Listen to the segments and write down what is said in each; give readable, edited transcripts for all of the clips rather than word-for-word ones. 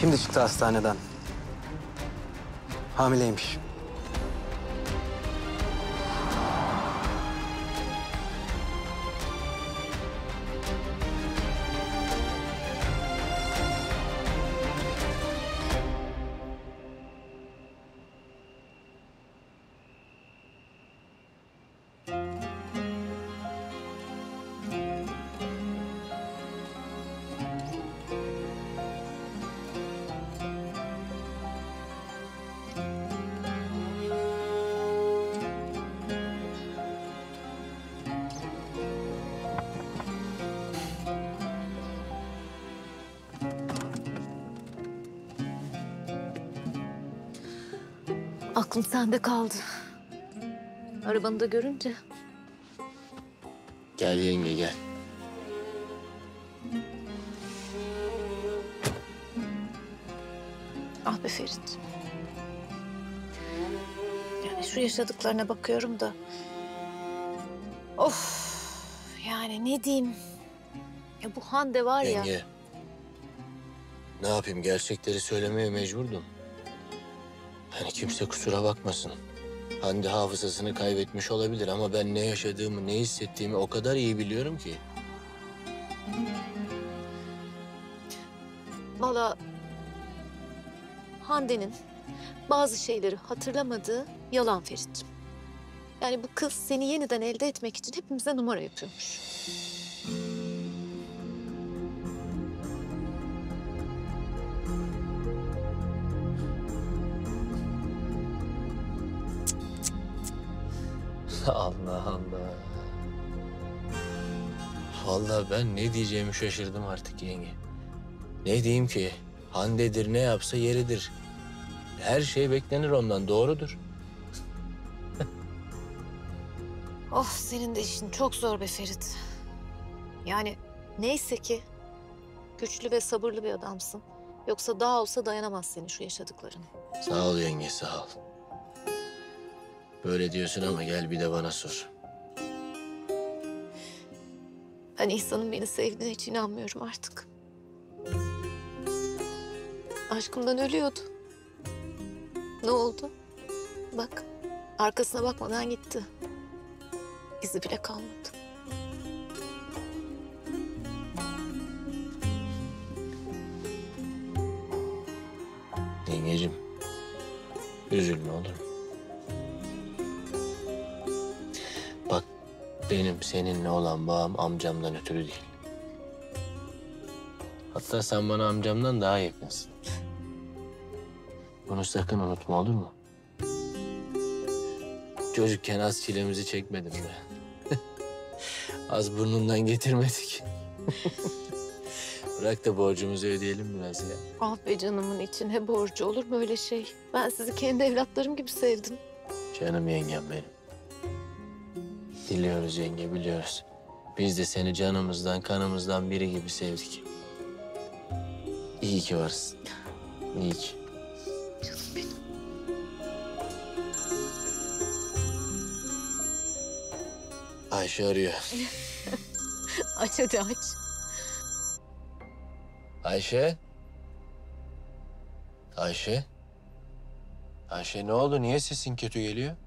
Şimdi çıktı hastaneden. Hamileymiş. Aklım sende kaldı. Arabanı da görünce. Gel yenge gel. Ah be Ferit. Yani şu yaşadıklarına bakıyorum da. Of. Yani ne diyeyim. Ya bu Hande var ya. Yenge. Ne yapayım, gerçekleri söylemeye mecburdum. Hani kimse kusura bakmasın. Hande hafızasını kaybetmiş olabilir ama ben ne yaşadığımı, ne hissettiğimi o kadar iyi biliyorum ki. Vallahi Hande'nin bazı şeyleri hatırlamadığı yalan Ferit'ciğim. Yani bu kız seni yeniden elde etmek için hepimize numara yapıyormuş. Allah Allah. Vallahi ben ne diyeceğimi şaşırdım artık yenge. Ne diyeyim ki? Hande'dir, ne yapsa yeridir. Her şey beklenir ondan, doğrudur. Of senin de işin çok zor be Ferit. Yani neyse ki güçlü ve sabırlı bir adamsın. Yoksa daha olsa dayanamaz senin şu yaşadıkların. Sağ ol yenge, sağ ol. Böyle diyorsun ama gel bir de bana sor. Ben İhsan'ın beni sevdiğine hiç inanmıyorum artık. Aşkımdan ölüyordu. Ne oldu? Bak, arkasına bakmadan gitti. İzi bile kalmadı. Yengeciğim, üzülme olur mu? Bak, benim seninle olan bağım amcamdan ötürü değil. Hatta sen bana amcamdan daha yakınsın. Bunu sakın unutma, olur mu? Çocukken az çilemizi çekmedim be. Az burnundan getirmedik. Bırak da borcumuzu ödeyelim biraz ya. Ah be canımın içine borcu olur mu öyle şey? Ben sizi kendi evlatlarım gibi sevdim. Canım yengem benim. Biliyoruz yenge, biliyoruz. Biz de seni canımızdan, kanımızdan biri gibi sevdik. İyi ki varsın. İyi ki. Canım benim. Ayşe arıyor. Aç hadi aç. Ayşe? Ayşe? Ayşe ne oldu? Niye sesin kötü geliyor?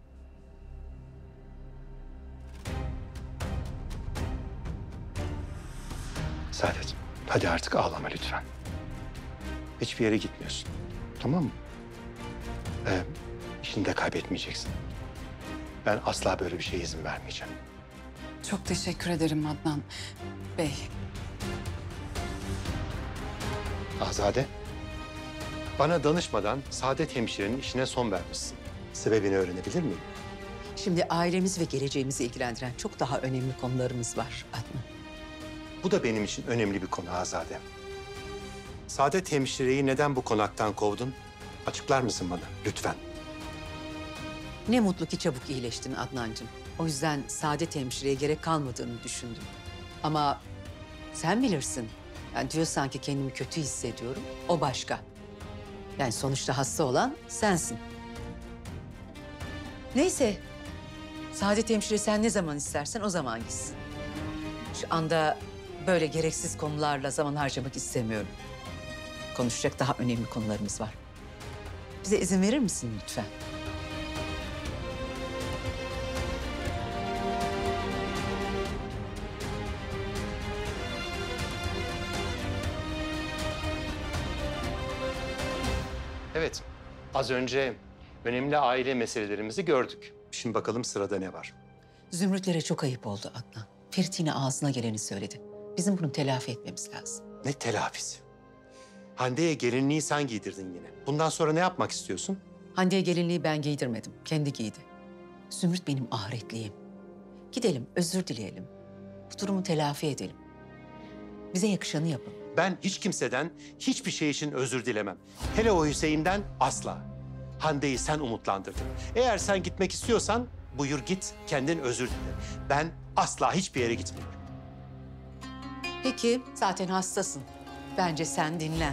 Saadet, hadi artık ağlama lütfen. Hiçbir yere gitmiyorsun. Tamam mı? İşini de kaybetmeyeceksin. Ben asla böyle bir şeye izin vermeyeceğim. Çok teşekkür ederim Adnan Bey. Azade, bana danışmadan Saadet hemşirenin işine son vermişsin. Sebebini öğrenebilir miyim? Şimdi ailemiz ve geleceğimizi ilgilendiren çok daha önemli konularımız var Adnan. Bu da benim için önemli bir konu Azade. Saadet hemşireyi neden bu konaktan kovdun? Açıklar mısın bana lütfen? Ne mutlu ki çabuk iyileştin Adnancığım. O yüzden Saadet hemşireye gerek kalmadığını düşündüm. Ama sen bilirsin. Yani diyorsan ki kendimi kötü hissediyorum, o başka. Yani sonuçta hasta olan sensin. Neyse, Saadet hemşire sen ne zaman istersen o zaman gitsin. Şu anda böyle gereksiz konularla zaman harcamak istemiyorum. Konuşacak daha önemli konularımız var. Bize izin verir misin lütfen? Evet, az önce önemli aile meselelerimizi gördük. Şimdi bakalım sırada ne var? Zümrütlere çok ayıp oldu Adnan. Ferit yine ağzına geleni söyledi. Bizim bunu telafi etmemiz lazım. Ne telafisi? Hande'ye gelinliği sen giydirdin yine. Bundan sonra ne yapmak istiyorsun? Hande'ye gelinliği ben giydirmedim. Kendi giydi. Zümrüt benim ahiretliyim. Gidelim, özür dileyelim. Bu durumu telafi edelim. Bize yakışanı yapın. Ben hiç kimseden hiçbir şey için özür dilemem. Hele o Hüseyin'den asla. Hande'yi sen umutlandırdın. Eğer sen gitmek istiyorsan buyur git, kendin özür dile. Ben asla hiçbir yere gitmiyorum. Peki, zaten hastasın. Bence sen dinlen.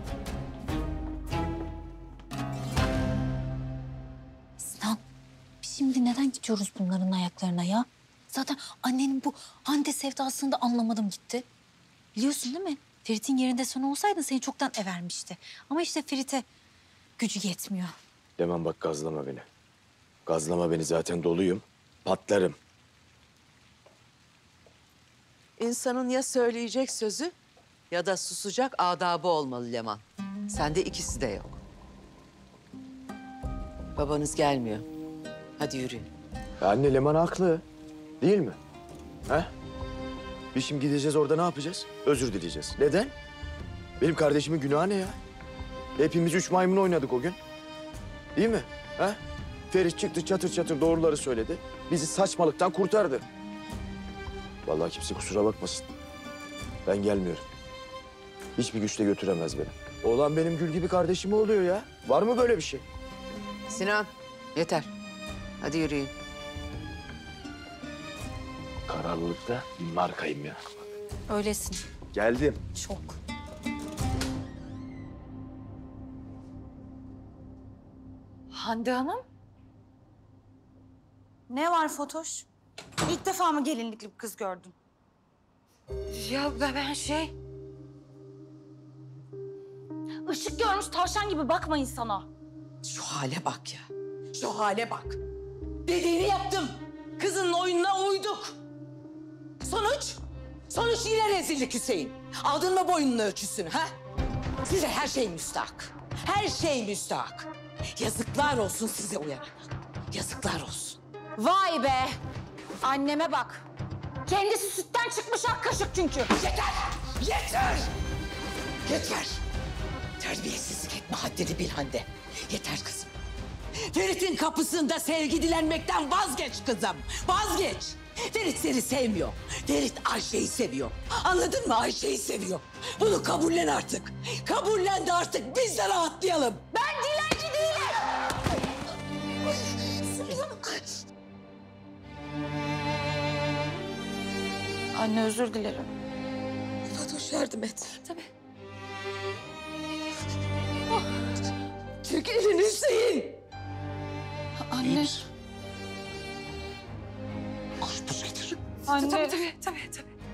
Sinan, şimdi neden gidiyoruz bunların ayaklarına ya? Zaten annenin bu Hande sevdasını da anlamadım gitti. Biliyorsun değil mi? Ferit'in yerinde sen olsaydın seni çoktan evermişti. Ama işte Ferit'e gücü yetmiyor. Leman bak gazlama beni. Gazlama beni, zaten doluyum. Patlarım. İnsanın ya söyleyecek sözü ya da susacak adabı olmalı Leman. Sende ikisi de yok. Babanız gelmiyor. Hadi yürüyün. Ya anne, Leman haklı. Değil mi? He? Biz şimdi gideceğiz, orada ne yapacağız? Özür dileyeceğiz. Neden? Benim kardeşimin günahı ne ya? Hepimiz 3 maymun oynadık o gün. Değil mi? He? Ferit çıktı, çatır çatır doğruları söyledi. Bizi saçmalıktan kurtardı. Vallahi kimse kusura bakmasın. Ben gelmiyorum. Hiçbir güç de götüremez beni. Oğlan benim gül gibi kardeşim oluyor ya. Var mı böyle bir şey? Sinan, yeter. Hadi yürüyün. Kararlılıkta bir markayım ya. Öylesin. Geldim. Çok. Hande Hanım? Ne var Fotoş? İlk defa mı gelinlikli bir kız gördün? Ya ben şey... Işık görmüş tavşan gibi bakma insana. Şu hale bak ya. Şu hale bak. Dediğini yaptım. Kızının oyununa uyduk. Sonuç? Sonuç yine rezillik Hüseyin. Aldın mı boynunun ölçüsünü ha? Size her şey müstahak. Her şey müstahak. Yazıklar olsun size uyanana. Yazıklar olsun. Vay be! Anneme bak. Kendisi sütten çıkmış ak kaşık çünkü. Yeter! Yeter! Yeter! Terbiyesizlik etme, haddini bil Hande. Yeter kızım. Ferit'in kapısında sevgi dilenmekten vazgeç kızım. Vazgeç. Ferit seni sevmiyor. Ferit Ayşe'yi seviyor. Anladın mı? Ayşe'yi seviyor. Bunu kabullen artık. Kabullen de artık biz de rahatlayalım. Ben dilenci değilim. Anne özür dilerim. Fatoş yardım et. Tabii. Çek elini Hüseyin. Anne. Koş buz getir. Anne. Tabii.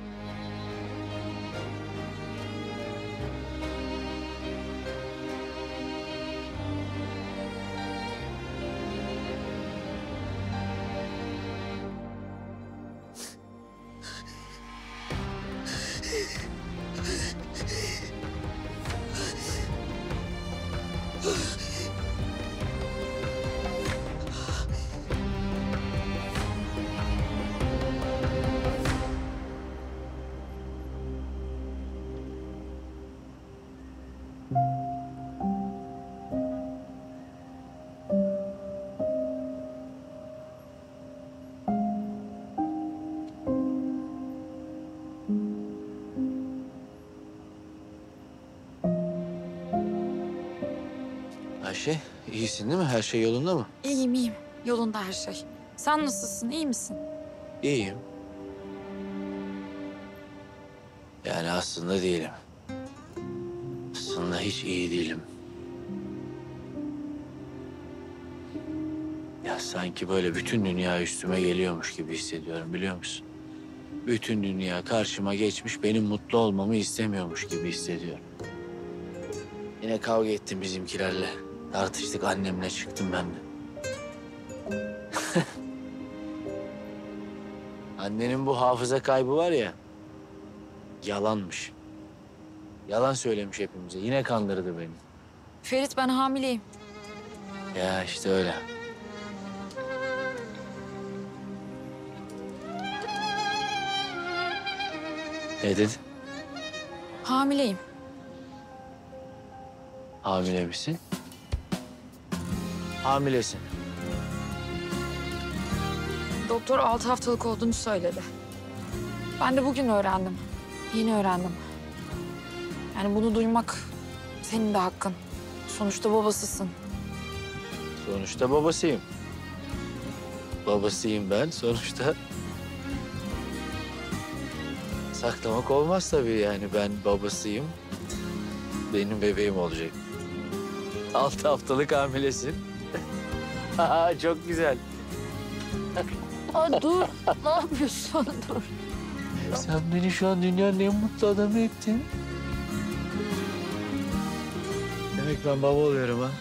Ayşe, iyisin değil mi? Her şey yolunda mı? İyiyim. Yolunda her şey. Sen nasılsın? İyi misin? İyiyim. Yani aslında değilim. Aslında hiç iyi değilim. Ya sanki böyle bütün dünya üstüme geliyormuş gibi hissediyorum, biliyor musun? Bütün dünya karşıma geçmiş, benim mutlu olmamı istemiyormuş gibi hissediyorum. Yine kavga ettim bizimkilerle. Tartıştık, annemle çıktım ben de. Annenin bu hafıza kaybı var ya, yalanmış. Yalan söylemiş hepimize. Yine kandırdı beni. Ferit ben hamileyim. Ya işte öyle. Ne dedi? Hamileyim. Hamile misin? Hamilesin. Doktor 6 haftalık olduğunu söyledi. Ben de bugün öğrendim. Yeni öğrendim. Yani bunu duymak senin de hakkın. Sonuçta babasısın. Sonuçta babasıyım. Babasıyım ben sonuçta. Saklamak olmaz tabii yani. Ben babasıyım. Benim bebeğim olacak. 6 haftalık hamilesin. Çok güzel. Aa, dur. Ne yapıyorsun? Dur. Sen beni şu an dünyanın en mutlu adamı ettin. Demek ben baba oluyorum ha.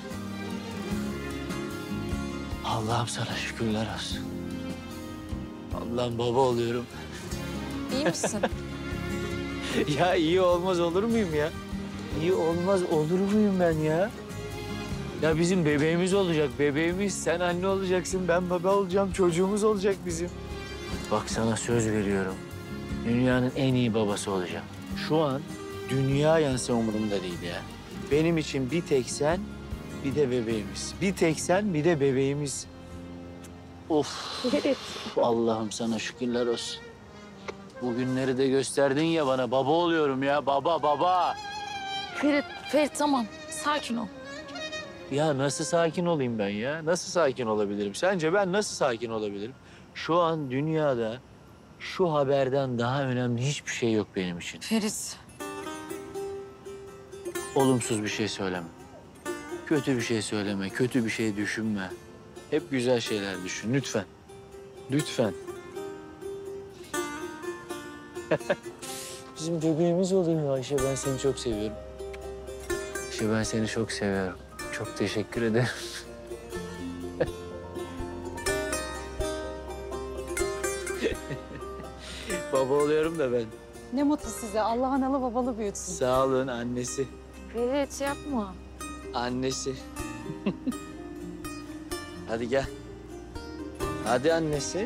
Allah'ım sana şükürler olsun. Allah'ım baba oluyorum. İyi misin? Ya iyi olmaz olur muyum ya? İyi olmaz olur muyum ben ya? Ya bizim bebeğimiz olacak, bebeğimiz. Sen anne olacaksın, ben baba olacağım. Çocuğumuz olacak bizim. Bak sana söz veriyorum. Dünyanın en iyi babası olacağım. Şu an dünya yansa umurumda değil ya. Benim için bir tek sen, bir de bebeğimiz. Bir tek sen, bir de bebeğimiz. Of. Allah'ım sana şükürler olsun. Bugünleri de gösterdin ya bana. Baba oluyorum ya. Baba. Ferit tamam. Sakin ol. Ya nasıl sakin olayım ben ya? Nasıl sakin olabilirim? Sence ben nasıl sakin olabilirim? Şu an dünyada şu haberden daha önemli hiçbir şey yok benim için. Ferit. Olumsuz bir şey söyleme. Kötü bir şey söyleme, kötü bir şey düşünme. Hep güzel şeyler düşün lütfen. Lütfen. Bizim bebeğimiz oluyor Ayşe. Ben seni çok seviyorum. Ayşe ben seni çok seviyorum. Çok teşekkür ederim. Baba oluyorum da ben. Ne mutlu size. Allah analı babalı büyütsün. Sağ olun annesi. Ferit yapma. Annesi. Hadi gel. Hadi annesi.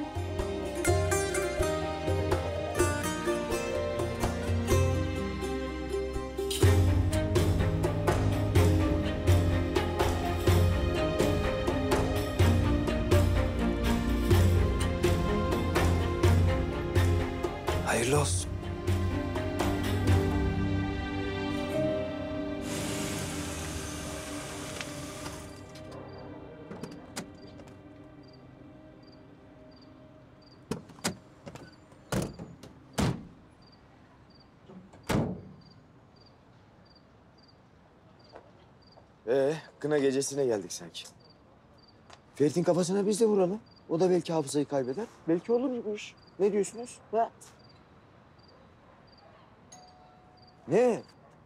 Hayırlı olsun. Kına gecesine geldik sanki. Ferit'in kafasına biz de vuralım. O da belki hafızayı kaybeder. Belki olur bu iş. Ne diyorsunuz? Ha? Ne?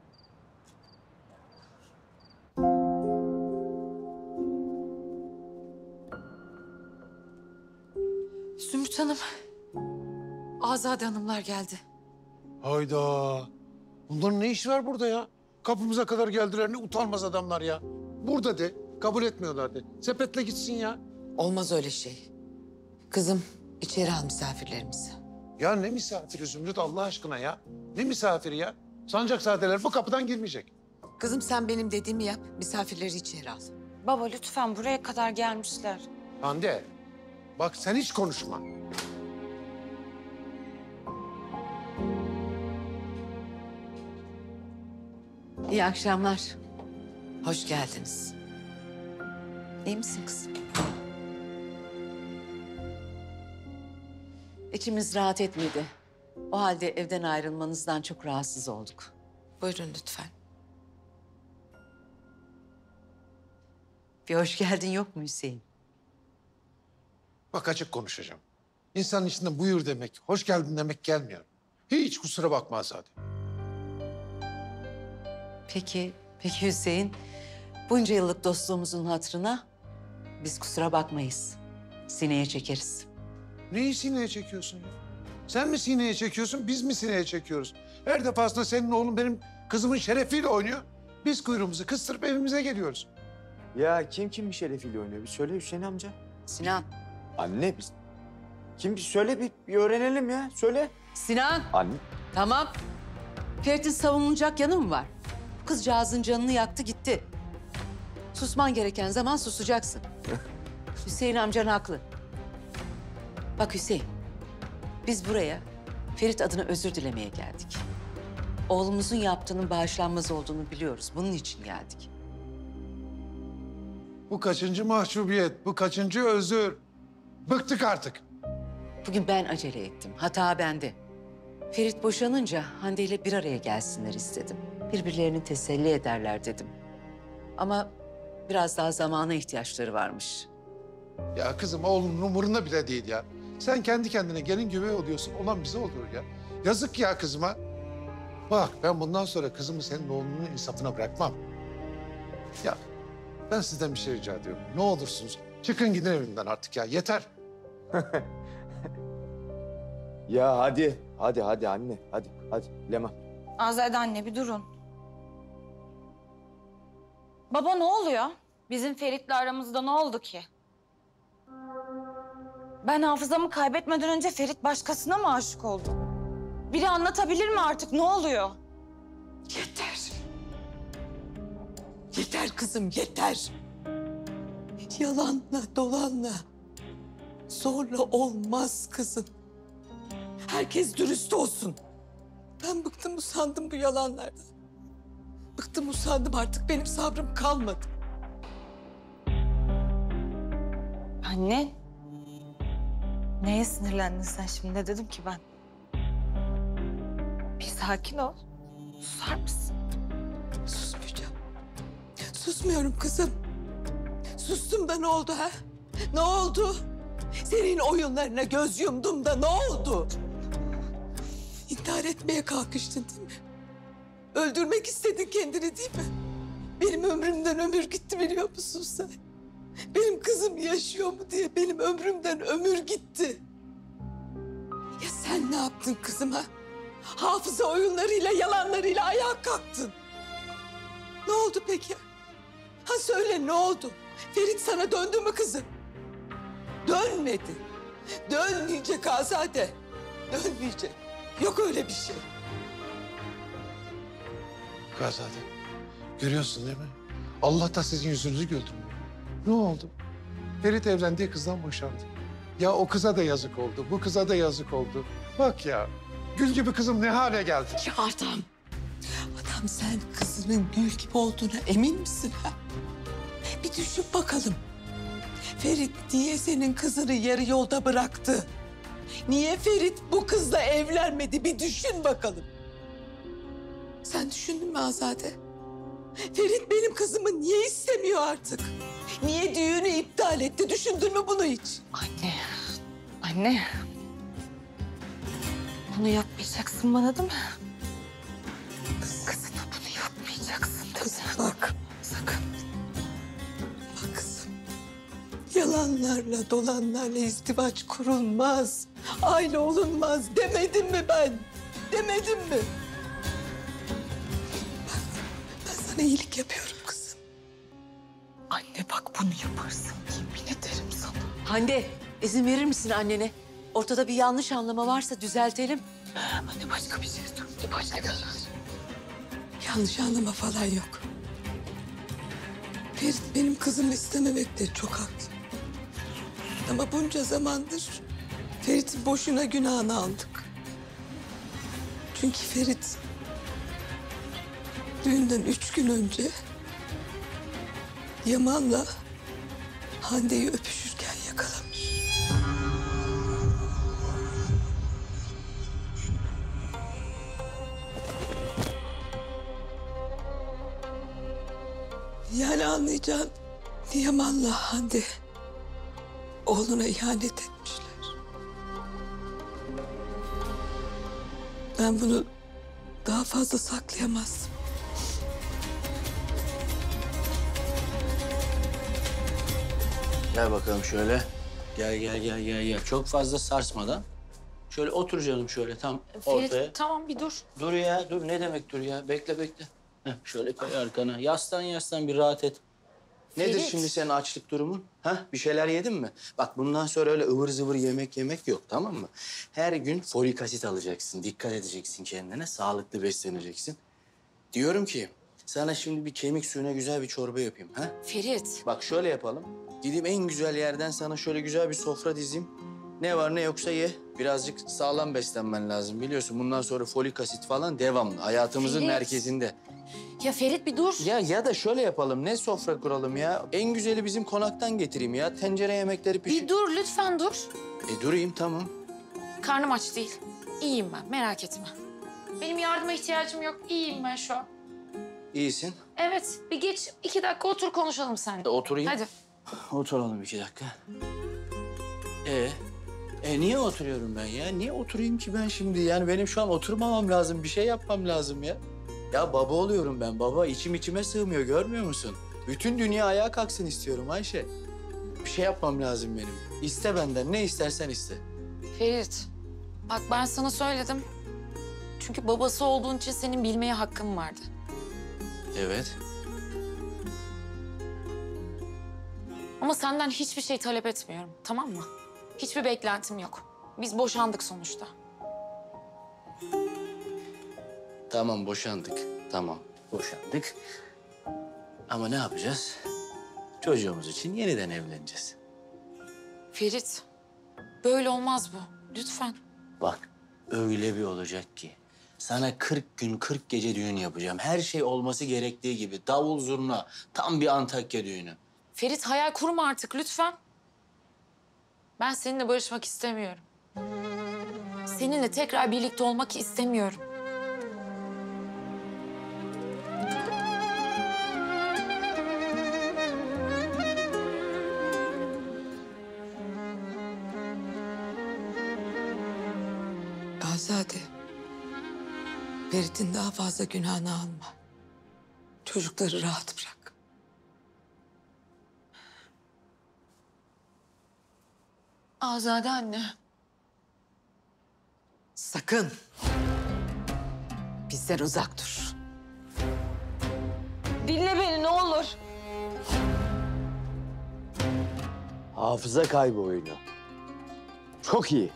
Zümrüt Hanım, Azade Hanımlar geldi. Hayda. Bunların ne işi var burada ya? Kapımıza kadar geldiler. Ne utanmaz adamlar ya. Burada de. Kabul etmiyorlar de. Sepetle gitsin ya. Olmaz öyle şey. Kızım içeri al misafirlerimizi. Ya ne misafiri Zümrüt Allah aşkına ya? Ne misafiri ya? Sancakzadeler bu kapıdan girmeyecek. Kızım sen benim dediğimi yap. Misafirleri içeri al. Baba lütfen buraya kadar gelmişler. Hande, bak sen hiç konuşma. İyi akşamlar. Hoş geldiniz. İyi misin kızım? İçimiz rahat etmedi. O halde evden ayrılmanızdan çok rahatsız olduk. Buyurun lütfen. Bir hoş geldin yok mu Hüseyin? Bak açık konuşacağım. İnsanın içinden buyur demek, hoş geldin demek gelmiyor. Hiç kusura bakma Azade. Peki Peki Hüseyin, bunca yıllık dostluğumuzun hatırına biz kusura bakmayız. Sineye çekeriz. Neyi sineye çekiyorsun ya? Sen mi sineye çekiyorsun, biz mi sineye çekiyoruz? Her defasında senin oğlun benim kızımın şerefiyle oynuyor. Biz kuyruğumuzu kıstırıp evimize geliyoruz. Ya kim kimin şerefiyle oynuyor? Bir söyle Hüseyin amca. Sinan. Anne biz... Kim bir söyle bir öğrenelim ya. Söyle. Sinan. Anne. Tamam. Ferit'in savunulacak yanı mı var? Bu kızcağızın canını yaktı gitti. Susman gereken zaman susacaksın. Hüseyin amcan haklı. Bak Hüseyin, biz buraya Ferit adına özür dilemeye geldik. Oğlumuzun yaptığının bağışlanmaz olduğunu biliyoruz. Bunun için geldik. Bu kaçıncı mahcubiyet, bu kaçıncı özür? Bıktık artık. Bugün ben acele ettim. Hata bende. Ferit boşanınca Hande ile bir araya gelsinler istedim. Birbirlerini teselli ederler dedim. Ama biraz daha zamana ihtiyaçları varmış. Ya kızım oğlunun umurunda bile değil ya. Sen kendi kendine gelin güvey oluyorsun. Olan bize oluyor ya. Yazık ya kızıma. Bak ben bundan sonra kızımı senin oğlunun insafına bırakmam. Ya ben sizden bir şey rica ediyorum. Ne olursunuz çıkın gidin evimden artık ya. Yeter. Ya hadi. Hadi anne. Hadi Leman. Azade anne bir durun. Baba ne oluyor? Bizim Ferit'le aramızda ne oldu ki? Ben hafızamı kaybetmeden önce Ferit başkasına mı aşık oldu? Biri anlatabilir mi artık ne oluyor? Yeter. Yeter kızım, yeter. Yalanla, dolanla. Zorla olmaz kızım. Herkes dürüst olsun. Ben bıktım usandım bu yalanlardan. Bıktım usandım artık benim sabrım kalmadı. Anne. Neye sinirlendin sen şimdi? Ne dedim ki ben? Bir sakin ol. Susar mısın? Susmayacağım. Susmuyorum kızım. Sustum da ne oldu ha? Ne oldu? Senin oyunlarına göz yumdum da ne oldu? İntihar etmeye kalkıştın değil mi? Öldürmek istedin kendini değil mi? Benim ömrümden ömür gitti biliyor musun sen? Benim kızım yaşıyor mu diye benim ömrümden ömür gitti. Ya sen ne yaptın kızıma? Hafıza oyunlarıyla, yalanlarıyla ayağa kalktın. Ne oldu peki? Ha söyle ne oldu? Ferit sana döndü mü kızım? Dönmedi. Dönmeyecek Azade. Dönmeyecek. Yok öyle bir şey. Gazade, görüyorsun değil mi? Allah da sizin yüzünüzü güldürmüyor. Ne oldu? Ferit evlendiği kızdan boşandı. Ya o kıza da yazık oldu, bu kıza da yazık oldu. Bak ya, gül gibi kızım ne hale geldi. Ya adam. Adam sen kızının gül gibi olduğuna emin misin ha? Bir düşün bakalım. Ferit niye senin kızını yarı yolda bıraktı? Niye Ferit bu kızla evlenmedi? Bir düşün bakalım. Sen düşündün mü Azade? Ferit benim kızımı niye istemiyor artık? Niye düğünü iptal etti? Düşündün mü bunu hiç? Anne. Anne. Bunu yapmayacaksın bana değil mi? Kızına bunu yapmayacaksın. Kızım bak. Sakın. Bak kızım. Yalanlarla, dolanlarla izdivaç kurulmaz. Aile olunmaz demedim mi ben? Demedim mi? Ben sana iyilik yapıyorum kızım. Anne bak bunu yaparsın. Yemin ederim sana. Hande, izin verir misin annene? Ortada bir yanlış anlama varsa düzeltelim. Anne başka bir şey söyle. Başka bir şey. Yanlış anlama falan yok. Ferit benim kızımı istememekte çok haklı. Ama bunca zamandır Ferit'in boşuna günahını aldık. Çünkü Ferit düğünden 3 gün önce Yaman'la Hande'yi öpüşürken yakalamış. Yani anlayacağın Yaman'la Hande oğluna ihanet etmişler. Ben bunu daha fazla saklayamazdım. Gel bakalım şöyle. Gel. Çok fazla sarsmadan. Şöyle otur canım şöyle tam ortaya. Ferit tamam bir dur. Dur ya, dur. Ne demek dur ya? Bekle. Heh, şöyle kay arkana. Yaslan bir rahat et. Nedir Ferit. şimdi senin açlık durumun? Ha? Bir şeyler yedin mi? Bak bundan sonra öyle ıvır zıvır yemek yok, tamam mı? Her gün folik asit alacaksın. Dikkat edeceksin kendine. Sağlıklı besleneceksin. Diyorum ki sana şimdi bir kemik suyuna güzel bir çorba yapayım. Ha? Ferit. Bak şöyle yapalım. Gideyim en güzel yerden sana şöyle güzel bir sofra dizeyim. Ne var ne yoksa ye. Birazcık sağlam beslenmen lazım. Biliyorsun bundan sonra folik asit falan devamlı. Hayatımızın Ferit. merkezinde. Ya Ferit bir dur. Ya da şöyle yapalım. Ne sofra kuralım ya? En güzeli bizim konaktan getireyim ya. Tencere yemekleri pişir. Bir dur lütfen dur. Durayım tamam. Karnım aç değil. İyiyim ben merak etme. Benim yardıma ihtiyacım yok. İyiyim ben şu an. İyisin. Evet bir geç 2 dakika otur konuşalım seninle. Oturayım. Hadi. Oturalım 2 dakika. Niye oturuyorum ben ya? Niye oturayım ki ben şimdi? Yani benim şu an oturmamam lazım. Bir şey yapmam lazım ya. Ya baba oluyorum ben. Baba içime sığmıyor. Görmüyor musun? Bütün dünya ayağa kalksın istiyorum Ayşe. Bir şey yapmam lazım benim. İste benden. Ne istersen iste. Ferit bak ben sana söyledim. Çünkü babası olduğun için senin bilmeye hakkın vardı. Evet. Ama senden hiçbir şey talep etmiyorum tamam mı? Hiçbir beklentim yok. Biz boşandık sonuçta. Tamam boşandık. Tamam boşandık. Ama ne yapacağız? Çocuğumuz için yeniden evleneceğiz. Ferit böyle olmaz bu. Lütfen. Bak öyle bir olacak ki sana 40 gün 40 gece düğün yapacağım. Her şey olması gerektiği gibi. Davul zurna tam bir Antakya düğünü. Ferit hayal kurma artık lütfen. Ben seninle barışmak istemiyorum. Seninle tekrar birlikte olmak istemiyorum. Azade. Ferit'in daha fazla günahını alma. Çocukları rahat bırak. Azade anne. Sakın. Bizden uzak dur. Dinle beni ne olur. Hafıza kaybı oyunu. Çok iyi.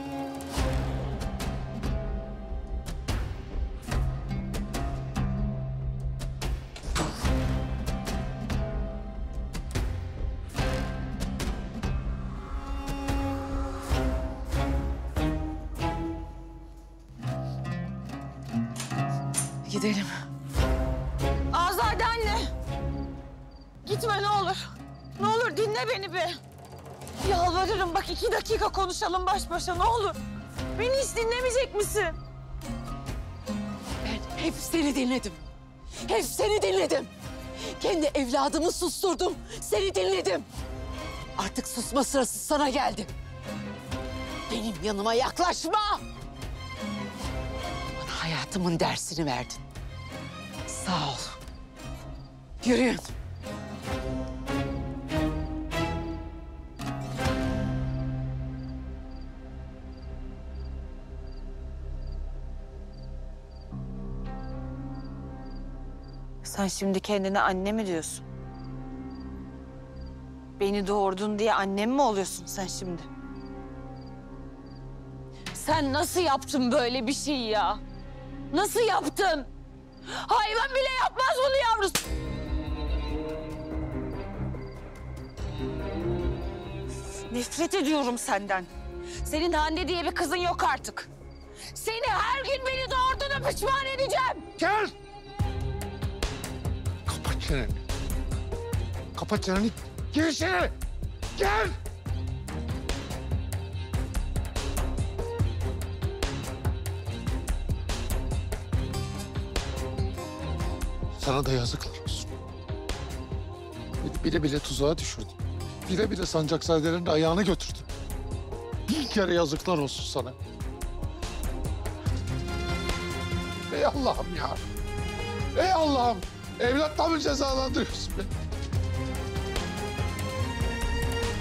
Gidelim. Azade anne. Gitme ne olur. Ne olur dinle beni bir. Yalvarırım bak 2 dakika konuşalım baş başa ne olur. Beni hiç dinlemeyecek misin? Ben hep seni dinledim. Hep seni dinledim. Kendi evladımı susturdum. Seni dinledim. Artık susma sırası sana geldi. Benim yanıma yaklaşma. Bana hayatımın dersini verdin. Sağ ol. Yürüyün. Sen şimdi kendine anne mi diyorsun? Beni doğurdun diye annem mi oluyorsun sen şimdi? Sen nasıl yaptın böyle bir şey ya? Nasıl yaptın? Hayvan bile yapmaz bunu yavrusu. Nefret ediyorum senden. Senin Hande diye bir kızın yok artık. Seni her gün beni doğurduğuna pişman edeceğim. Gel! Kapat çeneni. Kapat çeneni. Gir içeri. Gel! Sana da yazıklar olsun. Beni bile bile tuzağa düşürdün. Bile bile sancakzadelerin ayağını götürdün. Bir kere yazıklar olsun sana. Ey Allah'ım ya. Ey Allah'ım. Evlatla mı cezalandırıyorsun beni?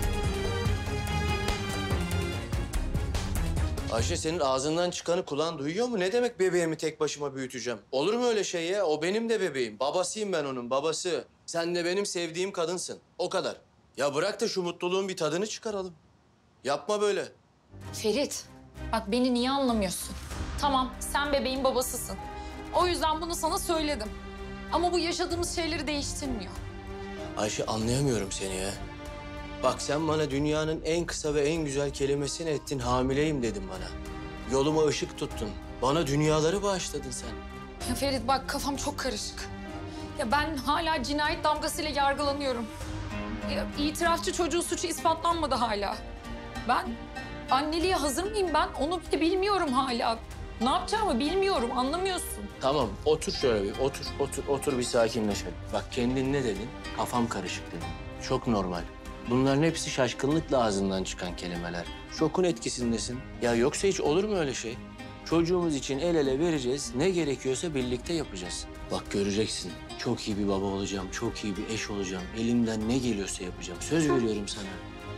Ayşe senin ağzından çıkanı kulağın duyuyor mu? Ne demek bebeğimi tek başıma büyüteceğim? Olur mu öyle şey ya? O benim de bebeğim. Babasıyım ben onun, babası. Sen de benim sevdiğim kadınsın. O kadar. Ya bırak da şu mutluluğun bir tadını çıkaralım. Yapma böyle. Ferit, bak beni niye anlamıyorsun? Tamam, sen bebeğin babasısın. O yüzden bunu sana söyledim. Ama bu yaşadığımız şeyleri değiştirmiyor. Ayşe anlayamıyorum seni ya. Bak sen bana dünyanın en kısa ve en güzel kelimesini ettin. Hamileyim dedin bana. Yoluma ışık tuttun. Bana dünyaları bağışladın sen. Ya Ferit bak kafam çok karışık. Ya ben hala cinayet damgasıyla yargılanıyorum. Ya, itirafçı çocuğun suçu ispatlanmadı hala. Ben anneliğe hazır mıyım ben? Onu bile bilmiyorum hala. Ne yapacağımı bilmiyorum, anlamıyorsun. Tamam otur şöyle bir otur bir sakinleşelim. Bak kendin ne dedin? Kafam karışık dedin. Çok normal. Bunların hepsi şaşkınlıkla ağzından çıkan kelimeler. Şokun etkisindesin. Ya yoksa hiç olur mu öyle şey? Çocuğumuz için el ele vereceğiz. Ne gerekiyorsa birlikte yapacağız. Bak göreceksin. Çok iyi bir baba olacağım. Çok iyi bir eş olacağım. Elimden ne geliyorsa yapacağım. Söz veriyorum sana.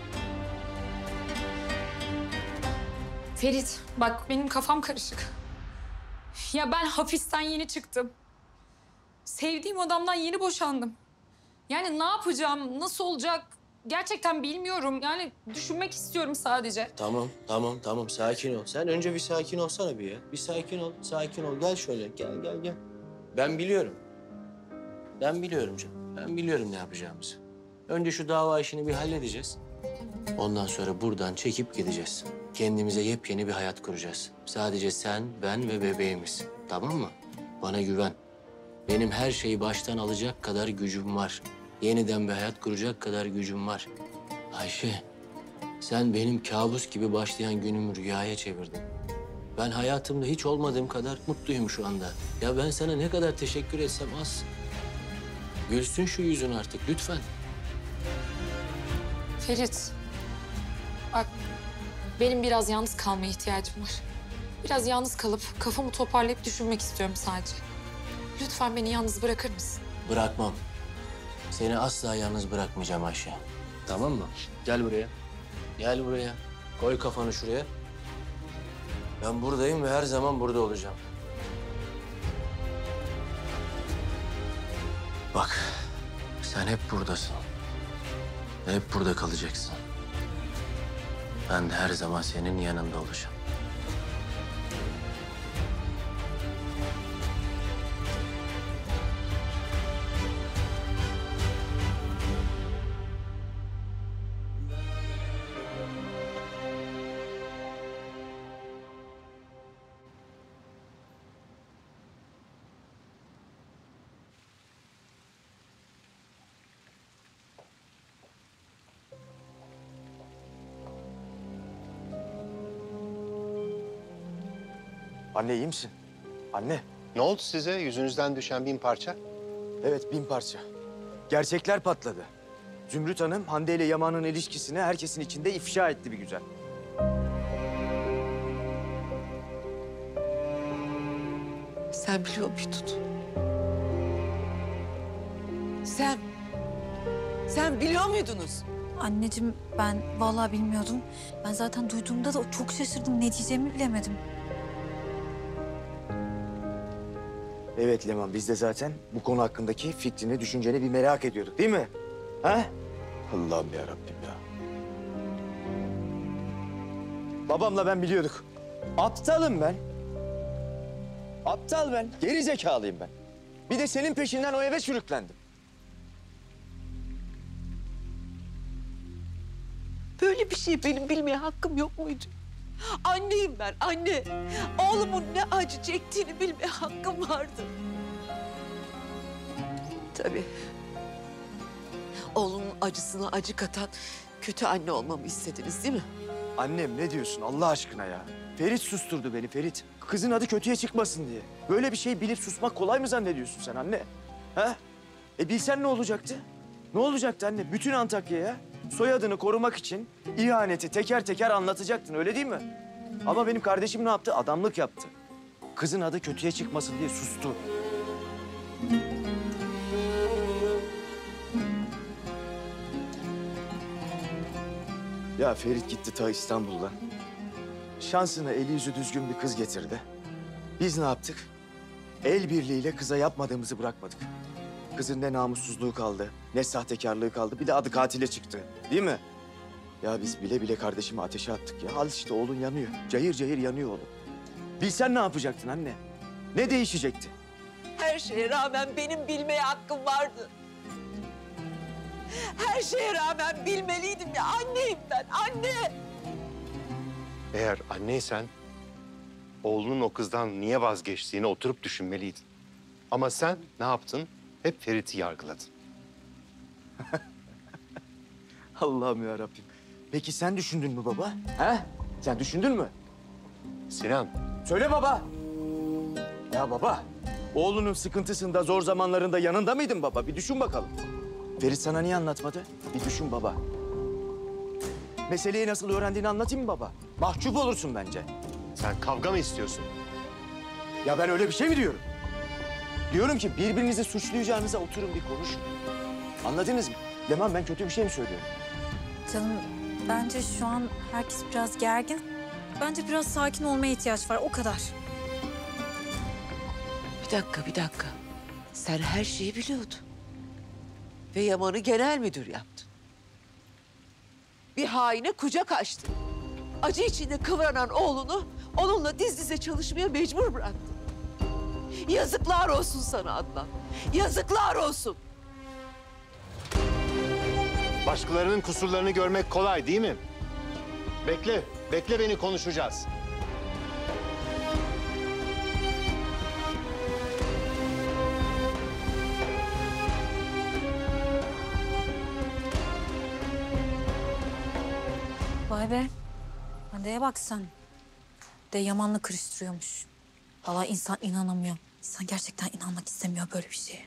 Ferit, bak benim kafam karışık. Ya ben hapisten yeni çıktım. Sevdiğim adamdan yeni boşandım. Yani ne yapacağım, nasıl olacak gerçekten bilmiyorum. Yani düşünmek istiyorum sadece. Tamam. Sakin ol. Sen önce bir sakin olsana bir ya. Bir sakin ol. Gel şöyle. Gel. Ben biliyorum. Canım. Ben biliyorum ne yapacağımızı. Önce şu dava işini bir halledeceğiz. Ondan sonra buradan çekip gideceğiz. Kendimize yepyeni bir hayat kuracağız. Sadece sen, ben ve bebeğimiz. Tamam mı? Bana güven. Benim her şeyi baştan alacak kadar gücüm var. Yeniden bir hayat kuracak kadar gücüm var. Ayşe, sen benim kabus gibi başlayan günümü rüyaya çevirdin. Ben hayatımda hiç olmadığım kadar mutluyum şu anda. Ya ben sana ne kadar teşekkür etsem az. Gülsün şu yüzün artık lütfen. Ferit, bak benim biraz yalnız kalmaya ihtiyacım var. Biraz yalnız kalıp kafamı toparlayıp düşünmek istiyorum sadece. Lütfen beni yalnız bırakır mısın? Bırakmam. Seni asla yalnız bırakmayacağım Ayşe. Tamam mı? Gel buraya. Koy kafanı şuraya. Ben buradayım ve her zaman burada olacağım. Bak, sen hep buradasın. Ve hep burada kalacaksın. Ben de her zaman senin yanında olacağım. Anne iyi misin? Anne. Ne oldu size? Yüzünüzden düşen 1000 parça. Evet 1000 parça. Gerçekler patladı. Zümrüt Hanım Hande ile Yaman'ın ilişkisini herkesin içinde ifşa etti bir güzel. Sen biliyor muydun? Sen biliyor muydunuz? Anneciğim ben vallahi bilmiyordum. Ben zaten duyduğumda da çok şaşırdım. Ne diyeceğimi bilemedim. Evet Leman biz de zaten bu konu hakkındaki fikrini, düşünceni bir merak ediyorduk değil mi? Ha? Allah'ım ya Rabbim ya. Babamla ben biliyorduk. Aptalım ben. Aptal ben. Geri zekalıyım ben. Bir de senin peşinden o eve sürüklendim. Böyle bir şey benim bilmeye hakkım yok muydu? Anneyim ben, anne. Oğlumun ne acı çektiğini bilmeye hakkım vardı. Tabii. Oğlumun acısına acı katan kötü anne olmamı istediniz değil mi? Annem ne diyorsun Allah aşkına ya? Ferit susturdu beni Ferit. Kızın adı kötüye çıkmasın diye. Böyle bir şey bilip susmak kolay mı zannediyorsun sen anne? Ha? Bilsen ne olacaktı? Ne olacaktı anne? Bütün Antakya'ya soyadını korumak için ihaneti teker teker anlatacaktın öyle değil mi? Ama benim kardeşim ne yaptı? Adamlık yaptı. Kızın adı kötüye çıkmasın diye sustu. Ya Ferit gitti ta İstanbul'dan. şansına eli yüzü düzgün bir kız getirdi. Biz ne yaptık? El birliğiyle kıza yapmadığımızı bırakmadık. Kızın ne namussuzluğu kaldı, ne sahtekarlığı kaldı. Bir de adı katile çıktı. Değil mi? Ya biz bile bile kardeşimi ateşe attık ya. Al işte oğlun yanıyor. Cayır cayır yanıyor oğlum. Bilsen ne yapacaktın anne? Ne değişecekti? Her şeye rağmen benim bilmeye hakkım vardı. Her şeye rağmen bilmeliydim ya. Anneyim ben, anne. Eğer anneysen oğlunun o kızdan niye vazgeçtiğini oturup düşünmeliydin. Ama sen ne yaptın? Hep Ferit'i yargıladın. Allah'ım ya Rabbim. Peki sen düşündün mü baba? He? Sen düşündün mü? Sinan, Söyle baba. Ya baba, oğlunun sıkıntısında, zor zamanlarında yanında mıydın baba? Bir düşün bakalım. Ferit sana niye anlatmadı? Bir düşün baba. Meseleyi nasıl öğrendiğini anlatayım mı baba? Mahcup olursun bence. sen kavga mı istiyorsun? Ya ben öyle bir şey mi diyorum? Diyorum ki birbirinizi suçlayacağınıza oturun bir konuşun. Anladınız mı? Leman, ben kötü bir şey mi söylüyorum? Canım bence şu an herkes biraz gergin. Bence biraz sakin olmaya ihtiyaç var, o kadar. Bir dakika. Sen her şeyi biliyordun. Ve Yaman'ı genel müdür yaptın. Bir haine kucak açtın. Acı içinde kıvranan oğlunu onunla diz dize çalışmaya mecbur bıraktın. Yazıklar olsun sana Adnan. Yazıklar olsun. Başkalarının kusurlarını görmek kolay değil mi? Bekle beni konuşacağız. Vay be. Hande'ye bak sen. De Yaman'la karıştırıyormuş. Vallahi insan inanamıyor. İnsan gerçekten inanmak istemiyor böyle bir şeye.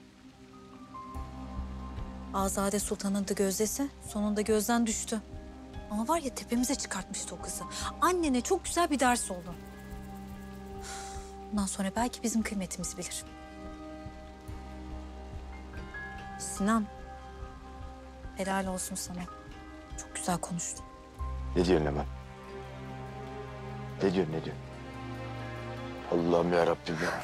Azade Sultan'ın da gözdesi sonunda gözden düştü. Ama var ya tepemize çıkartmıştı o kızı. Annene çok güzel bir ders oldu. Bundan sonra belki bizim kıymetimizi bilir. Sinan, helal olsun sana. Çok güzel konuştun. Ne diyorsun Leman? Ne diyorsun? Allah'ım ya Rabbim ya.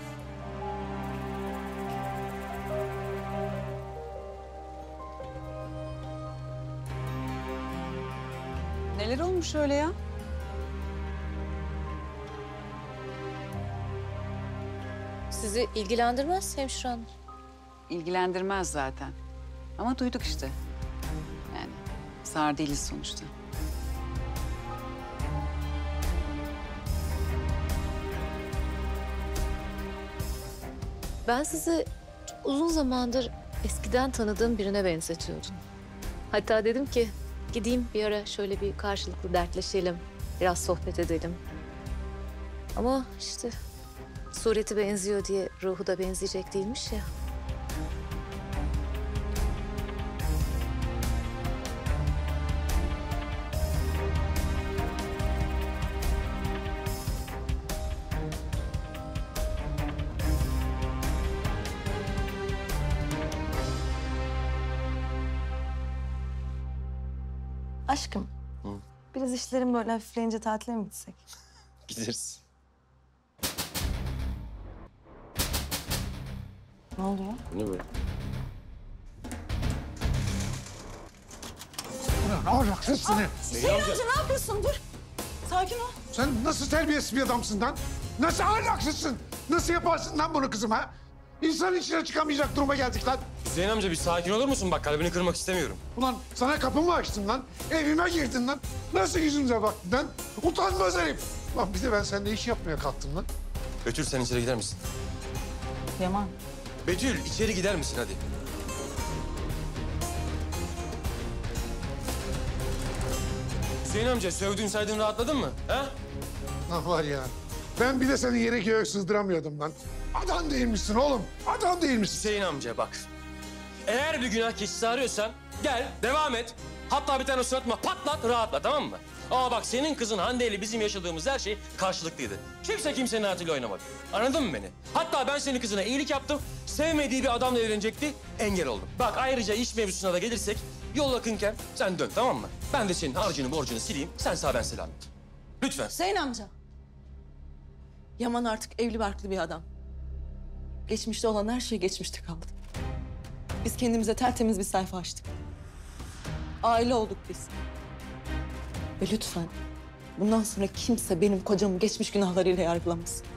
Neler olmuş öyle ya? Sizi ilgilendirmez hemşire hanım. İlgilendirmez zaten. Ama duyduk işte. Yani sağır değiliz sonuçta. Ben sizi çok uzun zamandır eskiden tanıdığım birine benzetiyordum. Hatta dedim ki gideyim bir ara şöyle bir karşılıklı dertleşelim, biraz sohbet edelim. Ama işte sureti benziyor diye ruhu da benzeyecek değilmiş ya. Aşkım, biraz işlerim böyle hafifleyince tatile mi gitsek? Gideriz. Ne oluyor? Ne böyle? Ulan ahlaksız seni. Hüseyin amca ne yapıyorsun? Dur. Sakin ol. Sen nasıl terbiyesiz bir adamsın lan? Nasıl ahlaksızsın? Nasıl yaparsın lan bunu kızıma? İnsan içine çıkamayacak duruma geldik lan. Hüseyin amca bir sakin olur musun? Bak kalbini kırmak istemiyorum. Ulan sana kapımı açtım lan. Evime girdin lan. Nasıl yüzümüze baktın lan? Utanmaz herif. Lan bir de ben seninle iş yapmaya kalktım lan. Betül sen içeri gider misin? Yaman. Betül içeri gider misin hadi? Hüseyin amca sövdün saydın rahatladın mı? Ha? Lan var ya. Ben bir de seni yere göğe sızdıramıyordum lan. Adam değilmişsin oğlum. Adam değilmişsin. Hüseyin amca bak. Eğer bir günah keçisi arıyorsan gel devam et. Hatta bir tane suratıma patlat rahatla tamam mı? Ama bak senin kızın Hande ile bizim yaşadığımız her şey karşılıklıydı. Kimse kimsenin hayatıyla oynamadı. Anladın mı beni? Hatta ben senin kızına iyilik yaptım. Sevmediği bir adamla evlenecekti. Engel oldum. Bak ayrıca iş mevzusuna da gelirsek yol yakınken sen dön tamam mı? Ben de senin harcını borcunu sileyim. Sen sağ ben selamet. Lütfen. Hüseyin amca. Yaman artık evli barklı bir adam. Geçmişte olan her şey geçmişte kaldı. Biz kendimize tertemiz bir sayfa açtık. Aile olduk biz. Ve lütfen bundan sonra kimse benim kocamı geçmiş günahlarıyla yargılamasın.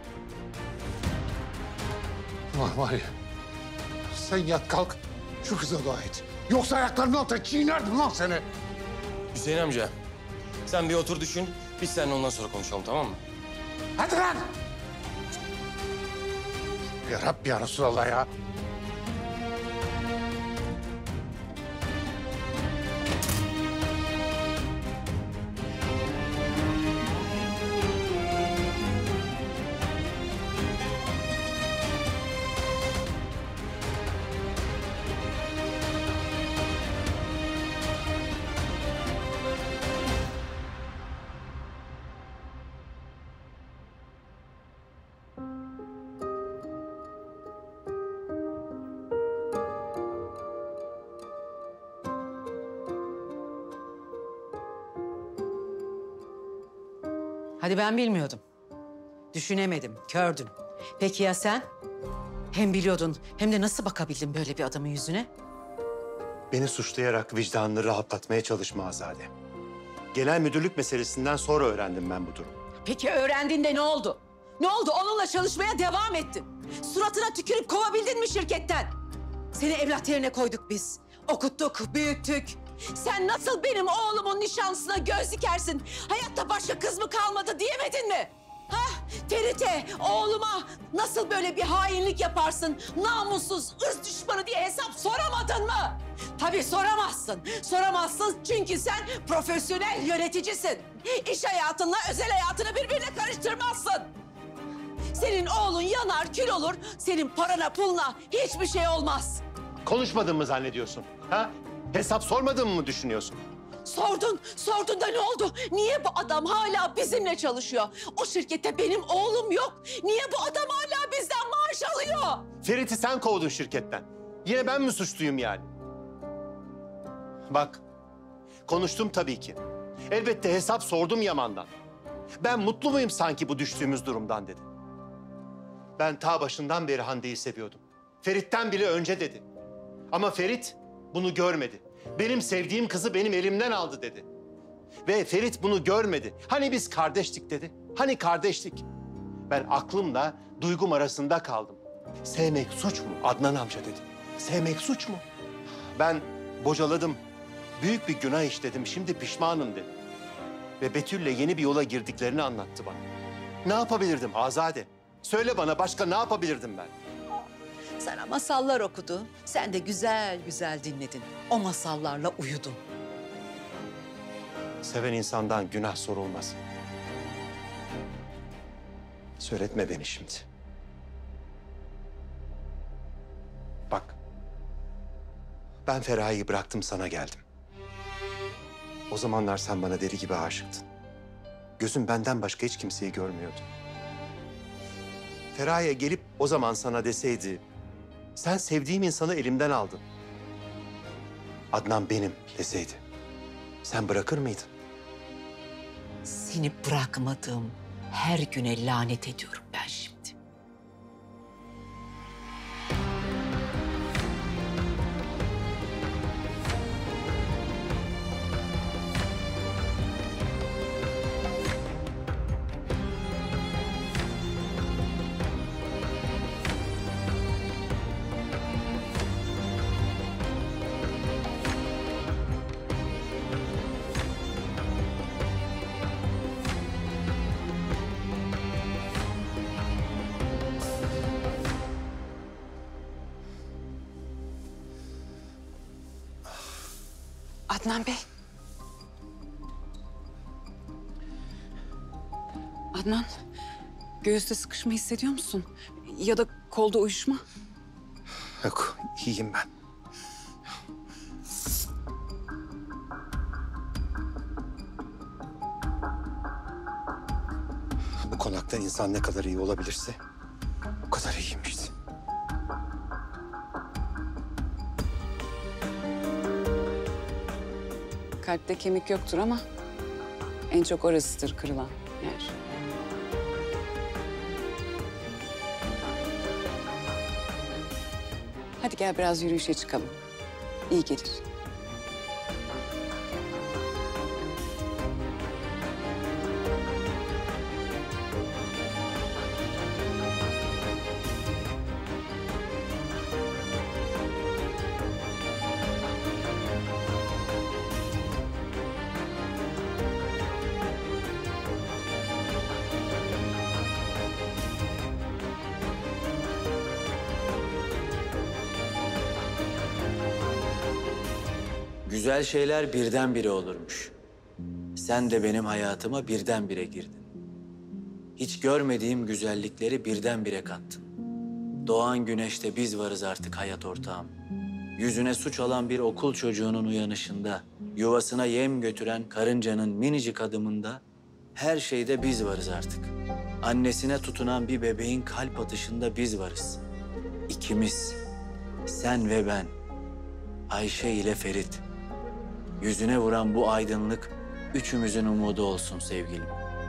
Var ya, sen yat kalk şu kıza dua et. Yoksa ayaklarının altına çiğnerdim lan seni. Hüseyin amca, sen bir otur düşün. Biz seninle ondan sonra konuşalım, tamam mı? Hadi lan! Ya Rabbi ya Resulallah ya. Hadi ben bilmiyordum. Düşünemedim, kördüm. Peki ya sen? Hem biliyordun hem de nasıl bakabildin böyle bir adamın yüzüne? Beni suçlayarak vicdanını rahatlatmaya çalışma Azade. Genel müdürlük meselesinden sonra öğrendim ben bu durumu. Peki öğrendiğinde ne oldu? Ne oldu? Onunla çalışmaya devam ettin. Suratına tükürüp kovabildin mi şirketten? Seni evlat yerine koyduk biz. Okuttuk, büyüttük. Sen nasıl benim oğlumun nişanlısına göz dikersin? Hayatta başka kız mı kalmadı diyemedin mi? Ha? Terite, oğluma nasıl böyle bir hainlik yaparsın? Namussuz, ırz düşmanı diye hesap soramadın mı? Tabii soramazsın. Soramazsın çünkü sen profesyonel yöneticisin. İş hayatınla özel hayatını birbirine karıştırmazsın. Senin oğlun yanar, kül olur. Senin parana, puluna hiçbir şey olmaz. Konuşmadın mı zannediyorsun? Ha? Hesap sormadın mı düşünüyorsun? Sordun da ne oldu? Niye bu adam hala bizimle çalışıyor? O şirkette benim oğlum yok. Niye bu adam hala bizden maaş alıyor? Ferit'i sen kovdun şirketten. Yine ben mi suçluyum yani? Bak, konuştum tabii ki. Elbette hesap sordum Yaman'dan. Ben mutlu muyum sanki bu düştüğümüz durumdan dedi. Ben ta başından beri Hande'yi seviyordum. Ferit'ten bile önce dedi. Ama Ferit bunu görmedi. Benim sevdiğim kızı benim elimden aldı dedi. Ve Ferit bunu görmedi. Hani biz kardeştik dedi. Hani kardeşlik. Ben aklımla duygum arasında kaldım. Sevmek suç mu Adnan amca dedi. Sevmek suç mu? Ben bocaladım. Büyük bir günah işledim. Şimdi pişmanım dedi. Ve Betül'le yeni bir yola girdiklerini anlattı bana. Ne yapabilirdim Azade? Söyle bana başka ne yapabilirdim ben? Sana masallar okudu. Sen de güzel güzel dinledin. O masallarla uyudun. Seven insandan günah sorulmaz. Söyletme beni şimdi. Bak, ben Feraye'yi bıraktım sana geldim. O zamanlar sen bana deli gibi aşıktın. Gözüm benden başka hiç kimseyi görmüyordu. Feraye gelip o zaman sana deseydi, sen sevdiğim insanı elimden aldın. Adnan benim deseydi, sen bırakır mıydın? Seni bırakmadığım her güne lanet ediyorum ben şimdi. Adnan Bey. Adnan, göğüste sıkışma hissediyor musun? Ya da kolda uyuşma? Yok, iyiyim ben. Bu konakta insan ne kadar iyi olabilirse o kadar iyiyim işte. Kalpte kemik yoktur ama En çok orasıdır kırılan yer. Hadi gel biraz yürüyüşe çıkalım. İyi gelir. Güzel şeyler birdenbire olurmuş. Sen de benim hayatıma birdenbire girdin. Hiç görmediğim güzellikleri birdenbire kattın. Doğan güneşte biz varız artık hayat ortağım. Yüzüne su çalan bir okul çocuğunun uyanışında, yuvasına yem götüren karıncanın minicik adımında, her şeyde biz varız artık. Annesine tutunan bir bebeğin kalp atışında biz varız. İkimiz, sen ve ben, Ayşe ile Ferit. Yüzüne vuran bu aydınlık üçümüzün umudu olsun sevgilim.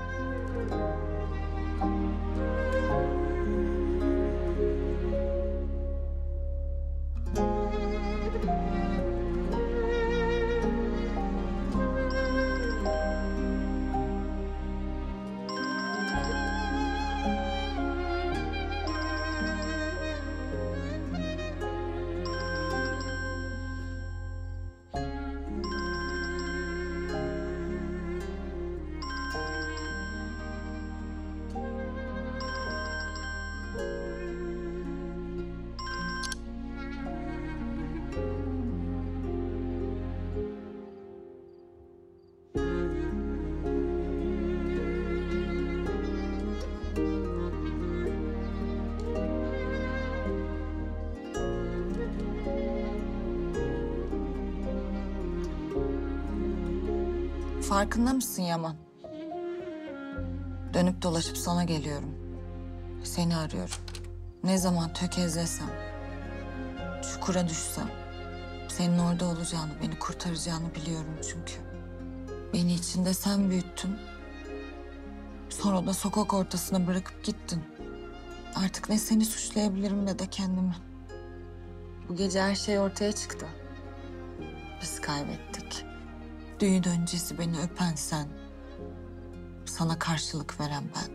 Farkında mısın Yaman? Dönüp dolaşıp sana geliyorum. Seni arıyorum. Ne zaman tökezlesem, çukura düşsem... senin orada olacağını, beni kurtaracağını biliyorum çünkü. Beni içinde sen büyüttün. Sonra da sokak ortasına bırakıp gittin. Artık ne seni suçlayabilirim ne de kendimi. Bu gece her şey ortaya çıktı. Biz kaybettik. Düğün öncesi beni öpen sen. Sana karşılık veren ben.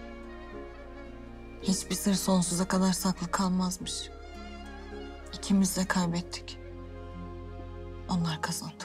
Hiçbir sır sonsuza kadar saklı kalmazmış. İkimiz de kaybettik. Onlar kazandı.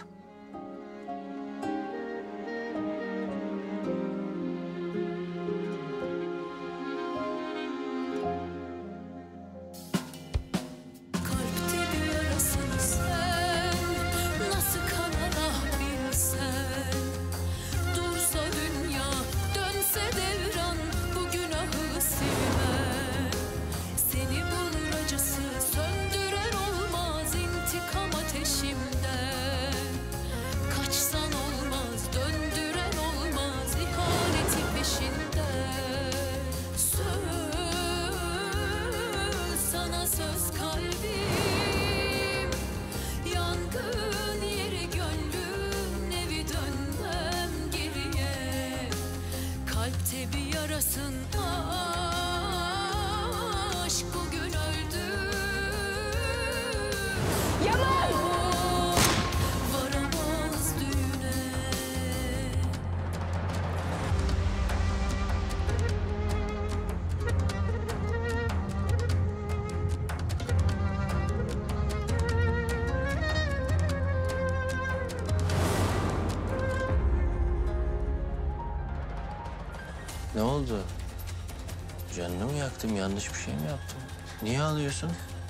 Ne oldu? Canını mı yaktım? Yanlış bir şey mi yaptım? Niye ağlıyorsun?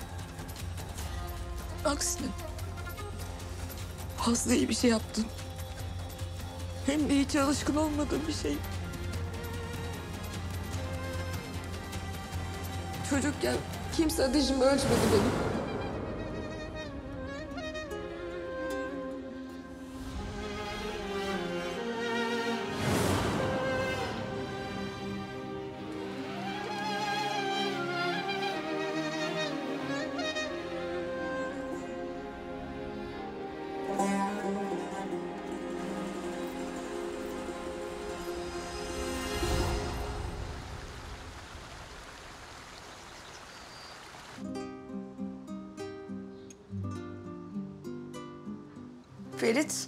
Aksine fazla iyi bir şey yaptın. Hem de hiç alışkın olmadığım bir şey. Çocukken kimse ateşimi ölçmedi benim. Ferit.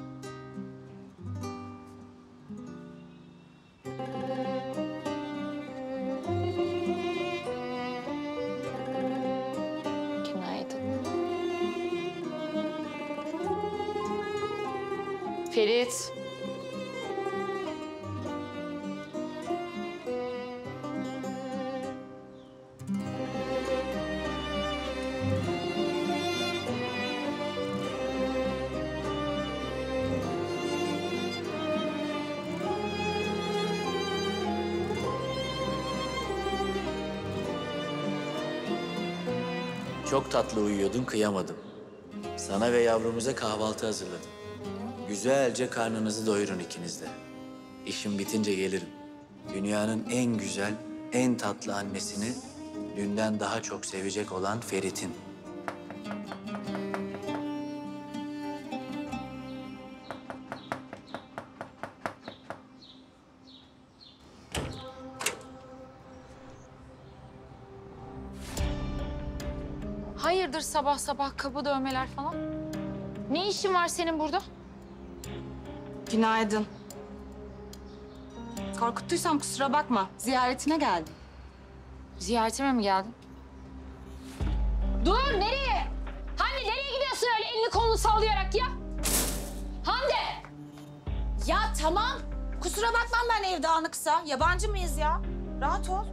Günaydın. Ferit. Çok tatlı uyuyordun, kıyamadım. Sana ve yavrumuza kahvaltı hazırladım. Güzelce karnınızı doyurun ikiniz de. İşim bitince gelirim. Dünyanın en güzel, en tatlı annesini dünden daha çok sevecek olan Ferit'in. Hayırdır sabah sabah kapı dövmeler falan? Ne işin var senin burada? Günaydın. Korkuttuysam kusura bakma. Ziyaretine geldim. Ziyaretime mi geldin? Dur, nereye? Hande nereye gidiyorsun öyle elini kolunu sallayarak ya? Hande! Ya tamam. Kusura bakmam ben evde anıksa. Yabancı mıyız ya? Rahat ol.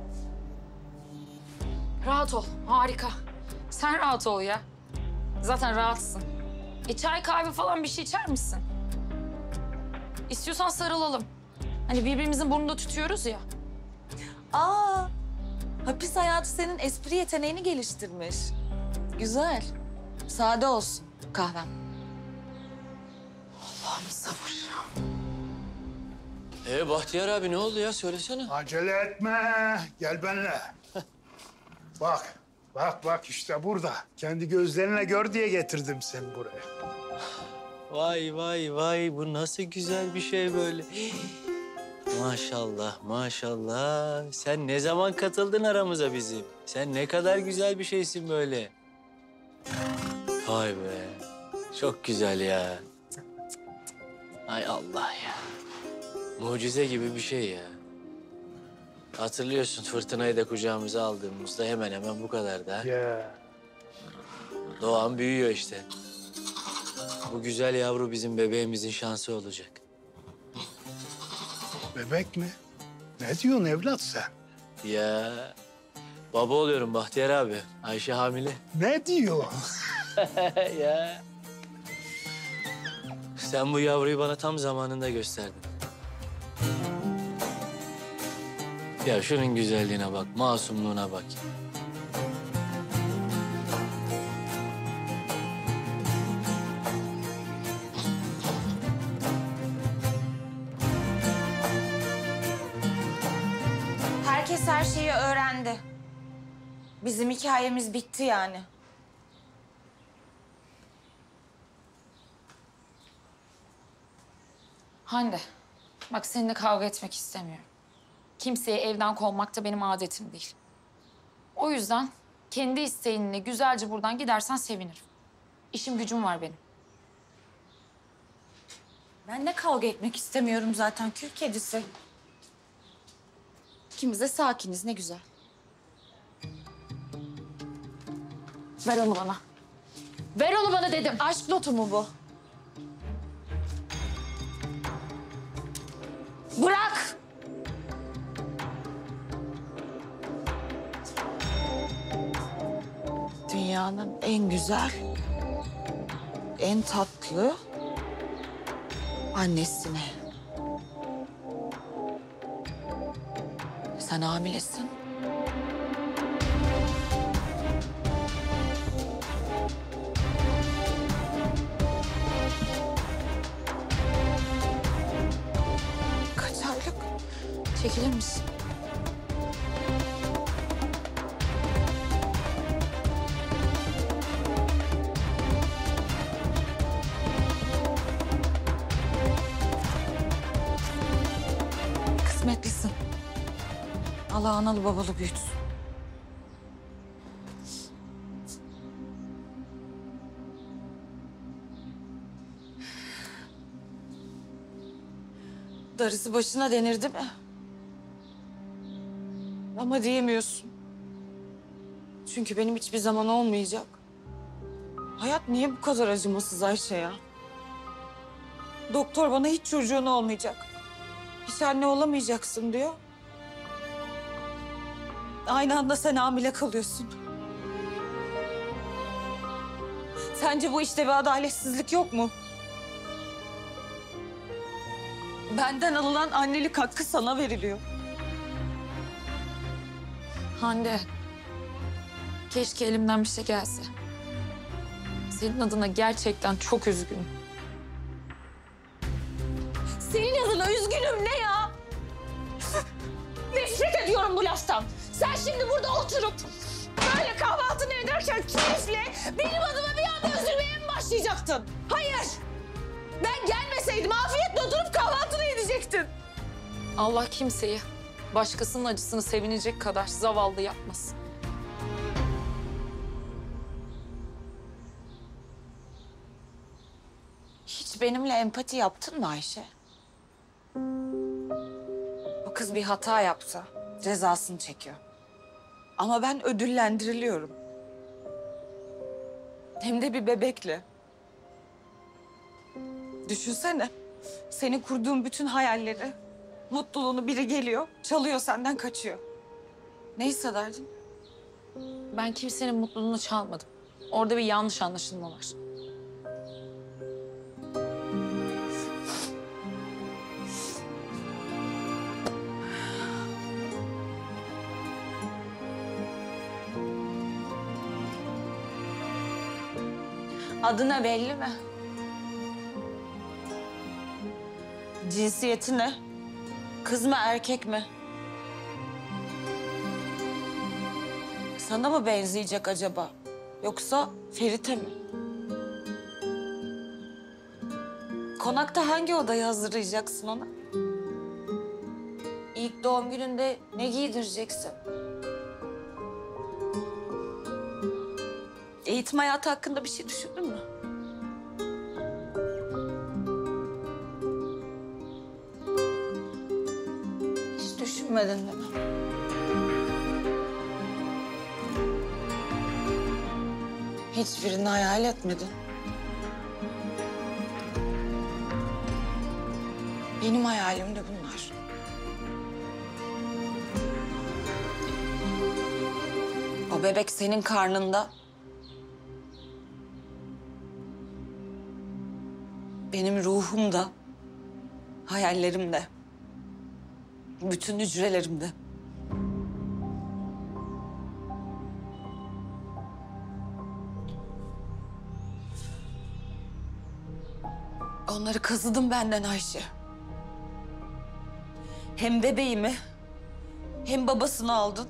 Rahat ol, harika. Sen rahat ol ya. Zaten rahatsın. Çay kahve falan bir şey içer misin? İstiyorsan sarılalım. Hani birbirimizin burnunda tutuyoruz ya. Aa, hapis hayatı senin espri yeteneğini geliştirmiş. Güzel. Sade olsun kahvem. Allah'ım sabır. Bahtiyar abi ne oldu ya? Söylesene. Acele etme. Gel benimle. Bak. Bak işte burada. Kendi gözlerinle gör diye getirdim seni buraya. Vay vay vay, bu nasıl güzel bir şey böyle. Maşallah maşallah. Sen ne zaman katıldın aramıza bizim? Sen ne kadar güzel bir şeysin böyle. Vay be. Çok güzel ya. Ay Allah ya. Mucize gibi bir şey ya. Hatırlıyorsun Fırtınayı da kucağımıza aldığımızda hemen hemen bu kadar da. Ya. Doğan büyüyor işte. Bu güzel yavru bizim bebeğimizin şansı olacak. Bebek mi? Ne diyorsun evlat sen? Ya baba oluyorum Bahtiyar abi. Ayşe hamile. Ne diyor? Ya. Sen bu yavruyu bana tam zamanında gösterdin. Ya şunun güzelliğine bak, masumluğuna bak. Herkes her şeyi öğrendi. Bizim hikayemiz bitti yani. Hande, bak seninle kavga etmek istemiyorum. Kimseyi evden kovmak da benim adetim değil. O yüzden kendi isteğinle güzelce buradan gidersen sevinirim. İşim gücüm var benim. Ben de kavga etmek istemiyorum zaten kül kedisi. İkimiz de sakiniz ne güzel. Ver onu bana. Ver onu bana dedim. Aşk notu mu bu? Bırak! Dünyanın en güzel, en tatlı annesine. Sen hamilesin. Kaç aylık? Çekilir misin? Kısmetlisin. Allah analı babalı büyütsün. Darısı başına denir değil mi? Ama diyemiyorsun. Çünkü benim hiçbir zaman olmayacak. Hayat niye bu kadar acımasız Ayşe ya? Doktor bana hiç çocuğun olmayacak. Hiç anne olamayacaksın diyor. Aynı anda sen hamile kalıyorsun. Sence bu işte bir adaletsizlik yok mu? Benden alınan annelik hakkı sana veriliyor. Hande, keşke elimden bir şey gelse. Senin adına gerçekten çok üzgünüm. Senin adına üzgünüm ne ya? Nefret ediyorum bu laftan. Sen şimdi burada oturup böyle kahvaltını ederken keyifle benim adıma bir anda üzülmeye mi başlayacaktın? Hayır. Ben gelmeseydim afiyetle oturup kahvaltını edecektin. Allah kimseyi başkasının acısını sevinecek kadar zavallı yapmasın. Hiç benimle empati yaptın mı Ayşe? O kız bir hata yapsa cezasını çekiyor. Ama ben ödüllendiriliyorum. Hem de bir bebekle. Düşünsene. Senin kurduğun bütün hayalleri, mutluluğunu biri geliyor, çalıyor senden kaçıyor. Ne hissederdin? Ben kimsenin mutluluğunu çalmadım. Orada bir yanlış anlaşılma var. Adına belli mi? Cinsiyeti ne? Kız mı erkek mi? Sana mı benzeyecek acaba? Yoksa Ferit'e mi? Konakta hangi odayı hazırlayacaksın ona? İlk doğum gününde ne giydireceksin? Eğitim hayatı hakkında bir şey düşündün mü? Hiç düşünmedin değil mi? Hiçbirini hayal etmedin. Benim hayalim de bunlar. O bebek senin karnında. Benim ruhumda, hayallerimde, bütün hücrelerimde. Onları kazıdın benden Ayşe. Hem bebeğimi, hem babasını aldın.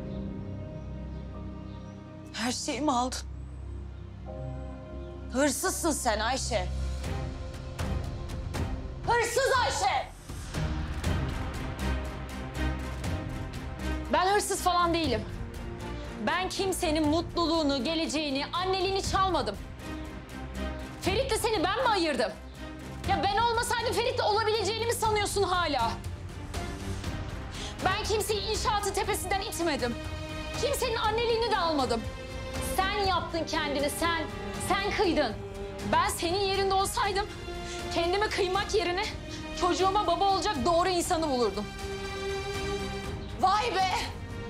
Her şeyimi aldın. Hırsızsın sen Ayşe. Hırsız Ayşe! Ben hırsız falan değilim. Ben kimsenin mutluluğunu, geleceğini, anneliğini çalmadım. Ferit'le seni ben mi ayırdım? Ya ben olmasaydım Ferit'le olabileceğini mi sanıyorsun hala? Ben kimseyi inşaatı tepesinden itmedim. Kimsenin anneliğini de almadım. Sen yaptın kendini, sen. Sen kıydın. Ben senin yerinde olsaydım kendime kıymak yerine çocuğuma baba olacak doğru insanı bulurdum. Vay be!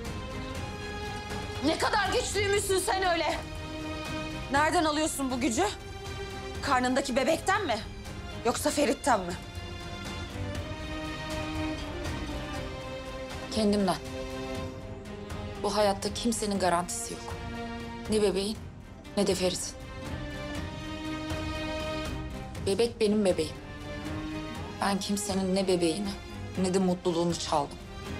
Ne kadar güçlüymüşsün sen öyle. Nereden alıyorsun bu gücü? Karnındaki bebekten mi? Yoksa Ferit'ten mi? Kendimden. Bu hayatta kimsenin garantisi yok. Ne bebeğin ne de Ferit. Bebek benim bebeğim. Ben kimsenin ne bebeğini ne de mutluluğunu çaldım.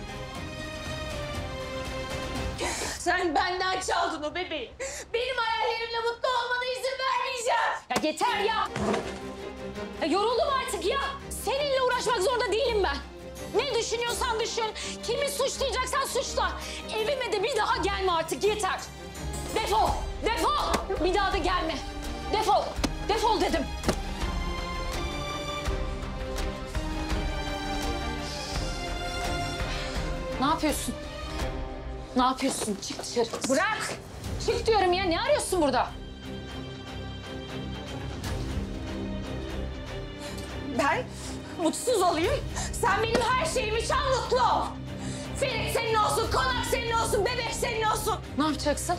Sen benden çaldın o bebeği. Benim hayallerimle mutlu olmana izin vermeyeceğim. Ya yeter ya! Ya yoruldum artık ya! Seninle uğraşmak zorunda değilim ben. Ne düşünüyorsan düşün, kimi suçlayacaksan suçla. Evime de bir daha gelme artık, yeter. Defol, defol! Bir daha da gelme. Defol, defol dedim. Ne yapıyorsun? Ne yapıyorsun? Çık dışarı. Bırak! Çık diyorum ya. Ne arıyorsun burada? Ben mutsuz olayım. Sen benim her şeyimi çal, mutlu ol. Ferit senin olsun, konak senin olsun, bebek senin olsun. Ne yapacaksın?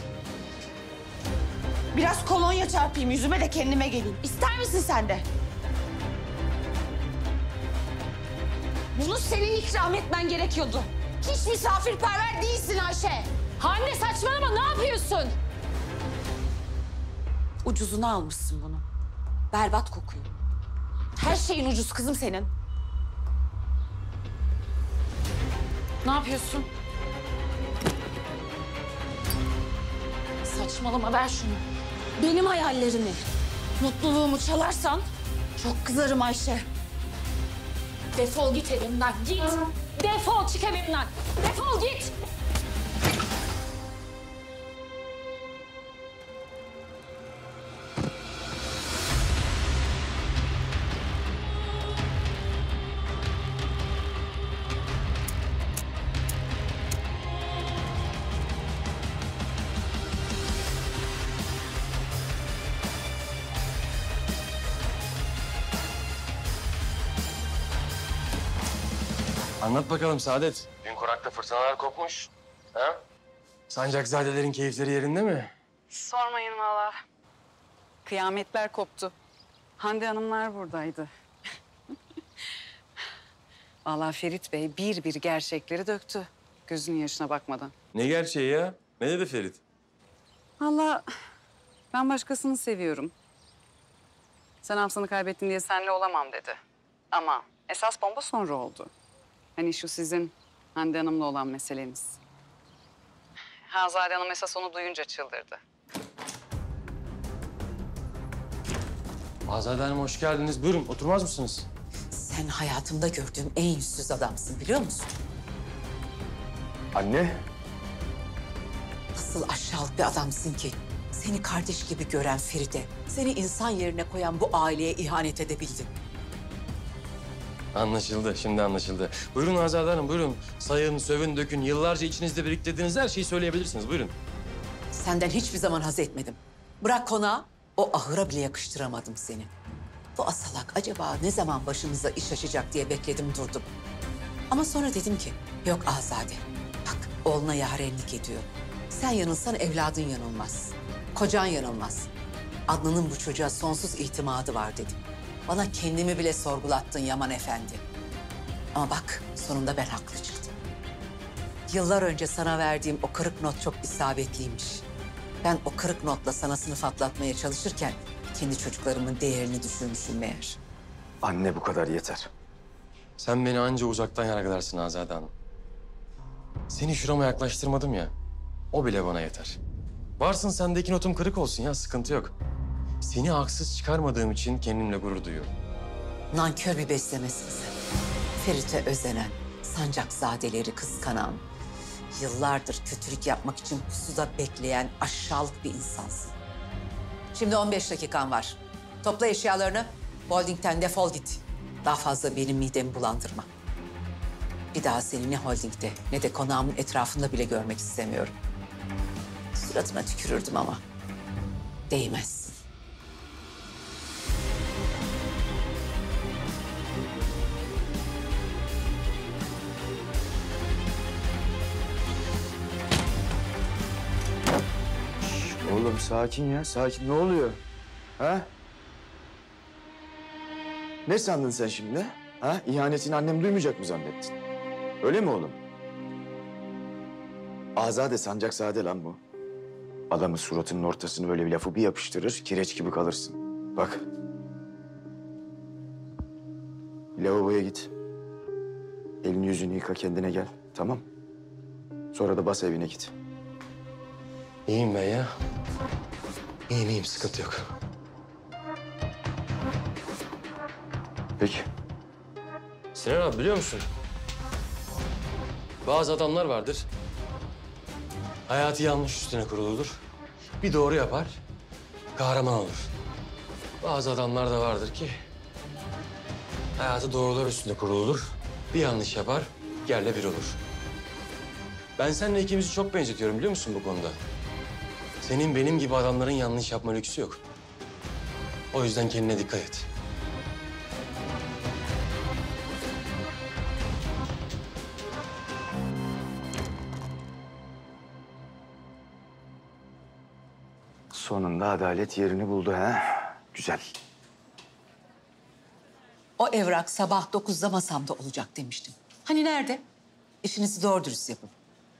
Biraz kolonya çarpayım yüzüme de kendime geleyim. İster misin sen de? Bunu senin ikram etmen gerekiyordu. Hiç misafirperver değilsin Ayşe. Hande saçmalama. Ne yapıyorsun? Ucuzunu almışsın bunu. Berbat kokuyor. Her şeyin ucuz kızım senin. Ne yapıyorsun? Saçmalama. Ver şunu. Benim hayallerimi, mutluluğumu çalarsan çok kızarım Ayşe. Defol git evimden. Git. Defol çık evimden. Defol git. Anlat bakalım Saadet. Dün konakta fırtınalar kopmuş. Ha? Sancakzadelerin keyifleri yerinde mi? Sormayın valla. Kıyametler koptu. Hande Hanımlar buradaydı. Vallahi Ferit Bey bir bir gerçekleri döktü. Gözünün yaşına bakmadan. Ne gerçeği ya? Ne dedi Ferit? Vallahi ben başkasını seviyorum. Sen Hafsa'nı kaybettin diye seninle olamam dedi. Ama esas bomba sonra oldu. Hani şu sizin Hande Hanım'la olan meseleniz. Hazade Hanım esas onu duyunca çıldırdı. Azade Hanım hoş geldiniz. Buyurun oturmaz mısınız? Sen hayatımda gördüğüm en yüzsüz adamsın biliyor musun? Anne. Nasıl aşağılık bir adamsın ki seni kardeş gibi gören Feride, seni insan yerine koyan bu aileye ihanet edebildin. Anlaşıldı, şimdi anlaşıldı. Buyurun Azade Hanım, buyurun. Sayın, sövün, dökün. Yıllarca içinizde biriktirdiğiniz her şeyi söyleyebilirsiniz. Buyurun. Senden hiçbir zaman haz etmedim. Bırak konağı, o ahıra bile yakıştıramadım seni. Bu asalak acaba ne zaman başımıza iş açacak diye bekledim durdum. Ama sonra dedim ki, yok Azade. Bak oğluna yarenlik ediyor. Sen yanılsan evladın yanılmaz. Kocan yanılmaz. Adnan'ın bu çocuğa sonsuz itimadı var dedim. Bana kendimi bile sorgulattın Yaman Efendi. Ama bak sonunda ben haklı çıktım. Yıllar önce sana verdiğim o kırık not çok isabetliymiş. Ben o kırık notla sana sınıf atlatmaya çalışırken kendi çocuklarımın değerini düşürmüşüm meğer. Anne bu kadar yeter. Sen beni anca uzaktan yargılarsın Azade Hanım. Seni şurama yaklaştırmadım ya. O bile bana yeter. Varsın sendeki notum kırık olsun ya, sıkıntı yok. Seni haksız çıkarmadığım için kendimle gurur duyuyorum. Nankör bir beslemesin sen. Ferit'e özenen, sancakzadeleri kıskanan, yıllardır kötülük yapmak için pusuda bekleyen aşağılık bir insansın. Şimdi 15 dakikan var. Topla eşyalarını, holdingden defol git. Daha fazla benim midemi bulandırma. Bir daha seni ne holdingde ne de konağımın etrafında bile görmek istemiyorum. Suratına tükürürdüm ama değmez. Oğlum sakin ya, sakin. Ne oluyor? Ha? Ne sandın sen şimdi? Ha? İhanetini annem duymayacak mı zannettin? Öyle mi oğlum? Azade sancakzade lan bu. Adamın suratının ortasını böyle bir lafı bir yapıştırır, kireç gibi kalırsın. Bak. Lavaboya git. Elini yüzünü yıka, kendine gel. Tamam. Sonra da bas evine git. İyiyim ben ya. İyiyim, sıkıntı yok. Peki. Sinan abi biliyor musun? Bazı adamlar vardır. Hayatı yanlış üstüne kuruludur. Bir doğru yapar, kahraman olur. Bazı adamlar da vardır ki hayatı doğrular üstünde kuruludur. Bir yanlış yapar, yerle bir olur. Ben seninle ikimizi çok benzetiyorum biliyor musun bu konuda? Senin benim gibi adamların yanlış yapma lüksü yok. O yüzden kendine dikkat et. Sonunda adalet yerini buldu ha. Güzel. O evrak sabah 9'da masamda olacak demiştim. Hani nerede? İşinizi doğru dürüst yapın.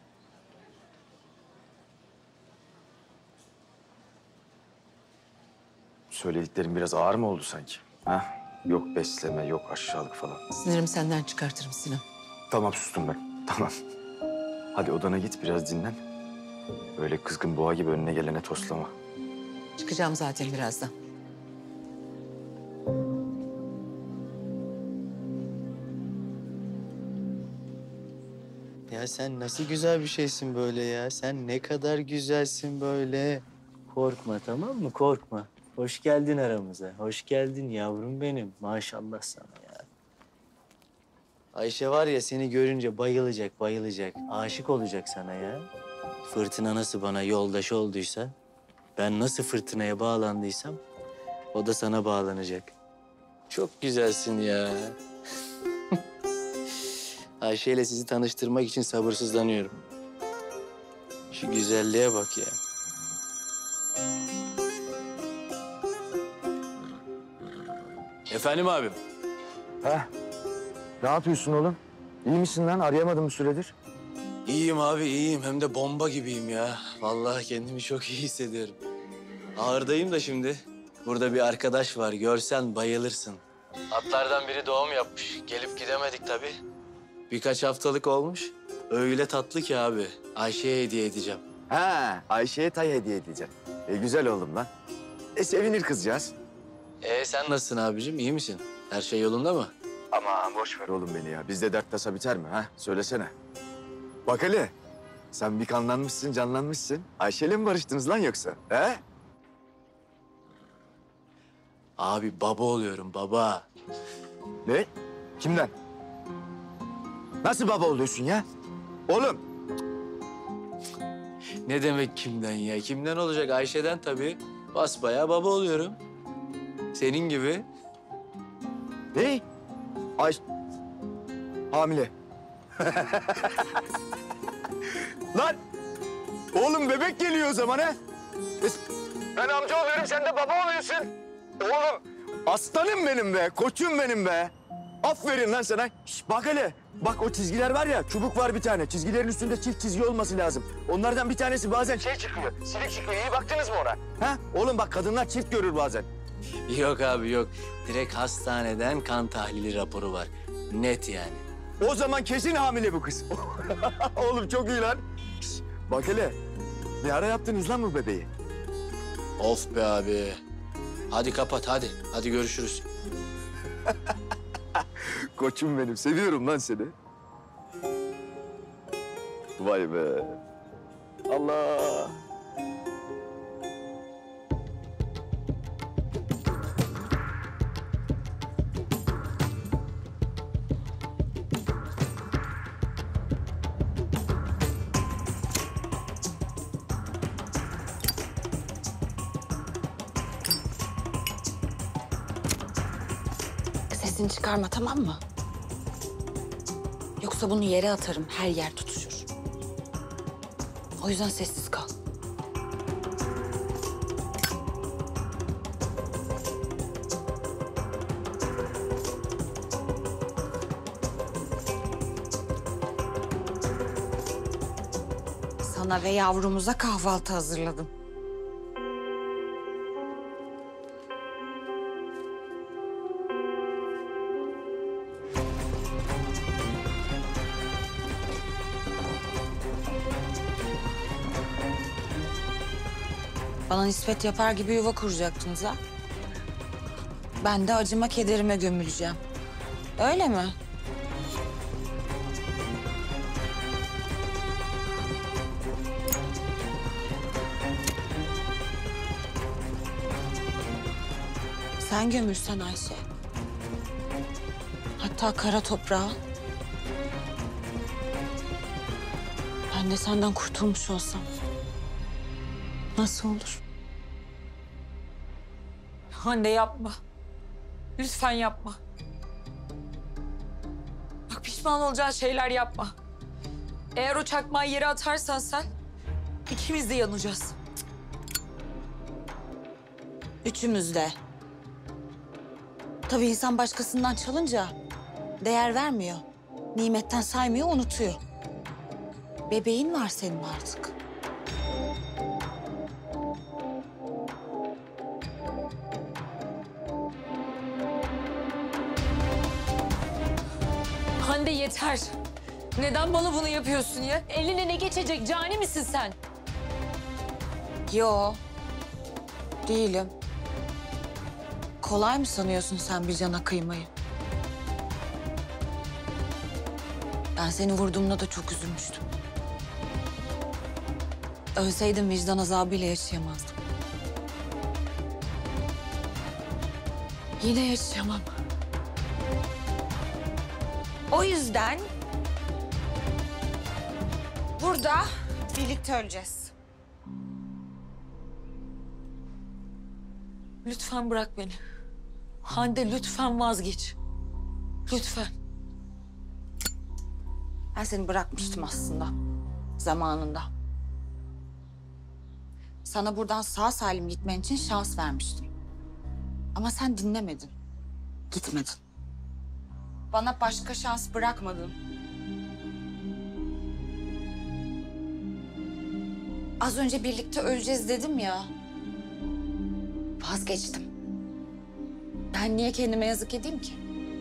Söylediklerim biraz ağır mı oldu sanki? Ha? Yok besleme, yok aşağılık falan. Sinirimi senden çıkartırım Sinan. Tamam sustum ben. Tamam. Hadi odana git biraz dinlen. Öyle kızgın boğa gibi önüne gelene toslama. Çıkacağım zaten birazdan. Ya sen nasıl güzel bir şeysin böyle ya. Sen ne kadar güzelsin böyle. Korkma tamam mı? Korkma. Hoş geldin aramıza. Hoş geldin yavrum benim. Maşallah sana ya. Ayşe var ya seni görünce bayılacak, bayılacak. Aşık olacak sana ya. Fırtına nasıl bana yoldaş olduysa, ben nasıl fırtınaya bağlandıysam o da sana bağlanacak. Çok güzelsin ya. Ayşe ile sizi tanıştırmak için sabırsızlanıyorum. Şu güzelliğe bak ya. Efendim abim. Ha? Ne yapıyorsun oğlum? İyi misin lan? Arayamadım bir süredir. İyiyim abi, iyiyim. Hem de bomba gibiyim ya. Vallahi kendimi çok iyi hissediyorum. Ağırdayım da şimdi. Burada bir arkadaş var. Görsen bayılırsın. Atlardan biri doğum yapmış. Gelip gidemedik tabii. Birkaç haftalık olmuş. Öyle tatlı ki abi. Ayşe'ye hediye edeceğim. Ha, Ayşe'ye tay hediye edeceğim. Güzel oğlum lan. Sevinir kızcağız. Sen nasılsın abicim? İyi misin? Her şey yolunda mı? Aman boş ver oğlum beni ya. Bizde dert tasa biter mi ha? Söylesene. Bak hele. Sen bir kanlanmışsın, canlanmışsın. Ayşe'yle mi barıştınız lan yoksa? He? Abi baba oluyorum, baba. Ne? Kimden? Nasıl baba oluyorsun ya? Oğlum. Ne demek kimden ya? Kimden olacak? Ayşe'den tabii. Basbayağı baba oluyorum. Senin gibi. Ne? Hamile. Lan! Oğlum bebek geliyor o zaman ha? Ben amca oluyorum, sen de baba oluyorsun. Oğlum, aslanım benim be, koçum benim be. Aferin lan sana. Şş, bak hele, bak o çizgiler var ya, çubuk var bir tane. Çizgilerin üstünde çift çizgi olması lazım. Onlardan bir tanesi bazen çıkıyor, silik çıkıyor. İyi baktınız mı ona? Ha? Oğlum bak kadınlar çift görür bazen. Yok abi yok. Direkt hastaneden kan tahlili raporu var. Net yani. O zaman kesin hamile bu kız. Oğlum çok iyi lan. Şş, bak hele, ne ara yaptınız lan bu bebeği? Of be abi. Hadi kapat hadi. Hadi görüşürüz. Koçum benim, seviyorum lan seni. Vay be. Allah. Sesini çıkarma, tamam mı? Yoksa bunu yere atarım, her yer tutuşur. O yüzden sessiz kal. Sana ve yavrumuza kahvaltı hazırladım. Bana nispet yapar gibi yuva kuracaktınız ha? Ben de acıma kederime gömüleceğim. Öyle mi? Sen gömülsen Ayşe. Hatta kara toprağa. Ben Ben de senden kurtulmuş olsam nasıl olur? Hande yapma. Lütfen yapma. Bak pişman olacağın şeyler yapma. Eğer o çakmağı yere atarsan sen ikimiz de yanacağız. Üçümüz de. Tabii insan başkasından çalınca değer vermiyor. Nimetten saymıyor, unutuyor. Bebeğin var senin artık. Hande yeter. Neden bana bunu yapıyorsun ya? Eline ne geçecek? Cani misin sen? Yo, değilim. Kolay mı sanıyorsun sen bir cana kıymayı? Ben seni vurduğumda da çok üzülmüştüm. Ölseydim vicdan azabıyla yaşayamazdım. Yine yaşayamam. O yüzden burada birlikte öleceğiz. Lütfen bırak beni. Hande lütfen vazgeç. Lütfen. Ben seni bırakmıştım aslında zamanında. Sana buradan sağ salim gitmen için şans vermiştim. Ama sen dinlemedin. Gitmedin. Bana başka şans bırakmadın. Az önce birlikte öleceğiz dedim ya. Vazgeçtim. Ben niye kendime yazık edeyim ki?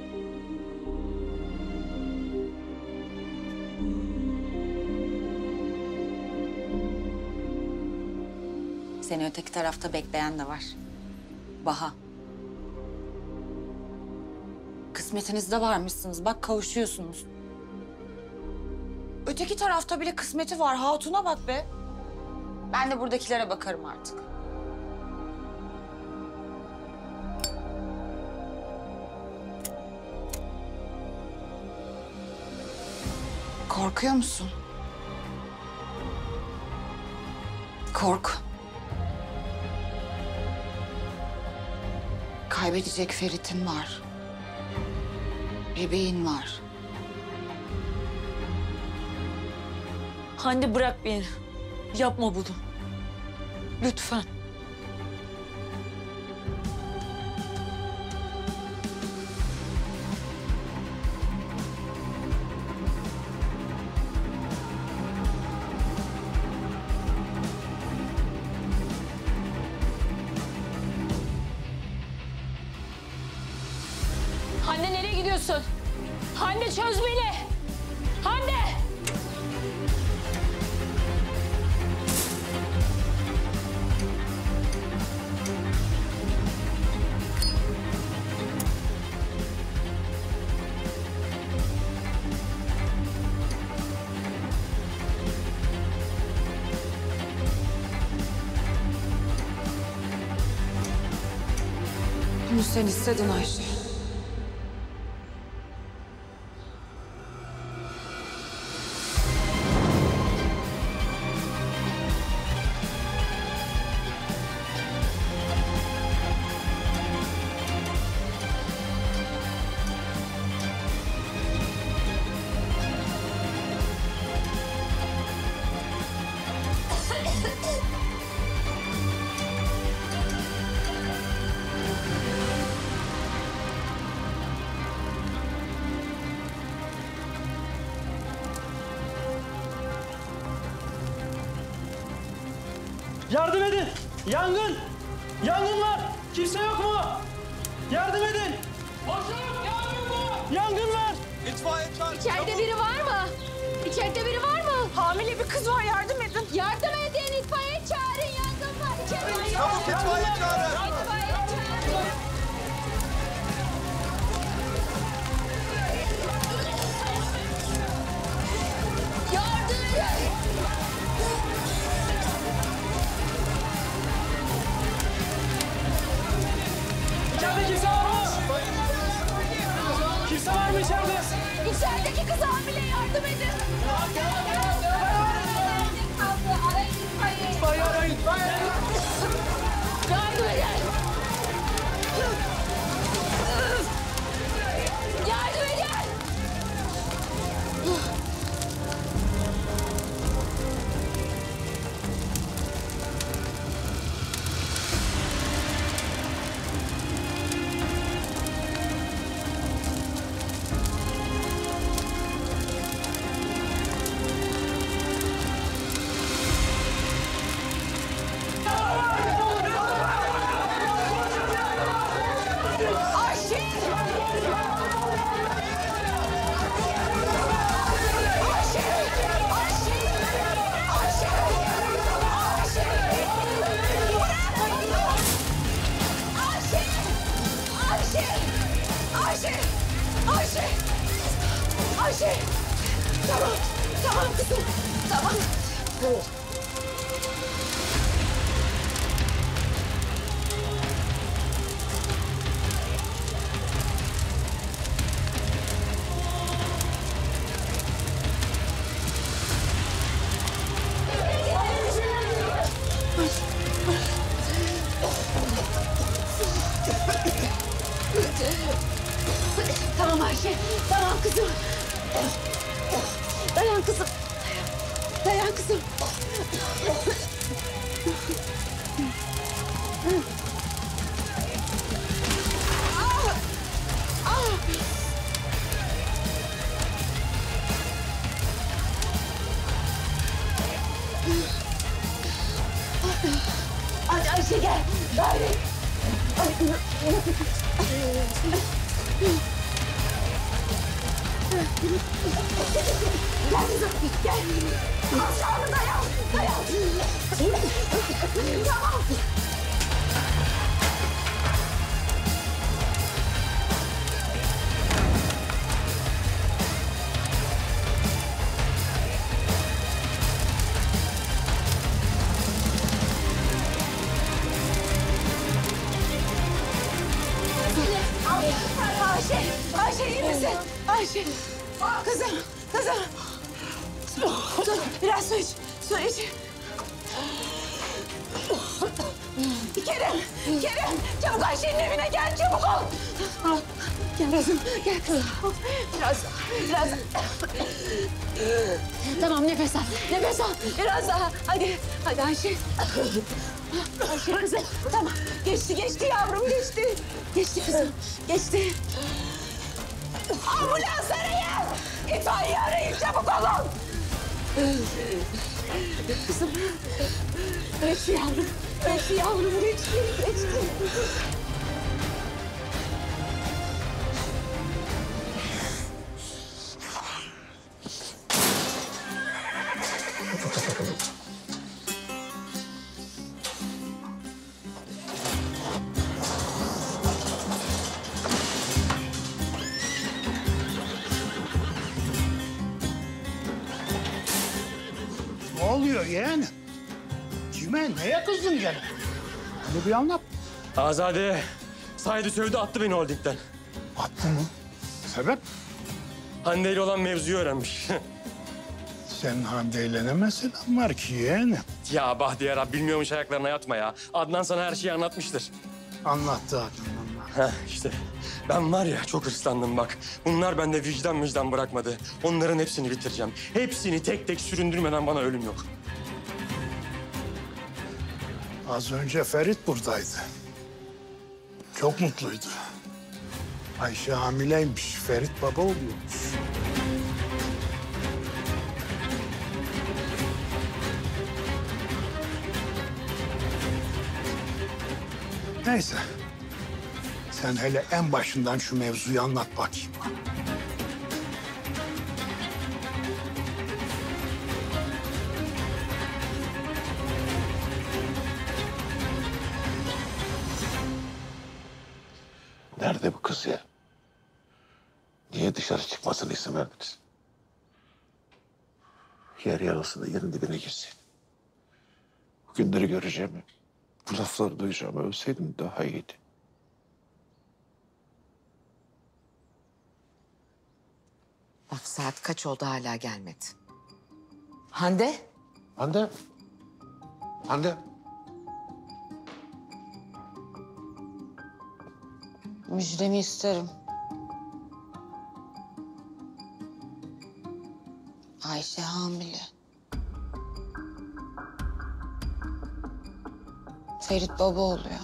Seni öteki tarafta bekleyen de var. Baha. Kısmetinizde varmışsınız. Bak kavuşuyorsunuz. Öteki tarafta bile kısmeti var. Hatun'a bak be. Ben de buradakilere bakarım artık. Korkuyor musun? Kork. Kaybedecek Ferit'in var. Bebeğin var. Hande bırak beni. Yapma bunu. Lütfen. Hande nereye gidiyorsun? Hande çöz beni. Hande! Bunu sen istedin Ayşe. Yardım edin! Yangın! Yangın var! Kimse yok mu? Yardım edin! Boşluk! Yangın var! Yangın var! İtfaiye çağır! İçeride biri var mı? İçeride biri var mı? Hamile bir kız var, yardım edin. Yardım edin, itfaiye çağırın. Yangın var. İçeride Çabuk itfaiye çağırın! İtfaiye çağırın. Yardım edin. İçeride kimse var mı? Kimse var mı içeride? İçerideki kız hamile, yardım edin. Ayşe! Tamam, tamam kızım, tamam. Tamam Ayşe, tamam kızım. Dayan kızım. Dayan kızım. Hadi Ayşe gel. Gayret. Gel kızım, gel. Aşağıda dayan, dayan. Tamam. Ayşe, Ayşe iyi misin? Ayşe, kızım, kızım. Dur, biraz su iç, su iç. Kerem, çabuk Ayşe'nin evine gel, çabuk ol. Gel kızım, gel kızım. Biraz. Tamam, nefes al, nefes al. Biraz daha, hadi Ayşe. Ayşe kızım, tamam. Geçti yavrum, geçti. Geçti kızım, geçti. Ambulans arayın! İtfaiye arayın, çabuk olun! Kızım, geçti yavrum, geçti. Ne oluyor yeğenim? Kime, neye kızdın gene? Hani bir anlat. Azade saydı sövdü attı beni holdingden. Attı mı? Sebep? Hande ile olan mevzuyu öğrenmiş. Senin Hande'yle ne meselen var ki yeğenim? Ya Bahtiyar abi bilmiyormuş ayaklarına yatma ya. Adnan sana her şeyi anlatmıştır. Anlattı Adnan. Heh işte ben var ya çok hırslandım bak. Bunlar bende vicdan bırakmadı. Onların hepsini bitireceğim. Hepsini tek tek süründürmeden bana ölüm yok. Az önce Ferit buradaydı. Çok mutluydu. Ayşe hamileymiş, Ferit baba oluyormuş. Neyse. Sen hele en başından şu mevzuyu anlat bakayım. Nerede bu kız ya? Niye dışarı çıkmasına izin verdiniz? Yer yarılsın da yerin dibine girsin. Bu günleri göreceğimi, bu lafları duyacağımı ölseydim daha iyiydi. Bak saat kaç oldu hala gelmedi. Hande? Hande. Müjdemi isterim. Ayşe hamile. Ferit baba oluyor.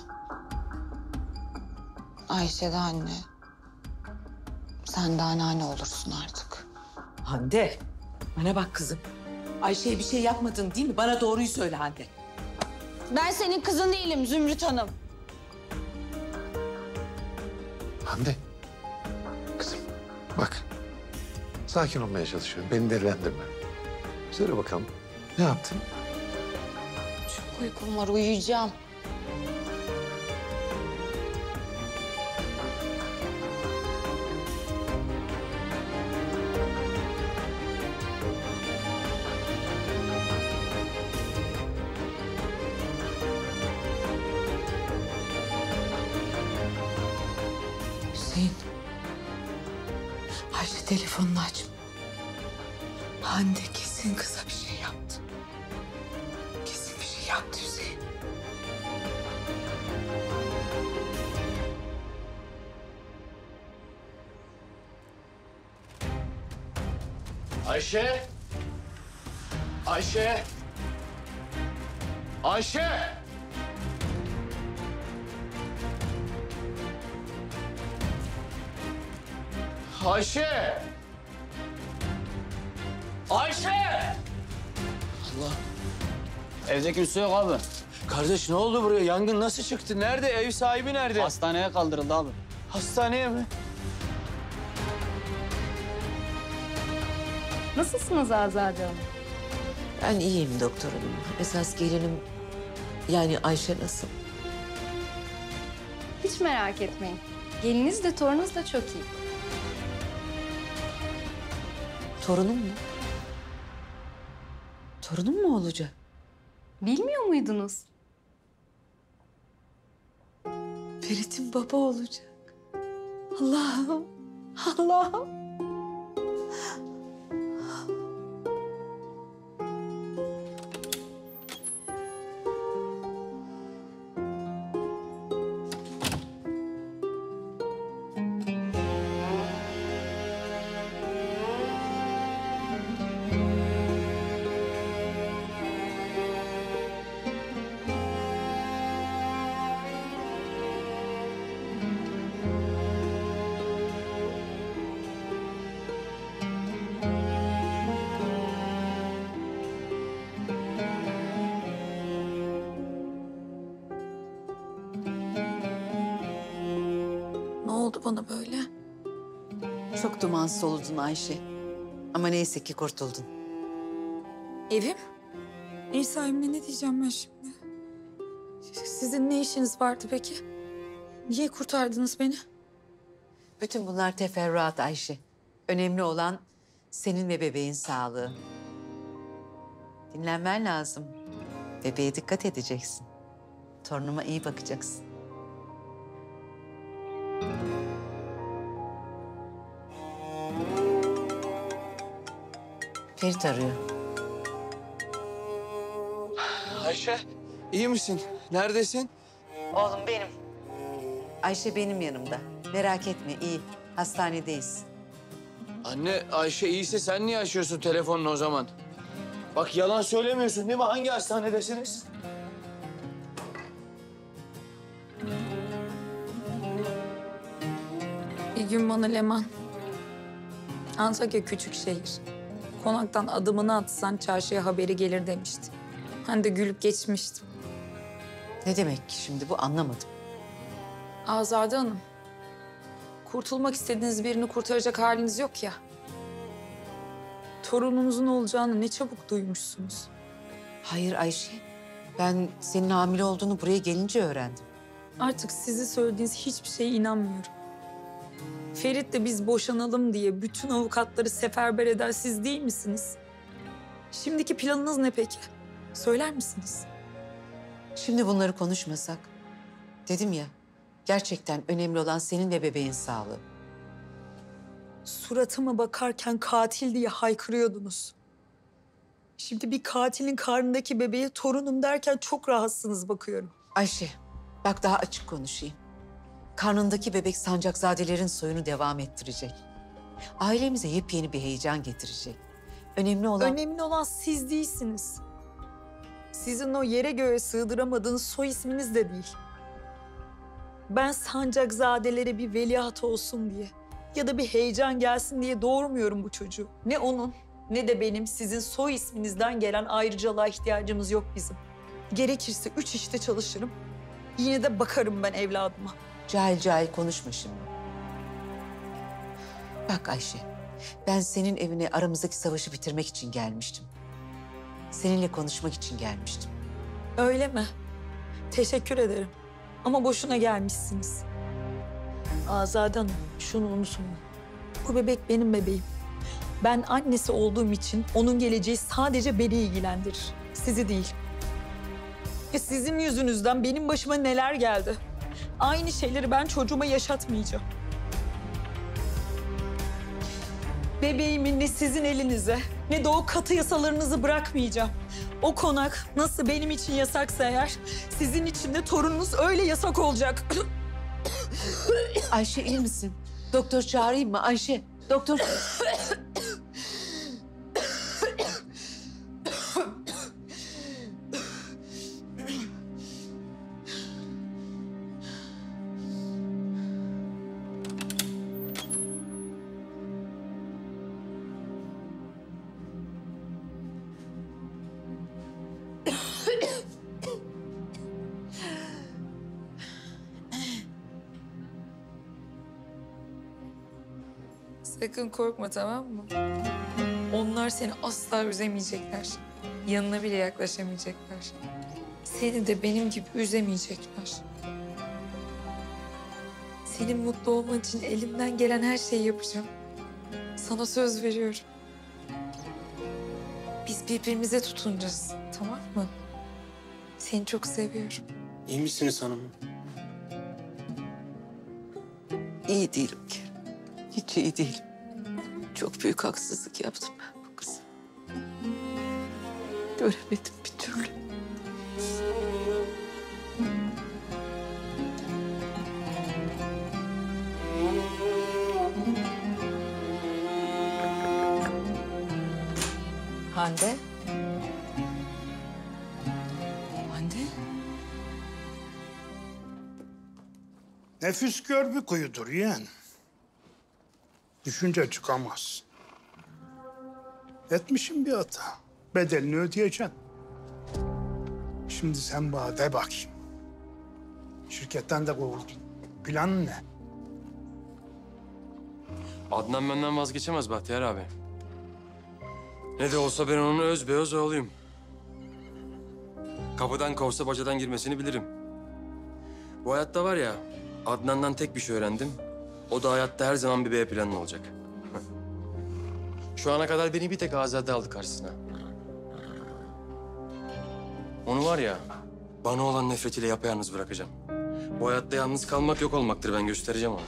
Ayşe de anne. Sen de anneanne olursun artık. Hande, bana bak kızım. Ayşe'ye bir şey yapmadın değil mi? Bana doğruyu söyle Hande. Ben senin kızın değilim Zümrüt Hanım. Hande. Kızım bak. Sakin olmaya çalışıyorum. Beni delilendirme. Söyle bakalım. Ne yaptın? Çok uykum var, uyuyacağım. Hüseyin. Ayşe telefonunu aç. Hande kesin kıza bir şey yaptı. Kesin bir şey yaptı Hüseyin. Ayşe! Ayşe! Ayşe! Ayşe! Ayşe! Allah! Evde kimse yok abi. Kardeş ne oldu buraya? Yangın nasıl çıktı? Nerede? Ev sahibi nerede? Hastaneye kaldırıldı abi. Hastaneye mi? Nasılsınız Azade Hanım? Ben iyiyim doktor hanım. Esas gelinim yani Ayşe nasıl? Hiç merak etmeyin. Geliniz de torununuz da çok iyi. Torunum mu? Torunum mu olacak? Bilmiyor muydunuz? Ferit'in baba olacak. Allah'ım, Allah'ım. Ne oldu bana böyle? Çok dumansız oldun Ayşe. Ama neyse ki kurtuldun. Evim? Ev sahibine ne diyeceğim ben şimdi? Sizin ne işiniz vardı peki? Niye kurtardınız beni? Bütün bunlar teferruat Ayşe. Önemli olan senin ve bebeğin sağlığı. Dinlenmen lazım. Bebeğe dikkat edeceksin. Torunuma iyi bakacaksın. Ferit arıyor. Ayşe, iyi misin? Neredesin? Oğlum benim. Ayşe benim yanımda. Merak etme iyi. Hastanedeyiz. Anne, Ayşe iyiyse sen niye açıyorsun telefonunu o zaman? Bak yalan söylemiyorsun değil mi? Hangi hastanedesiniz? Bir gün bana Leman, Antakya küçük şehir. Konaktan adımını atsan çarşıya haberi gelir demişti. Ben de gülüp geçmiştim. Ne demek ki şimdi bu anlamadım. Azade Hanım, kurtulmak istediğiniz birini kurtaracak haliniz yok ya. Torununuzun olacağını ne çabuk duymuşsunuz. Hayır Ayşe. Ben senin hamile olduğunu buraya gelince öğrendim. Artık sizi söylediğiniz hiçbir şeye inanmıyorum. Ferit de biz boşanalım diye bütün avukatları seferber eden siz değil misiniz? Şimdiki planınız ne peki? Söyler misiniz? Şimdi bunları konuşmasak. Dedim ya, gerçekten önemli olan senin ve bebeğin sağlığı. Suratıma bakarken katil diye haykırıyordunuz. Şimdi bir katilin karnındaki bebeğe torunum derken çok rahatsınız bakıyorum. Ayşe, bak daha açık konuşayım. Karnındaki bebek Sancakzadelerin soyunu devam ettirecek. Ailemize yepyeni bir heyecan getirecek. Önemli olan siz değilsiniz. Sizin o yere göğe sığdıramadığınız soy isminiz de değil. Ben Sancakzadelere bir veliaht olsun diye ya da bir heyecan gelsin diye doğurmuyorum bu çocuğu. Ne onun ne de benim sizin soy isminizden gelen ayrıcalığa ihtiyacımız yok bizim. Gerekirse 3 işte çalışırım. Yine de bakarım ben evladıma. Cahil cahil konuşma şimdi. Bak Ayşe, ben senin evine aramızdaki savaşı bitirmek için gelmiştim. Seninle konuşmak için gelmiştim. Öyle mi? Teşekkür ederim. Ama boşuna gelmişsiniz. Azade Hanım, şunu unutmayın. Bu bebek benim bebeğim. Ben annesi olduğum için onun geleceği sadece beni ilgilendirir. Sizi değil. Sizin yüzünüzden benim başıma neler geldi. Aynı şeyleri ben çocuğuma yaşatmayacağım. bebeğimi ne sizin elinize ne de o katı yasalarınızı bırakmayacağım. O konak nasıl benim için yasaksa eğer sizin için de torununuz öyle yasak olacak. Ayşe iyi misin? Doktor çağırayım mı Ayşe? Doktor... Sakın korkma, tamam mı? Onlar seni asla üzemeyecekler. Yanına bile yaklaşamayacaklar. Seni de benim gibi üzemeyecekler. Senin mutlu olman için elimden gelen her şeyi yapacağım. Sana söz veriyorum. Biz birbirimize tutunacağız, tamam mı? Seni çok seviyorum. İyi misiniz hanım? İyi değilim ki. Hiç iyi değilim. Çok büyük haksızlık yaptım ben bu kıza. Göremedim bir türlü. Hande. Hande. Nefis gör bir kuyudur yeğen. Düşünce çıkamaz. Etmişim bir hata. Bedelini ödeyeceksin. Şimdi sen bana de bakayım. Şirketten de kovuldun. Planın ne? Adnan benden vazgeçemez Bahtiyar abi. Ne de olsa ben onun özbeöz oğluyum. Kapıdan kovsa bacadan girmesini bilirim. Bu hayatta var ya, Adnan'dan tek bir şey öğrendim. O da hayatta her zaman bir B planın olacak. Şu ana kadar beni bir tek Azade aldı karşısına. Onu var ya, bana olan nefretiyle yapayalnız bırakacağım. Bu hayatta yalnız kalmak yok olmaktır, ben göstereceğim onu.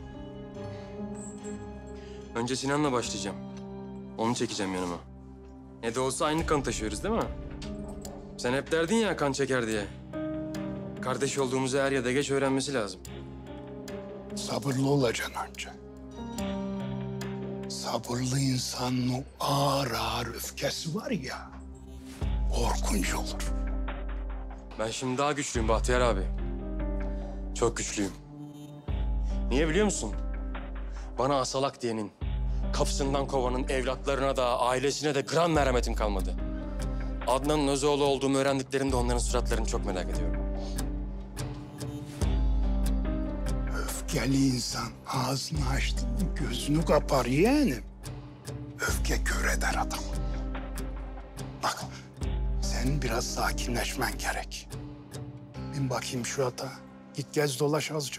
Önce Sinan'la başlayacağım. Onu çekeceğim yanıma. Ne de olsa aynı kan taşıyoruz değil mi? Sen hep derdin ya kan çeker diye. Kardeş olduğumuzu er ya da geç öğrenmesi lazım. Sabırlı olacaksın önce. Sabırlı insanın o ağır ağır öfkesi var ya, korkunç olur. Ben şimdi daha güçlüyüm Bahtiyar abi. Çok güçlüyüm. Niye biliyor musun? Bana asalak diyenin, kapısından kovanın evlatlarına da, ailesine de gram merhametim kalmadı. Adnan'ın Özoğlu olduğumu öğrendiklerinde onların suratlarını çok merak ediyorum. Öfkeli insan ağzını açtı mı gözünü kapar yeğenim. Öfke kör eder adamı. Bak, senin biraz sakinleşmen gerek. Bin bakayım şu ata. Git gez dolaş azıcık.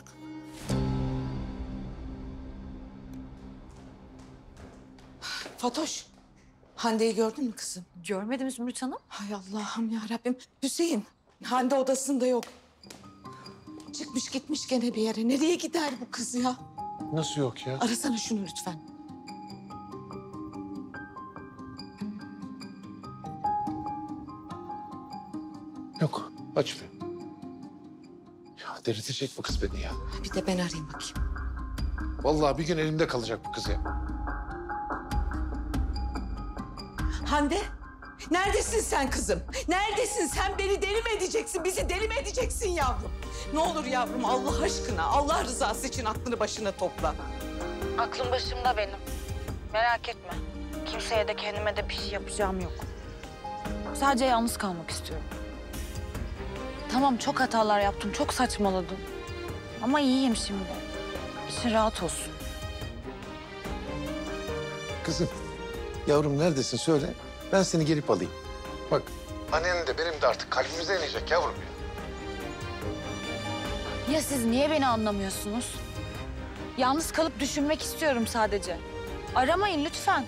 Fatoş, Hande'yi gördün mü kızım? Görmedim Zümrüt Hanım. Hay Allah'ım ya Rabbim. Hüseyin, Hande odasında yok. Çıkmış gitmiş gene bir yere. Nereye gider bu kız ya? Nasıl yok ya? Arasana şunu lütfen. Yok, açmıyor. Ya delirtecek bu kız beni ya. Bir de ben arayayım bakayım. Vallahi bir gün elimde kalacak bu kız ya. Hande, neredesin sen kızım? Neredesin? Sen beni deli mi edeceksin? Bizi deli mi edeceksin yavrum? Ne olur yavrum Allah aşkına, Allah rızası için aklını başına topla. Aklım başımda benim. Merak etme. Kimseye de kendime de bir şey yapacağım yok. Sadece yalnız kalmak istiyorum. Tamam çok hatalar yaptım, çok saçmaladım. Ama iyiyim şimdi. İçin rahat olsun. Kızım, yavrum neredesin söyle. Ben seni gelip alayım. Bak, annenin de benim de artık kalbimize inecek yavrum ya. Ya siz niye beni anlamıyorsunuz? Yalnız kalıp düşünmek istiyorum sadece. Aramayın lütfen.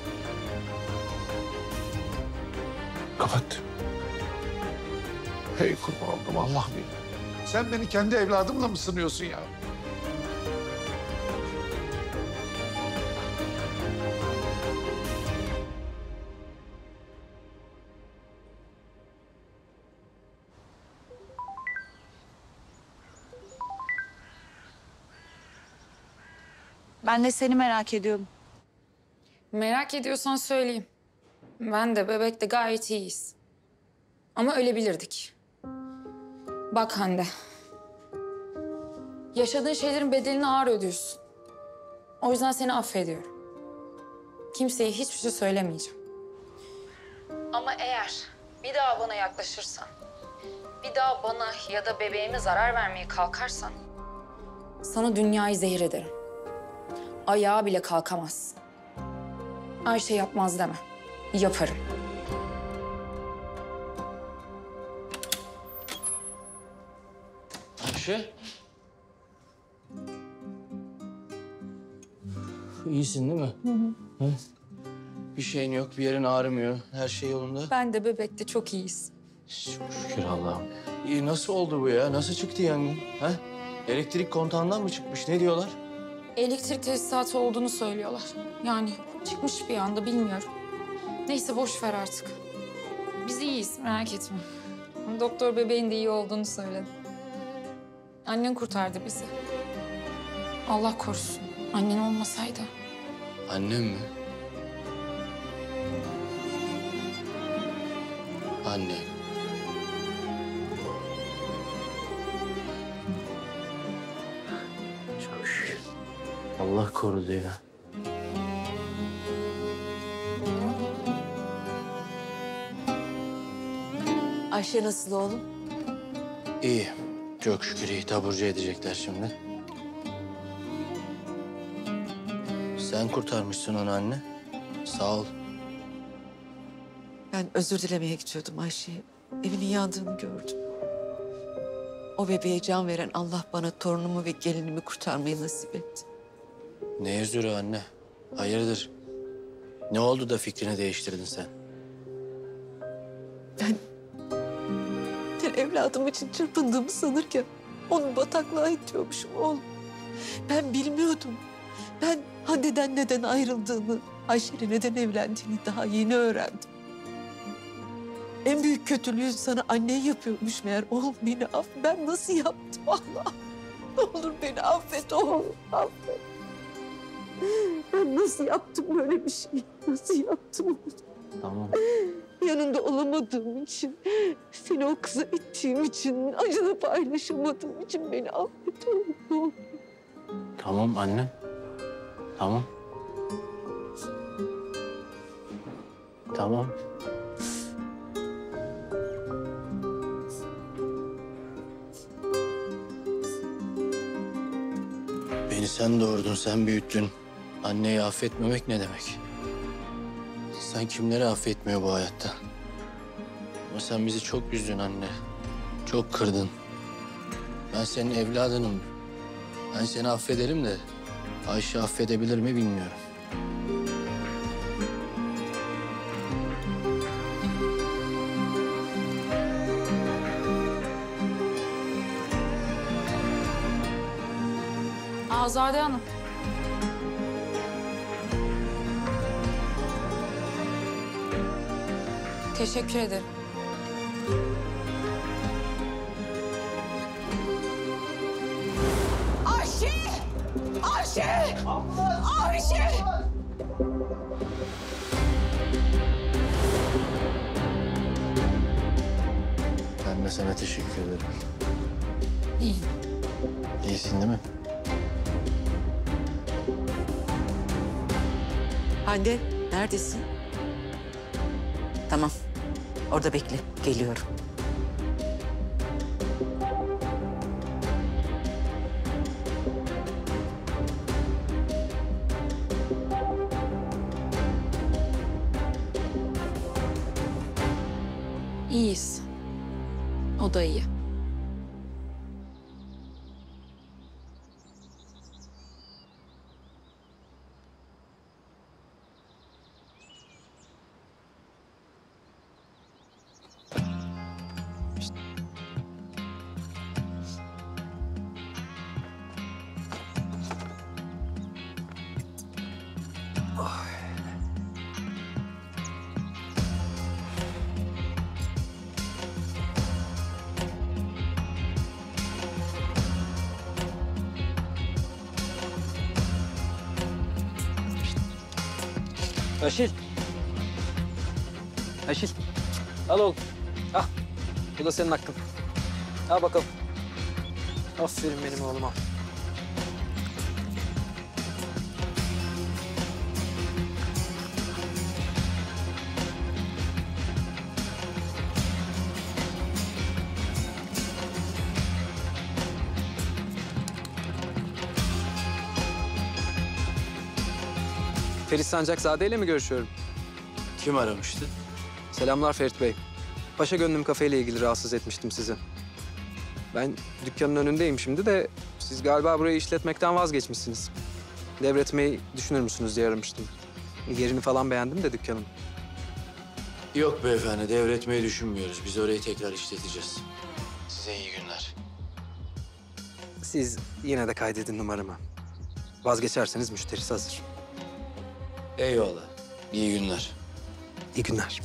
Kapat. Hey kurban oldum Allah'ım ya. Sen beni kendi evladımla mı sınıyorsun ya? Ben de seni merak ediyorum. Merak ediyorsan söyleyeyim. Ben de bebekle gayet iyiyiz. Ama ölebilirdik. Bak Hande. Yaşadığın şeylerin bedelini ağır ödüyorsun. O yüzden seni affediyorum. Kimseye hiçbir şey söylemeyeceğim. Ama eğer bir daha bana yaklaşırsan, bir daha bana ya da bebeğime zarar vermeye kalkarsan, sana dünyayı zehir ederim. Ayağa bile kalkamazsın. Ayşe yapmaz deme. Yaparım. Ayşe. İyisin değil mi? Hı. Bir şeyin yok, bir yerin ağrımıyor. Her şey yolunda. Ben de bebekte çok iyiyiz. Şükür Allah'ım. İyi, nasıl oldu bu ya? Nasıl çıktı yangın? Ha? Elektrik kontağından mı çıkmış? Ne diyorlar? Elektrik tesisatı olduğunu söylüyorlar. Yani çıkmış bir anda, bilmiyorum. Neyse boş ver artık. Biz iyiyiz, merak etme. Doktor bebeğin de iyi olduğunu söyledi. Annen kurtardı bizi. Allah korusun. Annen olmasaydı. Annem mi? Anne. Çok şükür. Allah korudu ya. Ayşe nasıl oğlum? İyi. Çok şükür iyi. Taburcu edecekler şimdi. Sen kurtarmışsın onu anne. Sağ ol. Ben özür dilemeye gidiyordum Ayşe'ye. Evinin yandığını gördüm. O bebeğe can veren Allah bana torunumu ve gelinimi kurtarmayı nasip etti. Ne özürü anne? Hayırdır? Ne oldu da fikrini değiştirdin sen? Ben evladım için çırpındığımı sanırken onu bataklığa itiyormuşum oğlum. Ben bilmiyordum. Ben Hande'den neden ayrıldığını, Ayşe'yle neden evlendiğini daha yeni öğrendim. En büyük kötülüğü sana annen yapıyormuş meğer. Oğlum beni affet. Ben nasıl yaptım Allah? Ne olur beni affet oğlum, affet. Ben nasıl yaptım böyle bir şey? Nasıl yaptım? Tamam. Yanında olamadığım için, seni o kıza ittiğim için, acını paylaşamadığım için beni affet oğlum. Tamam anne. Tamam. Tamam. Beni sen doğurdun, sen büyüttün. Anneyi affetmemek ne demek? İnsan kimleri affetmiyor bu hayatta? Ama sen bizi çok üzdün anne. Çok kırdın. Ben senin evladınım. Ben seni affederim de Ayşe affedebilir mi bilmiyorum. Azade Hanım. Teşekkür ederim. Ayşe! Ayşe! Ayşe! Ben de sana teşekkür ederim. İyiyim. İyisin değil mi? Hande, neredesin? Tamam, orada bekle. Geliyorum. İyiyiz. O da iyi. Aşil. Aşil. Al oğlum. Al. Bu da senin hakkın. Al bakalım. Aferin benim oğluma. Ferit Sancakzade ile mi görüşüyorum? Kim aramıştı? Selamlar Ferit Bey. Paşa Gönlüm Kafe ile ilgili rahatsız etmiştim sizi. Ben dükkanın önündeyim şimdi de siz galiba burayı işletmekten vazgeçmişsiniz. Devretmeyi düşünür müsünüz diye aramıştım. Yerini falan beğendim de dükkanın. Yok beyefendi, devretmeyi düşünmüyoruz. Biz orayı tekrar işleteceğiz. Size iyi günler. Siz yine de kaydedin numaramı. Vazgeçerseniz müşterisi hazır. Eyvallah. İyi günler. İyi günler.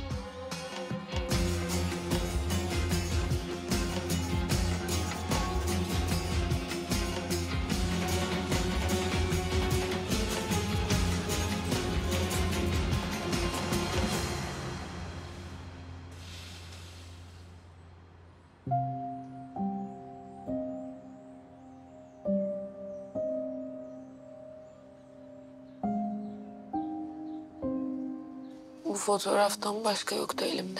Bu fotoğraftan başka yoktu elimde.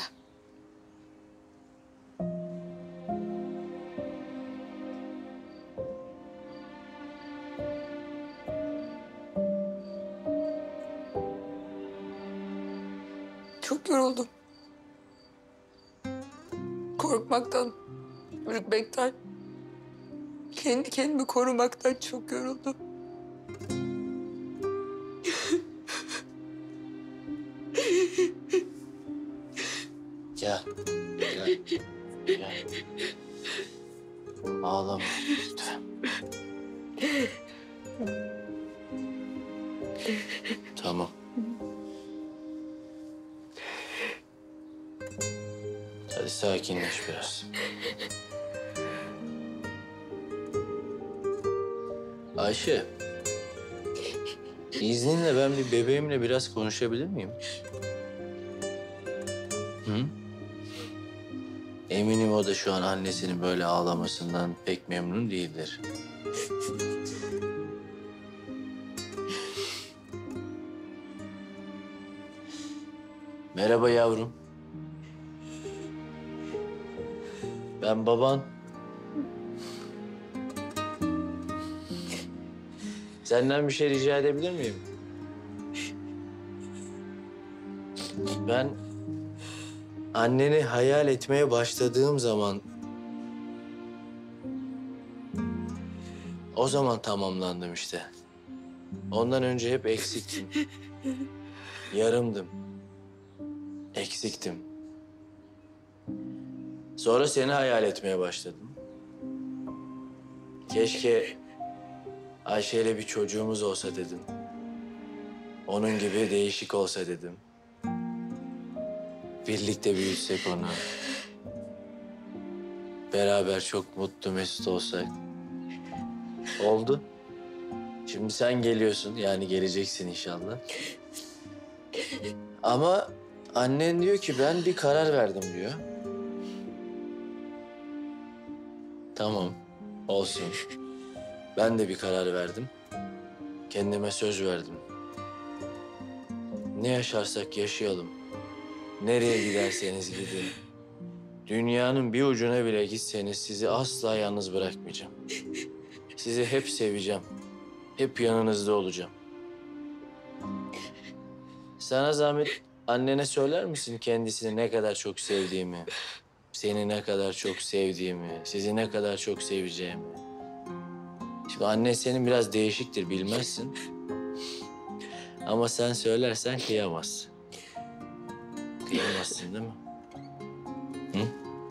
Çok yoruldum. Korkmaktan, ürkmekten, kendi kendimi korumaktan çok yoruldum. Gel. Gel. Gel. Ağlama lütfen. Tamam. Hadi sakinleş biraz. Ayşe. İzninle ben bir bebeğimle biraz konuşabilir miyim? Hı? Eminim o da şu an annesinin böyle ağlamasından pek memnun değildir. Merhaba yavrum. Ben baban. Senden bir şey rica edebilir miyim? Ben anneni hayal etmeye başladığım zaman o zaman tamamlandım işte. Ondan önce hep eksiktim. Yarımdım. Eksiktim. Sonra seni hayal etmeye başladım. Keşke Ayşe'yle bir çocuğumuz olsa dedim. Onun gibi değişik olsa dedim. Birlikte büyütsek onu. Beraber çok mutlu mesut olsak. Oldu. Şimdi sen geliyorsun, yani geleceksin inşallah. Ama annen diyor ki ben bir karar verdim diyor. Tamam, olsun. Ben de bir karar verdim. Kendime söz verdim. Ne yaşarsak yaşayalım. Nereye giderseniz gidin. Dünyanın bir ucuna bile gitseniz sizi asla yalnız bırakmayacağım. Sizi hep seveceğim. Hep yanınızda olacağım. Sana zahmet annene söyler misin kendisini ne kadar çok sevdiğimi? Seni ne kadar çok sevdiğimi, sizi ne kadar çok seveceğimi. Şimdi annen senin biraz değişiktir, bilmezsin. Ama sen söylersen kıyamazsın. Kıyamazsın değil mi? Hı?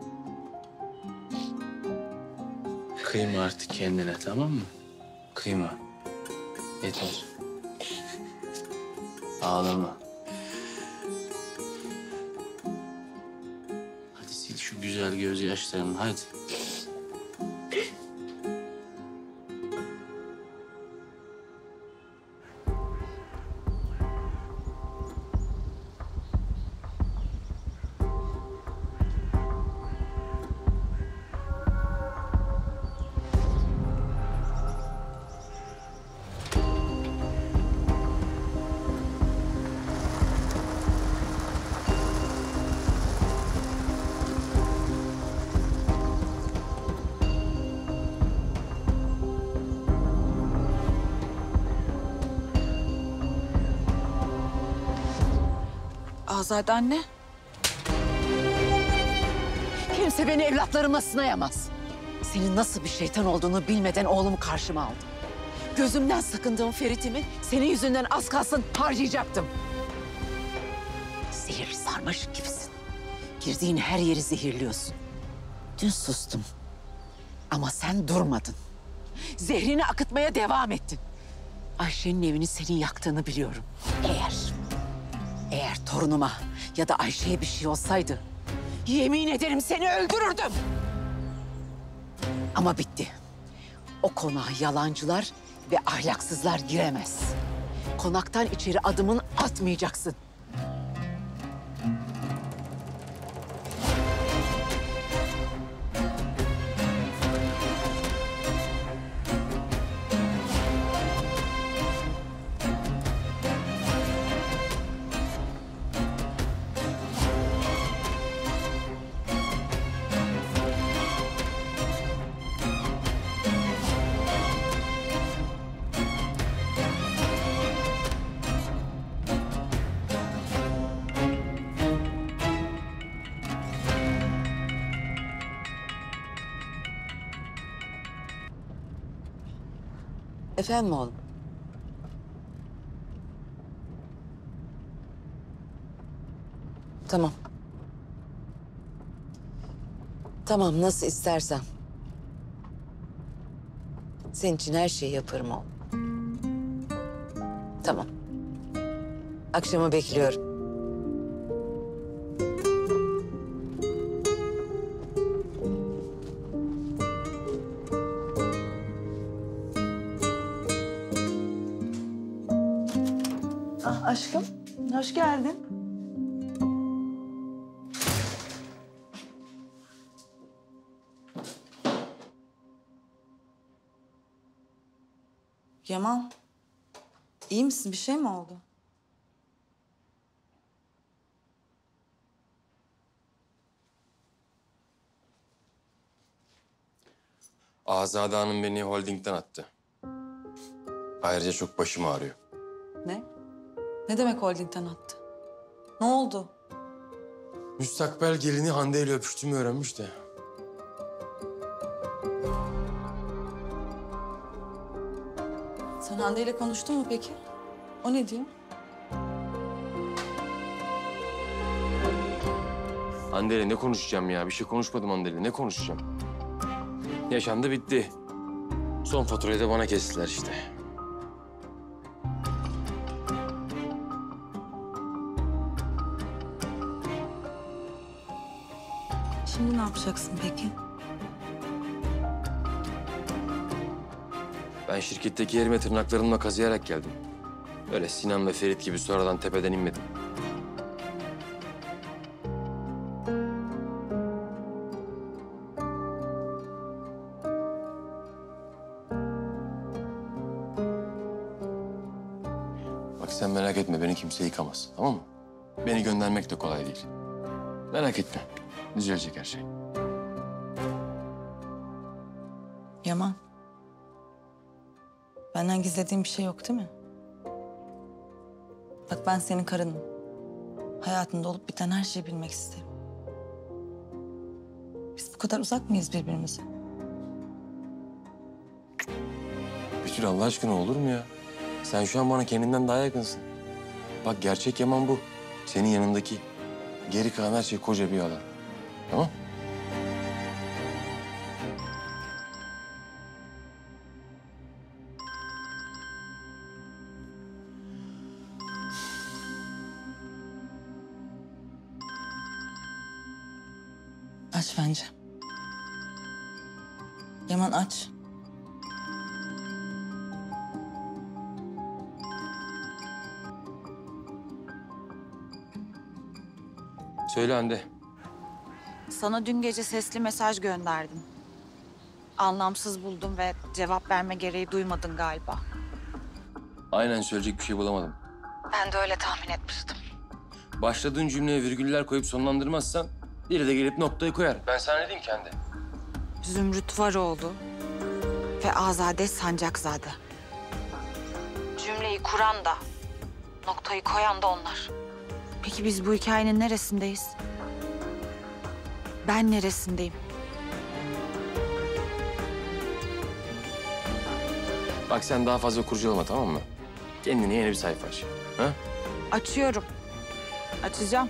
Kıyma artık kendine, tamam mı? Kıyma. Yeter. Ağlama. Hadi sil şu güzel gözyaşlarını, hadi. Azade anne. Kimse beni evlatlarımla sınayamaz. Senin nasıl bir şeytan olduğunu bilmeden oğlumu karşıma aldım. Gözümden sakındığım Ferit'imi senin yüzünden az kalsın harcayacaktım. Zehir sarmaşık gibisin. Girdiğin her yeri zehirliyorsun. Dün sustum. Ama sen durmadın. Zehrini akıtmaya devam ettin. Ayşe'nin evini senin yaktığını biliyorum. Eğer torunuma ya da Ayşe'ye bir şey olsaydı... yemin ederim seni öldürürdüm. Ama bitti. O konağa yalancılar ve ahlaksızlar giremez. Konaktan içeri adımını atmayacaksın. Efendim oğlum? Tamam. Tamam, nasıl istersen. Senin için her şeyi yaparım oğlum. Tamam. Akşama bekliyorum. Ah aşkım, hoş geldin. Yaman, iyi misin? Bir şey mi oldu? Azade Hanım beni holdingden attı. Ayrıca çok başım ağrıyor. Ne? Ne demek holdingden attı? Ne oldu? Müstakbel gelini Hande ile öpüştüğümü öğrenmiş de. Sen Hande ile konuştun mu peki? O ne diyor? Hande ile ne konuşacağım ya? Bir şey konuşmadım Hande ile. Ne konuşacağım? Yaşandı bitti. Son faturayı da bana kestiler işte. Şimdi ne yapacaksın peki? Ben şirketteki yerime tırnaklarımla kazıyarak geldim. Öyle Sinan ve Ferit gibi sonradan tepeden inmedim. Bak sen merak etme, beni kimse yıkamaz, tamam mı? Beni göndermek de kolay değil. Merak etme, düzelecek her şey. Yaman. Benden gizlediğin bir şey yok değil mi? Bak ben senin karınım. Hayatında olup biten her şeyi bilmek isterim. Biz bu kadar uzak mıyız birbirimize? Betül Allah aşkına olur mu ya? Sen şu an bana kendinden daha yakınsın. Bak gerçek Yaman bu. Senin yanındaki. Geri kalan her şey koca bir yalan. Tamam? Aç bence. Yaman aç. Söyle Hande. Sana dün gece sesli mesaj gönderdim. Anlamsız buldum ve cevap verme gereği duymadın galiba. Aynen söyleyecek bir şey bulamadım. Ben de öyle tahmin etmiştim. Başladığın cümleye virgüller koyup sonlandırmazsan biri de gelip noktayı koyar. Ben sana ne diyeyim ki Hande? Zümrüt Varoğlu ve Azade Sancakzade. Cümleyi kuran da, noktayı koyan da onlar. Peki biz bu hikayenin neresindeyiz? Ben neresindeyim? Bak sen daha fazla kurcalama, tamam mı? Kendine yeni bir sayfa aç. Ha? Açıyorum. Açacağım.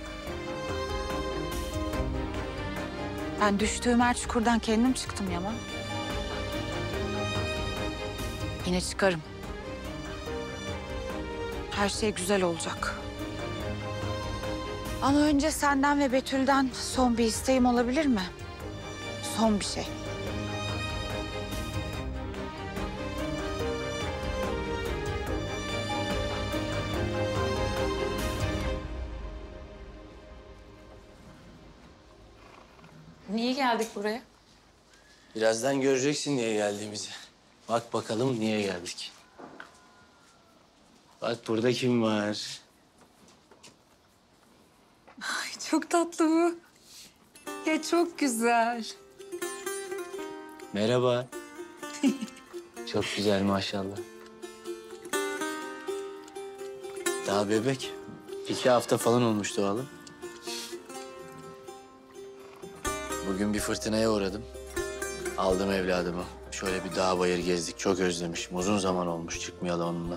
Ben düştüğüm her çukurdan kendim çıktım Yaman. Yine çıkarım. Her şey güzel olacak. Ama önce senden ve Betül'den son bir isteğim olabilir mi? Son bir şey. Niye geldik buraya? Birazdan göreceksin niye geldiğimizi. Bak bakalım niye geldik. Bak burada kim var? Çok tatlı bu. Ya çok güzel. Merhaba. Çok güzel maşallah. Daha bebek. 2 hafta falan olmuş doğalım. Bugün bir fırtınaya uğradım. Aldım evladımı. Şöyle bir dağ bayır gezdik. Çok özlemişim. Uzun zaman olmuş çıkmayalı onunla.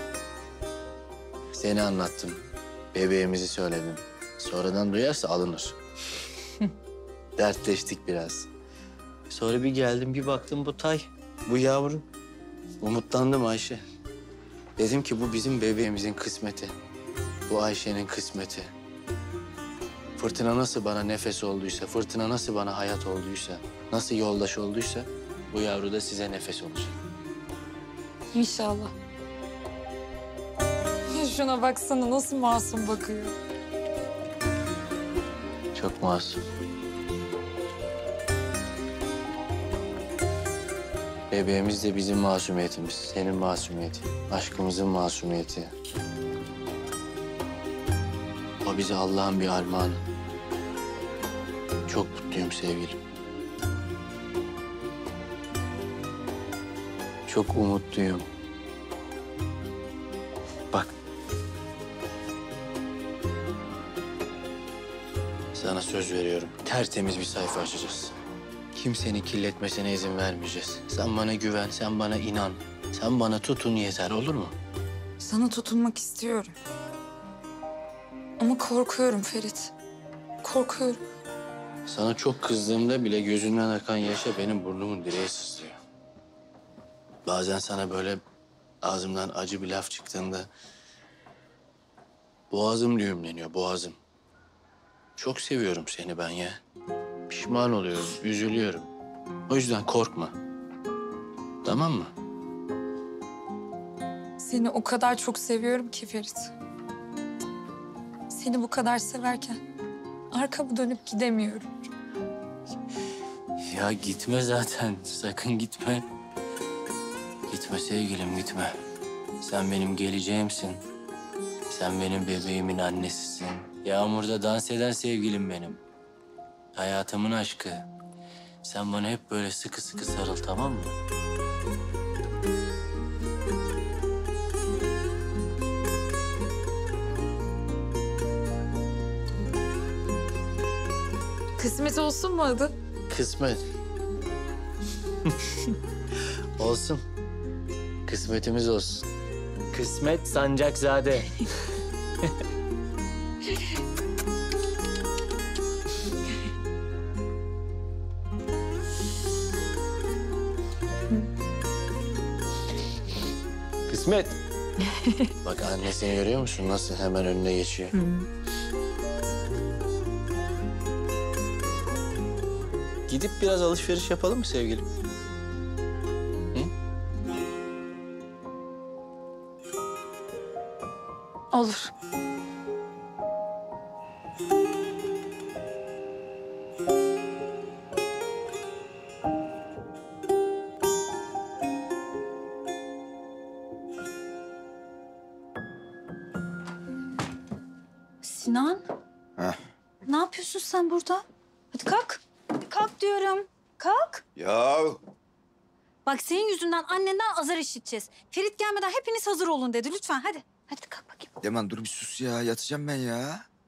Seni anlattım. Bebeğimizi söyledim. Sonradan duyarsa alınır. Dertleştik biraz. Sonra bir geldim bir baktım bu Tay. Bu yavrum. Umutlandım Ayşe. Dedim ki bu bizim bebeğimizin kısmeti. Bu Ayşe'nin kısmeti. Fırtına nasıl bana nefes olduysa, fırtına nasıl bana hayat olduysa, nasıl yoldaş olduysa bu yavru da size nefes olacak. İnşallah. Şuna baksana nasıl masum bakıyor. Çok masum. Bebeğimiz de bizim masumiyetimiz, senin masumiyetin, aşkımızın masumiyeti. O bize Allah'ın bir armağanı. Çok mutluyum sevgilim. Çok umutluyum. Bak. Sana söz veriyorum. Tertemiz bir sayfa açacağız. Kimsenin kirletmesine izin vermeyeceğiz. Sen bana güven, sen bana inan. Sen bana tutun yeter, olur mu? Sana tutunmak istiyorum. Ama korkuyorum Ferit. Korkuyorum. Sana çok kızdığımda bile gözünden akan yaşa benim burnumun direği sızlıyor. Bazen sana böyle ağzımdan acı bir laf çıktığında boğazım düğümleniyor, boğazım. Çok seviyorum seni ben ya. Pişman oluyorum, üzülüyorum. O yüzden korkma. Tamam mı? Seni o kadar çok seviyorum ki Ferit. Seni bu kadar severken arkamı dönüp gidemiyorum. Ya gitme zaten, sakın gitme. Gitme sevgilim, gitme. Sen benim geleceğimsin. Sen benim bebeğimin annesisin. Yağmurda dans eden sevgilim benim. Hayatımın aşkı. Sen bana hep böyle sıkı sıkı sarıl, tamam mı? Kısmet olsun mu adı? Kısmet. Olsun. Kısmetimiz olsun. Kısmet Sancakzade. Kısmet. Bak annesini görüyor musun? Nasıl hemen önüne geçiyor. Gidip biraz alışveriş yapalım mı sevgilim? Hı? Olur. Sinan. Heh. Ne yapıyorsun sen burada? Hadi kalk. Hadi kalk diyorum. Kalk. Ya Bak senin yüzünden annenden azar işiteceğiz. Ferit gelmeden hepiniz hazır olun dedi. Lütfen hadi. Hadi kalk bakayım. Leman dur bir sus ya. Yatacağım ben ya.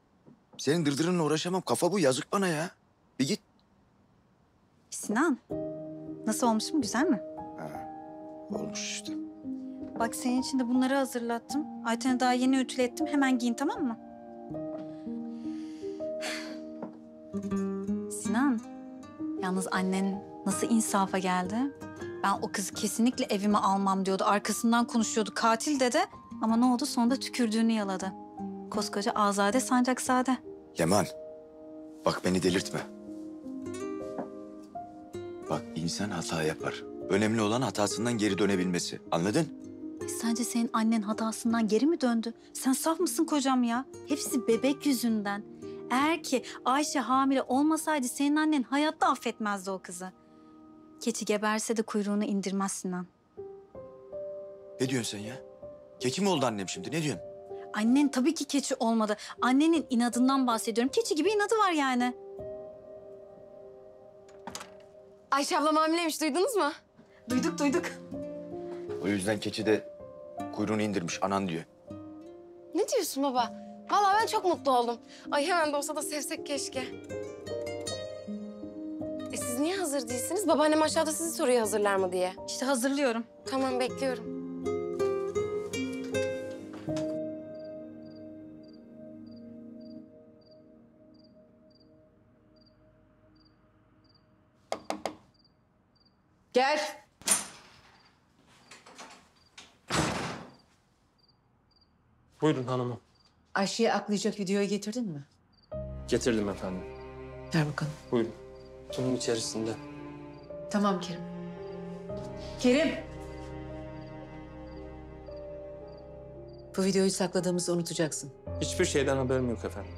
Senin dırdırınla uğraşamam. Kafa bu. Yazık bana ya. Bir git. Sinan, nasıl olmuşum? Güzel mi? Olmuş işte. Bak senin için de bunları hazırlattım. Ayten'e daha yeni ütülettim. Hemen giyin, tamam mı? Sinan, yalnız annen nasıl insafa geldi? Ben o kızı kesinlikle evime almam diyordu. Arkasından konuşuyordu. Katil dedi. Ama ne oldu? Sonunda tükürdüğünü yaladı. Koskoca Azade Sancakzade. Yaman. Bak beni delirtme. Bak insan hata yapar. Önemli olan hatasından geri dönebilmesi. Anladın? Sence senin annen hatasından geri mi döndü? Sen saf mısın kocam ya? Hepsi bebek yüzünden. Eğer ki Ayşe hamile olmasaydı senin annen hayatta affetmezdi o kızı. Keçi geberse de kuyruğunu indirmez Sinan. Ne diyorsun sen ya? Keçi mi oldu annem şimdi? Ne diyorsun? Annen tabii ki keçi olmadı. Annenin inadından bahsediyorum. Keçi gibi inadı var yani. Ayşe ablam hamileymiş, duydunuz mu? Duyduk. O yüzden keçi de kuyruğunu indirmiş anan diyor. Ne diyorsun baba? Vallahi ben çok mutlu oldum. Ay hemen de olsa da sevsek keşke. Siz niye hazır değilsiniz? Babaannem aşağıda sizi soruyor hazırlar mı diye. İşte hazırlıyorum. Tamam, bekliyorum. Gel. Buyurun hanımım. Ayşe'yi aklayacak videoyu getirdin mi? Getirdim efendim. Ver bakalım. Buyurun. Bunun içerisinde. Tamam Kerim. Kerim. Bu videoyu sakladığımızı unutacaksın. Hiçbir şeyden haberim yok efendim.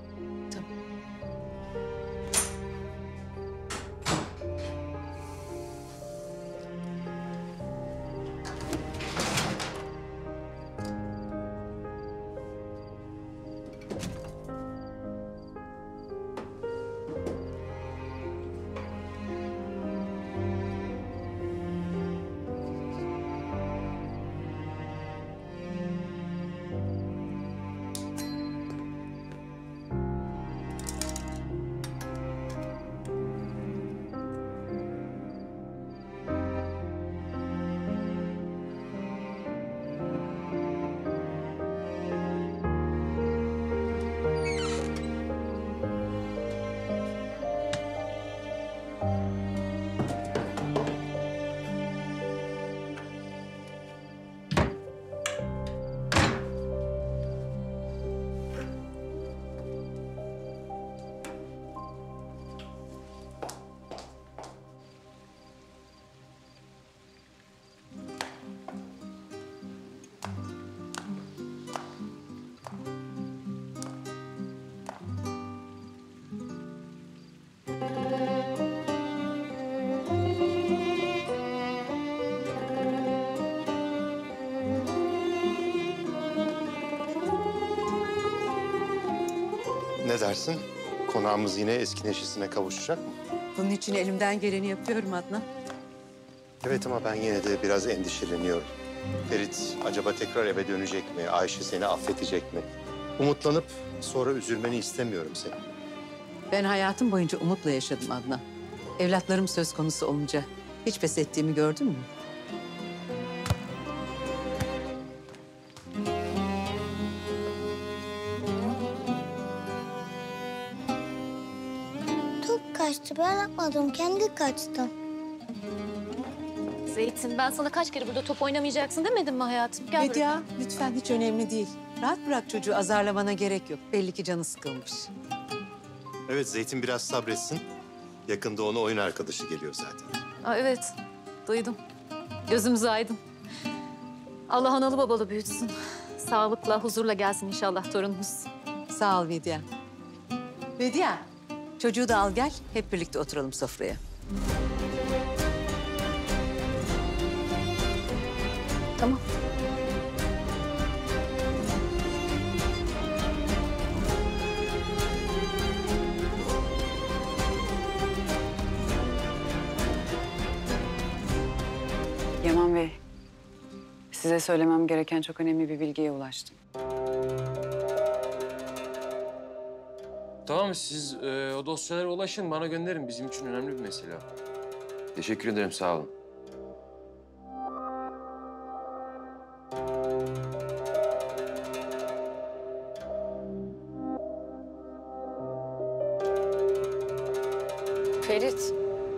Ne dersin? Konağımız yine eski neşesine kavuşacak mı? Bunun için elimden geleni yapıyorum Adnan. Evet ama ben yine de biraz endişeleniyorum. Ferit acaba tekrar eve dönecek mi? Ayşe seni affedecek mi? Umutlanıp sonra üzülmeni istemiyorum seni. Ben hayatım boyunca umutla yaşadım Adnan. Evlatlarım söz konusu olunca hiç pes ettiğimi gördün mü? Top kaçtı. Ben atmadım. Kendi kaçtı. Zeytin, ben sana kaç kere burada top oynamayacaksın demedim mi hayatım? Gel buraya. Medya, lütfen hiç önemli değil. Rahat bırak çocuğu, azarlamana gerek yok. Belli ki canı sıkılmış. Evet, Zeytin biraz sabretsin. Yakında ona oyun arkadaşı geliyor zaten. Aa, evet, duydum. Gözümüz aydın. Allah analı babalı büyütsün. Sağlıkla, huzurla gelsin inşallah torunumuz. Sağ ol Medya. Medya, çocuğu da al gel, hep birlikte oturalım sofraya. Tamam. Yaman Bey, size söylemem gereken çok önemli bir bilgiye ulaştım. Tamam siz o dosyalara ulaşın, bana gönderin. Bizim için önemli bir mesele o. Teşekkür ederim, sağ olun. Ferit.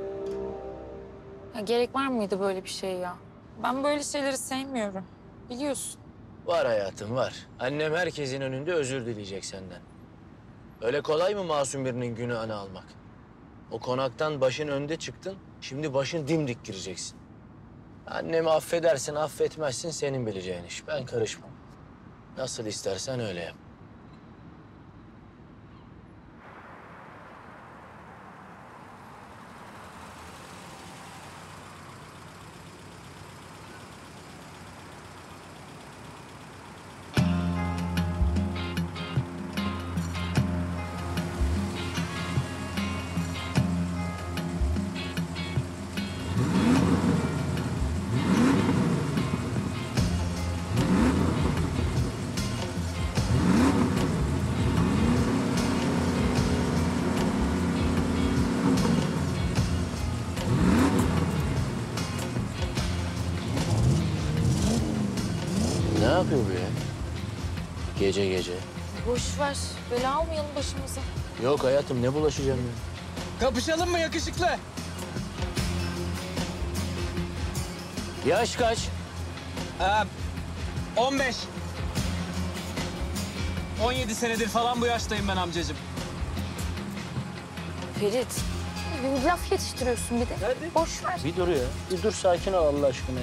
Ya gerek var mıydı böyle bir şey ya? Ben böyle şeyleri sevmiyorum. Biliyorsun. Var hayatım var. Annem herkesin önünde özür dileyecek senden. Öyle kolay mı masum birinin günahını almak? O konaktan başın önde çıktın, şimdi başın dimdik gireceksin. Annemi affedersin, affetmezsin senin bileceğin iş. Ben karışmam. Nasıl istersen öyle yap. Ne yapıyor bu ya? Gece gece. Boş ver. Bela almayalım başımıza. Yok hayatım, ne bulaşacağım ya? Kapışalım mı yakışıklı? Yaş kaç? 15. 17 senedir falan bu yaştayım ben amcacığım. Ferit. Bir laf yetiştiriyorsun bir de. Hadi. Boş ver. Bir dur ya. Bir dur, sakin ol Allah aşkına.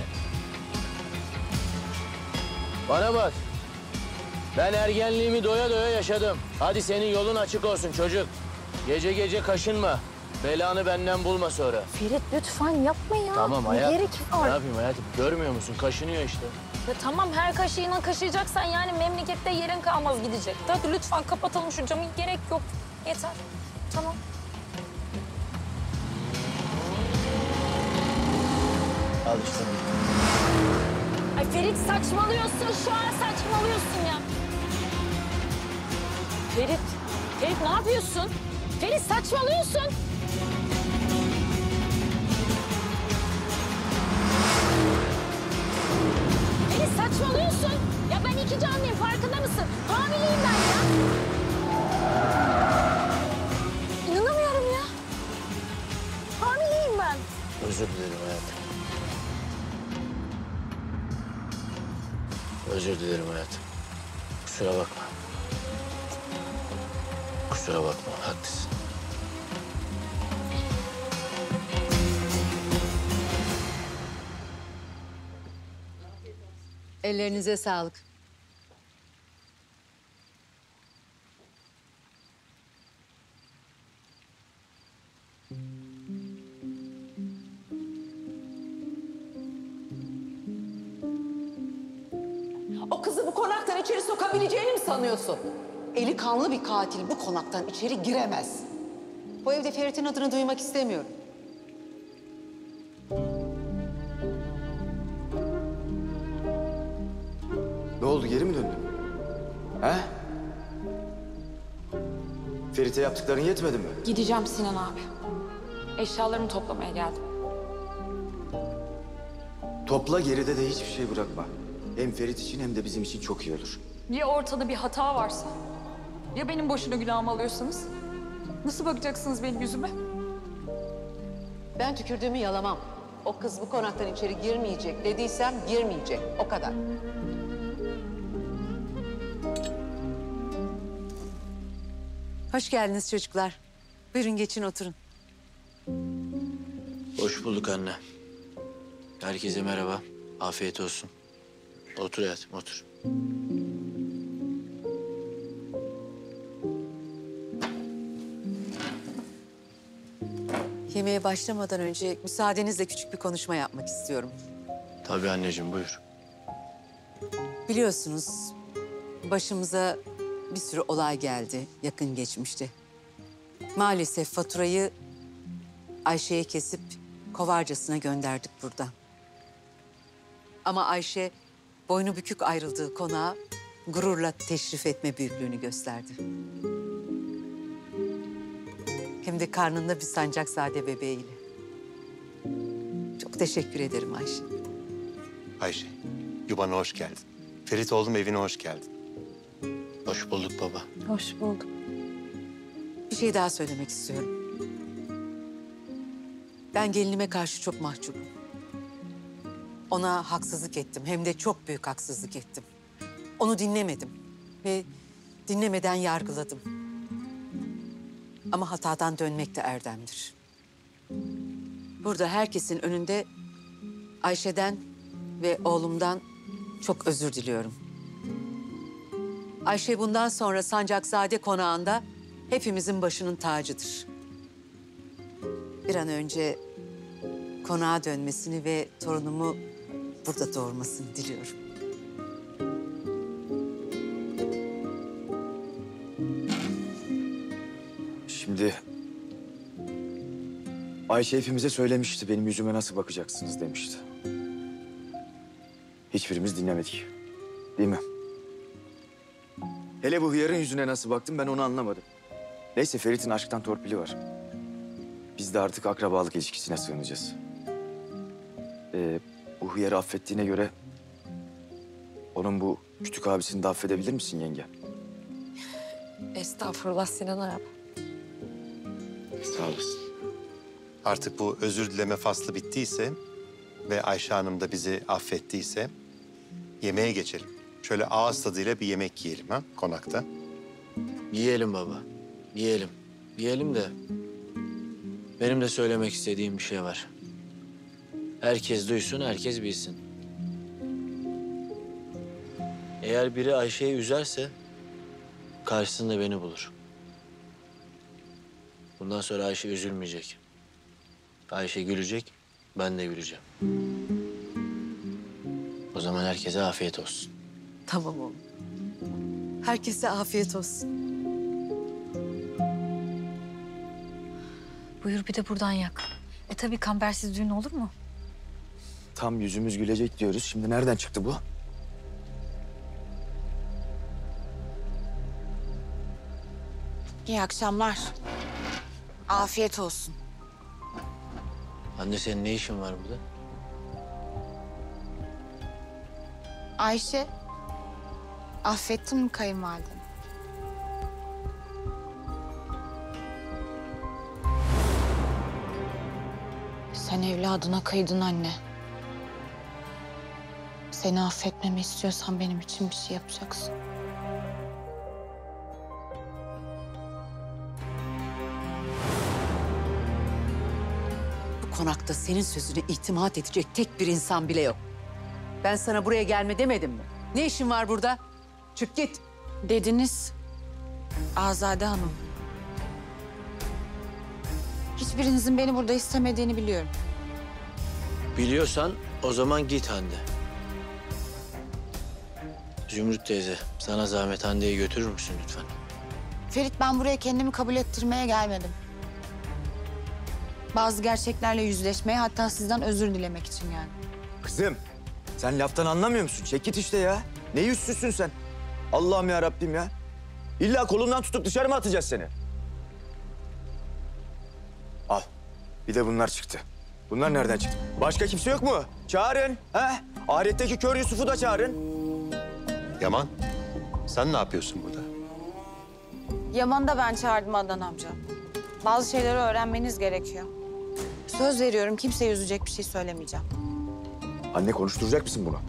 Bana bak. Ben ergenliğimi doya doya yaşadım. Hadi senin yolun açık olsun çocuk. Gece gece kaşınma. Belanı benden bulma sonra. Ferit lütfen yapma ya. Tamam Ne hayatım. gerek var? Ne yapayım hayatım? Görmüyor musun? Kaşınıyor işte. Ya tamam her kaşığına kaşıyacaksan yani memlekette yerin kalmaz gidecek. Hadi lütfen kapatalım şu camı. Gerek yok. Yeter. Tamam. Al işte. Ay Ferit saçmalıyorsun. Şu an saçmalıyorsun ya. Ferit. Ferit ne yapıyorsun? Ferit saçmalıyorsun. Ferit saçmalıyorsun. Ya ben iki canlıyım farkında mısın? Hamileyim ben ya. İnanamıyorum ya. Hamileyim ben. Özür dilerim hayatım. Özür dilerim hayatım. Kusura bakma. Kusura bakma, haklısın. Ellerinize sağlık. O kızı bu konaktan içeri sokabileceğini mi sanıyorsun? Eli kanlı bir katil bu konaktan içeri giremez. Bu evde Ferit'in adını duymak istemiyorum. Ne oldu, geri mi döndün? He? Ferit'e yaptıkların yetmedi mi? Gideceğim Sinan abi. Eşyalarımı toplamaya geldim. Topla, geride de hiçbir şey bırakma. Hem Ferit için hem de bizim için çok iyi olur. Ya ortada bir hata varsa? Ya benim boşuna günahımı alıyorsanız? Nasıl bakacaksınız benim yüzüme? Ben tükürdüğümü yalamam. O kız bu konaktan içeri girmeyecek dediysem girmeyecek. O kadar. Hoş geldiniz çocuklar. Buyurun geçin oturun. Hoş bulduk anne. Herkese merhaba. Afiyet olsun. Otur hayatım, otur. Yemeğe başlamadan önce müsaadenizle küçük bir konuşma yapmak istiyorum. Tabii anneciğim, buyur. Biliyorsunuz başımıza bir sürü olay geldi yakın geçmişte. Maalesef faturayı Ayşe'ye kesip kovarcasına gönderdik buradan. Ama Ayşe boynu bükük ayrıldığı konağa gururla teşrif etme büyüklüğünü gösterdi. Hem de karnında bir sancakzade bebeğiyle. Çok teşekkür ederim Ayşe. Ayşe, yuvana hoş geldin. Ferit oğlum evine hoş geldin. Hoş bulduk baba. Hoş bulduk. Bir şey daha söylemek istiyorum. Ben gelinime karşı çok mahcubum. Ona haksızlık ettim. Hem de çok büyük haksızlık ettim. Onu dinlemedim. Ve dinlemeden yargıladım. Ama hatadan dönmek de erdemdir. Burada herkesin önünde Ayşe'den ve oğlumdan çok özür diliyorum. Ayşe bundan sonra Sancakzade konağında hepimizin başının tacıdır. Bir an önce konağa dönmesini ve torunumu burada doğurmasını diliyorum. Şimdi Ayşe hepimize söylemişti benim yüzüme nasıl bakacaksınız demişti. Hiçbirimiz dinlemedik. Değil mi? Hele bu hıyarın yüzüne nasıl baktım ben onu anlamadım. Neyse Ferit'in aşktan torpili var. Biz de artık akrabalık ilişkisine sığınacağız. Bu hıyarı affettiğine göre onun bu küçük abisini de affedebilir misin yenge? Estağfurullah Sinan abi. Sağ olasın. Artık bu özür dileme faslı bittiyse ve Ayşe Hanım da bizi affettiyse yemeğe geçelim. Şöyle ağız tadıyla bir yemek yiyelim ha konakta. Yiyelim baba. Yiyelim. Yiyelim de benim de söylemek istediğim bir şey var. Herkes duysun, herkes bilsin. Eğer biri Ayşe'yi üzerse karşısında beni bulur. Bundan sonra Ayşe üzülmeyecek. Ayşe gülecek, ben de güleceğim. O zaman herkese afiyet olsun. Tamam oğlum. Herkese afiyet olsun. Buyur bir de buradan yak. Tabii kambersiz düğün olur mu? Tam yüzümüz gülecek diyoruz. Şimdi nereden çıktı bu? İyi akşamlar. Afiyet olsun. Anne senin ne işin var burada? Ayşe, affettin mi kayınvalideni? Sen evladına kıydın anne. Seni affetmemi istiyorsan benim için bir şey yapacaksın. Bu konakta senin sözüne itimat edecek tek bir insan bile yok. Ben sana buraya gelme demedim mi? Ne işin var burada? Çık git. Dediniz Azade Hanım. Hiçbirinizin beni burada istemediğini biliyorum. Biliyorsan o zaman git Hande. Zümrüt teyze, sana zahmet Hande'yi götürür müsün lütfen? Ferit, ben buraya kendimi kabul ettirmeye gelmedim. Bazı gerçeklerle yüzleşmeye, hatta sizden özür dilemek için geldim. Kızım sen laftan anlamıyor musun? Çek git işte ya. Ne yüzsüzsün sen? Allah'ım ya Rabbim ya. İlla kolundan tutup dışarı mı atacağız seni? Al. Bir de bunlar çıktı. Bunlar nereden çıktı? Başka kimse yok mu? Çağırın. Ha? Ahiretteki kör Yusuf'u da çağırın. Yaman, sen ne yapıyorsun burada? Yaman'ı da ben çağırdım Adnan amca. Bazı şeyleri öğrenmeniz gerekiyor. Söz veriyorum, kimseye üzecek bir şey söylemeyeceğim. Anne konuşturacak mısın bunu?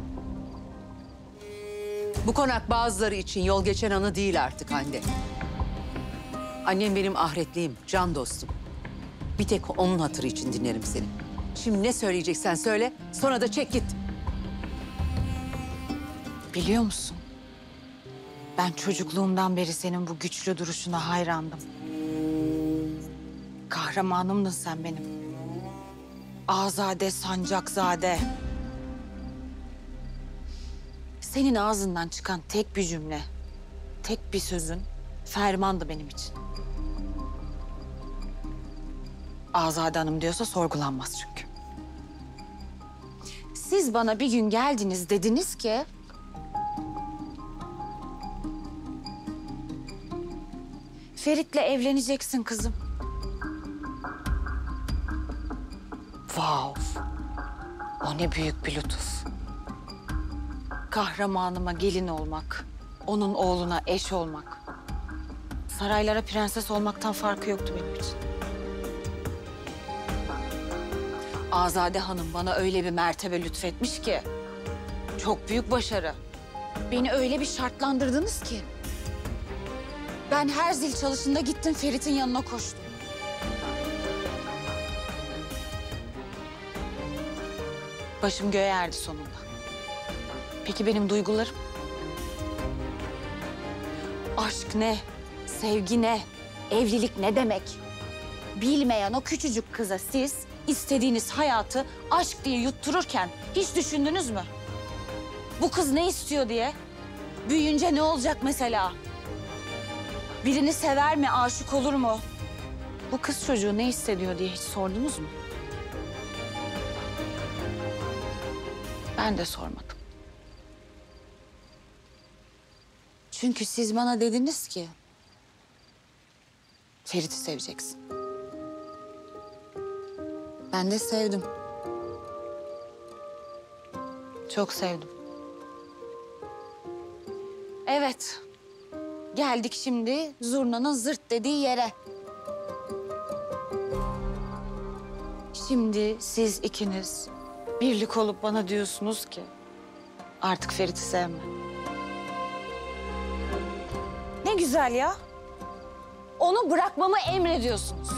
Bu konak bazıları için yol geçen anı değil artık Hande. Annem benim ahiretliyim, can dostum. Bir tek onun hatırı için dinlerim seni. Şimdi ne söyleyeceksen söyle, sonra da çek git. Biliyor musun? Ben çocukluğumdan beri senin bu güçlü duruşuna hayrandım. Kahramanımdın sen benim. Azade, Sancakzade. Senin ağzından çıkan tek bir cümle, tek bir sözün fermandı benim için. Azade Hanım diyorsa sorgulanmaz çünkü. Siz bana bir gün geldiniz, dediniz ki... Ferit'le evleneceksin kızım. Wow. O ne büyük bir lütuf. Kahramanıma gelin olmak, onun oğluna eş olmak. Saraylara prenses olmaktan farkı yoktu benim için. Azade Hanım bana öyle bir mertebe lütfetmiş ki. Çok büyük başarı. Beni öyle bir şartlandırdınız ki. Ben her zil çalışında gittim Ferit'in yanına koştum. Başım göğe erdi sonunda. Peki benim duygularım? Aşk ne? Sevgi ne? Evlilik ne demek? Bilmeyen o küçücük kıza siz istediğiniz hayatı aşk diye yuttururken hiç düşündünüz mü? Bu kız ne istiyor diye? Büyüyünce ne olacak mesela? Birini sever mi, aşık olur mu? Bu kız çocuğu ne hissediyor diye hiç sordunuz mu? Ben de sormadım. Çünkü siz bana dediniz ki... Ferit'i seveceksin. Ben de sevdim. Çok sevdim. Evet. Geldik şimdi zurnanın zırt dediği yere. Şimdi siz ikiniz birlik olup bana diyorsunuz ki artık Ferit'i sevme. Ne güzel ya. Onu bırakmamı emrediyorsunuz.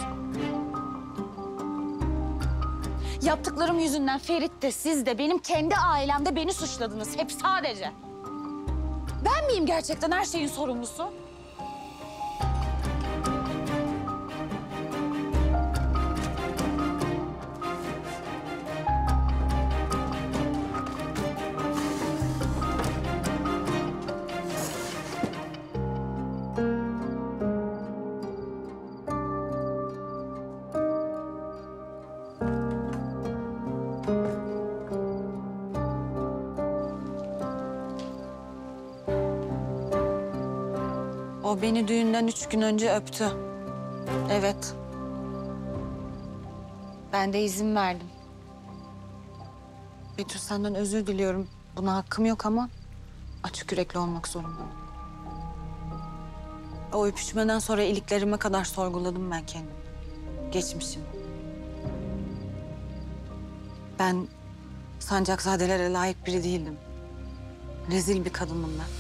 Yaptıklarım yüzünden Ferit de siz de benim kendi ailemde beni suçladınız. Hep sadece. Ben miyim gerçekten her şeyin sorumlusu? O beni düğünden 3 gün önce öptü. Evet. Ben de izin verdim. Betül senden özür diliyorum. Buna hakkım yok ama açık yürekli olmak zorundayım. O öpüşmeden sonra iliklerime kadar sorguladım ben kendimi. Geçmişim. Ben sancakzadelere layık biri değildim. Rezil bir kadınım ben.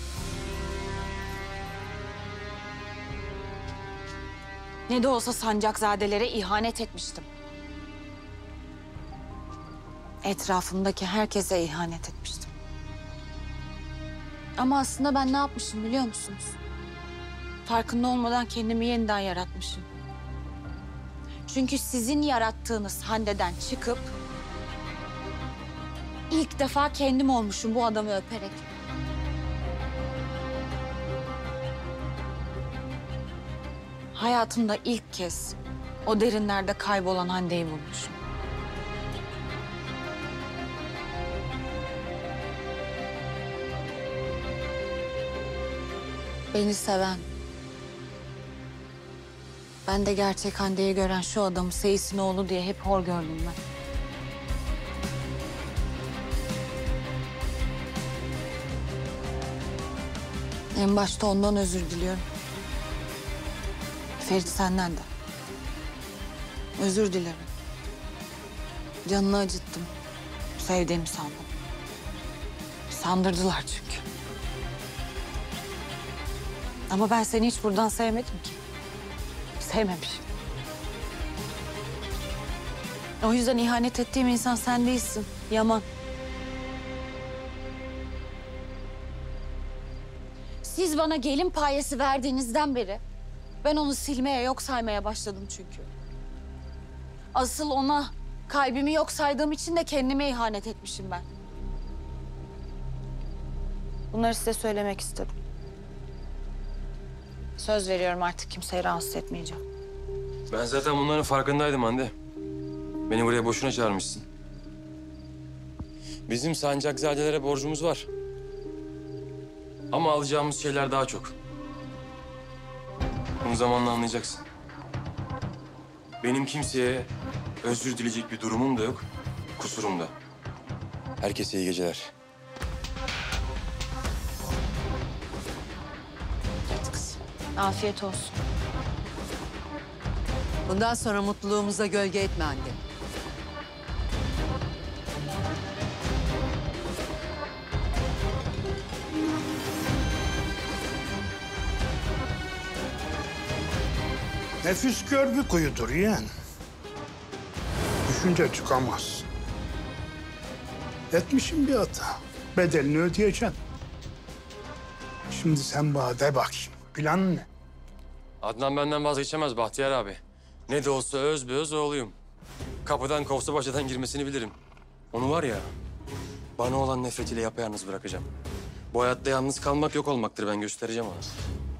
Ne de olsa sancakzadelere ihanet etmiştim. Etrafımdaki herkese ihanet etmiştim. Ama aslında ben ne yapmışım biliyor musunuz? Farkında olmadan kendimi yeniden yaratmışım. Çünkü sizin yarattığınız Hande'den çıkıp... ilk defa kendim olmuşum bu adamı öperek. Hayatımda ilk kez o derinlerde kaybolan Hande'yi bulmuşum. Beni seven, ben de gerçek Hande'yi gören şu adamı Seyis'in oğlu diye hep hor gördüm ben. En başta ondan özür diliyorum. Ferit senden de. Özür dilerim. Canını acıttım. Sevdiğimi sandım. Sandırdılar çünkü. Ama ben seni hiç buradan sevmedim ki. Sevmemişim. O yüzden ihanet ettiğim insan sen değilsin. Yaman. Siz bana gelin payesi verdiğinizden beri ben onu silmeye, yok saymaya başladım çünkü. Asıl ona kalbimi yok saydığım için de kendime ihanet etmişim ben. Bunları size söylemek istedim. Söz veriyorum artık kimseyi rahatsız etmeyeceğim. Ben zaten bunların farkındaydım Hande. Beni buraya boşuna çağırmışsın. Bizim sancakzadelere borcumuz var. Ama alacağımız şeyler daha çok. Bunu zamanla anlayacaksın. Benim kimseye özür dileyecek bir durumum da yok. Kusurumda. Herkese iyi geceler. Afiyet olsun. Bundan sonra mutluluğumuza gölge etme anne. Nefis kör bir kuyudur yeğen. Düşünce çıkamaz. Etmişim bir hata. Bedelini ödeyeceksin. Şimdi sen bana de bakayım. Plan ne? Adnan benden vazgeçemez Bahtiyar abi. Ne de olsa öz be öz oğluyum. Kapıdan kovsa bacadan girmesini bilirim. Onu var ya, bana olan nefretiyle yapayalnız bırakacağım. Bu hayatta yalnız kalmak yok olmaktır, ben göstereceğim ona.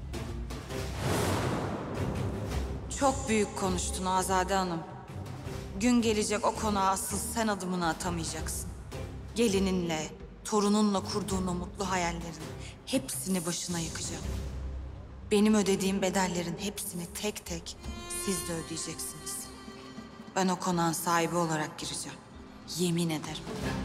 Çok büyük konuştun Azade Hanım. Gün gelecek o konağa asıl sen adımını atamayacaksın. Gelininle, torununla kurduğun o mutlu hayallerin hepsini başına yıkacağım. Benim ödediğim bedellerin hepsini tek tek siz de ödeyeceksiniz. Ben o konağın sahibi olarak gireceğim. Yemin ederim.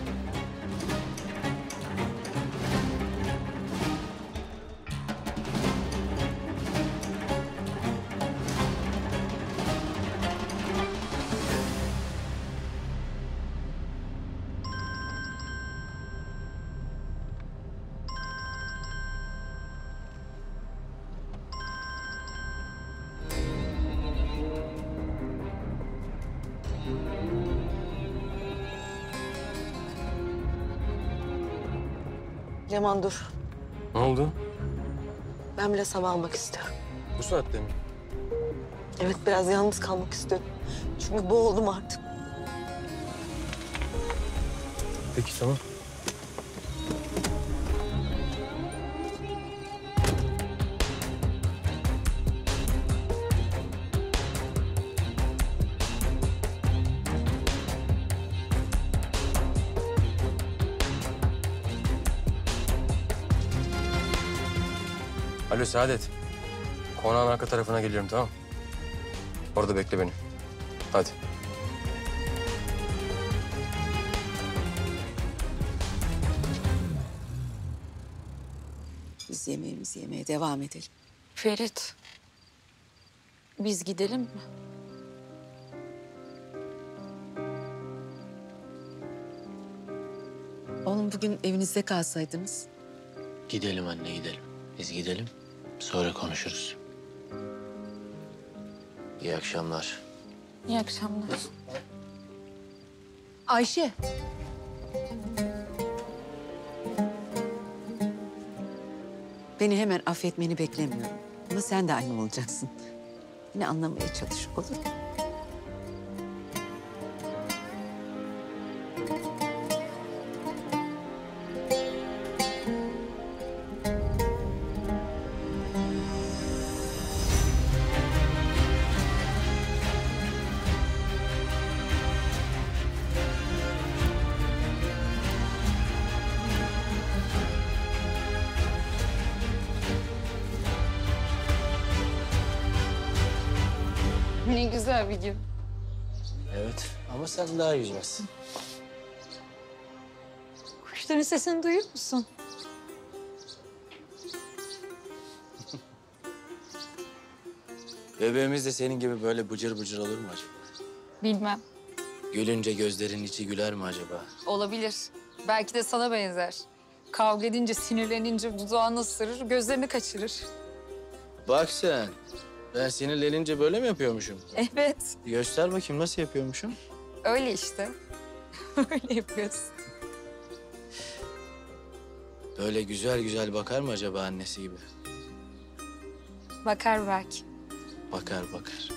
Leman dur. Ne oldu? Ben biraz hava almak istiyorum. Bu saatte mi? Evet, biraz yalnız kalmak istiyorum. Çünkü boğuldum artık. Peki, tamam. Alo Saadet. Konağın arka tarafına geliyorum, tamam? Orada bekle beni. Hadi. Biz yemeğimizi yemeye devam edelim. Ferit, biz gidelim mi? Oğlum bugün evinizde kalsaydınız. Gidelim anne, gidelim. Biz gidelim, sonra konuşuruz. İyi akşamlar. İyi akşamlar. Ayşe. Beni hemen affetmeni beklemiyorum. Ama sen de anne olacaksın. Yine anlamaya çalış, olur mu? Ne güzel bir gün. Evet, ama sen daha güzelsin. Kuşların sesini duyuyor musun? Bebeğimiz de senin gibi böyle bıcır bıcır olur mu acaba? Bilmem. Gülünce gözlerin içi güler mi acaba? Olabilir. Belki de sana benzer. Kavga edince, sinirlenince dudağını ısırır, gözlerini kaçırır. Bak sen, ben sinirlenince böyle mi yapıyormuşum? Evet, Göster bakayım nasıl yapıyormuşum? öyle işte. Öyle yapıyorsun. Böyle güzel güzel bakar mı acaba annesi gibi? Bakar belki. Bakar bakar.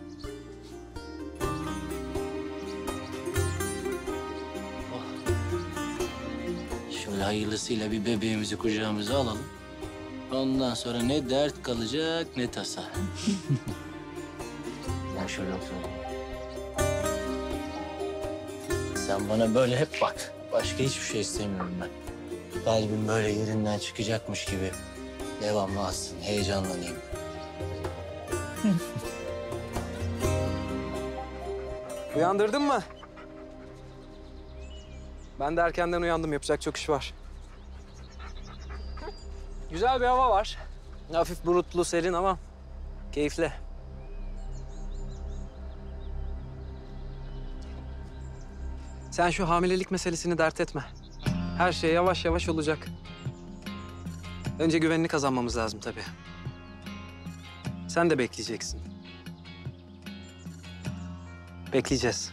Şöyle hayırlısıyla bir bebeğimizi kucağımıza alalım. Ondan sonra ne dert kalacak ne tasa. Ben şöyle oturayım. Sen bana böyle hep bak. Başka hiçbir şey istemiyorum ben. Kalbim böyle yerinden çıkacakmış gibi devamlı atsın, heyecanlanayım. Uyandırdın mı? Ben de erkenden uyandım. Yapacak çok iş var. Güzel bir hava var. Hafif bulutlu, serin ama keyifli. Sen şu hamilelik meselesini dert etme. Her şey yavaş yavaş olacak. Önce güvenini kazanmamız lazım tabii. Sen de bekleyeceksin. Bekleyeceğiz.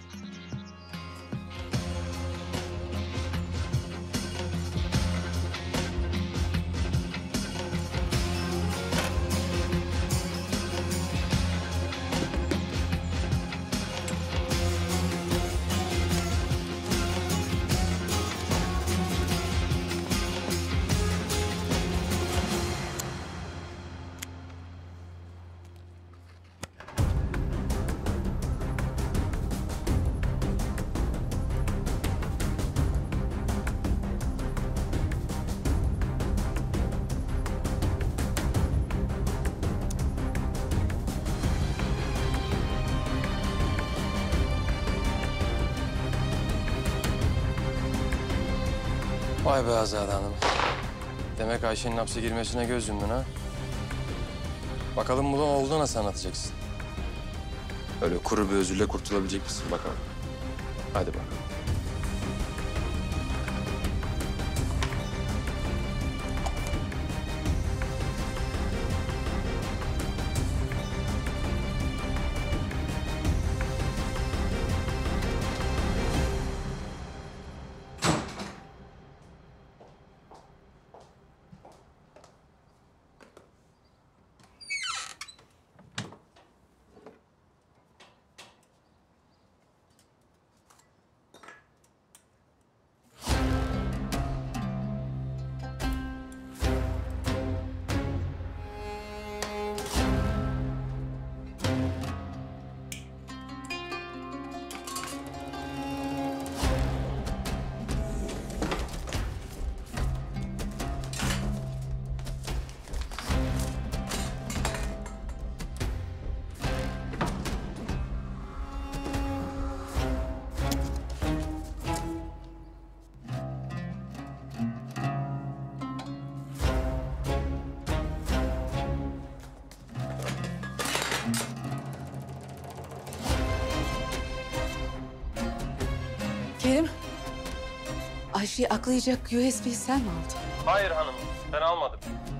Vay be Azade Hanım. Demek Ayşe'nin hapse girmesine göz yumdun ha? Bakalım bunu oldu nasıl anlatacaksın? Öyle kuru bir özürle kurtulabilecek misin bakalım. Hadi bakalım. Kerim, Ayşe'yi aklayacak USB'yi sen mi aldın? Hayır hanım, ben almadım.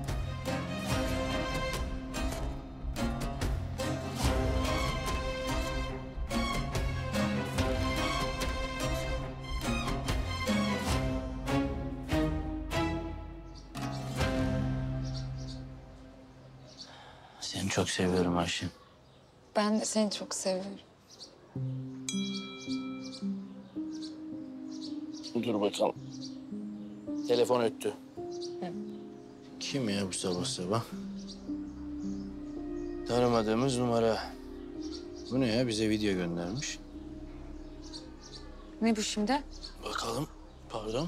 Seni çok seviyorum Ayşe. Ben de seni çok seviyorum. Dur bakalım. Telefon öttü. Kim ya bu sabah sabah? Tanımadığımız numara. Bu ne ya? Bize video göndermiş. Ne bu şimdi? Bakalım. Pardon.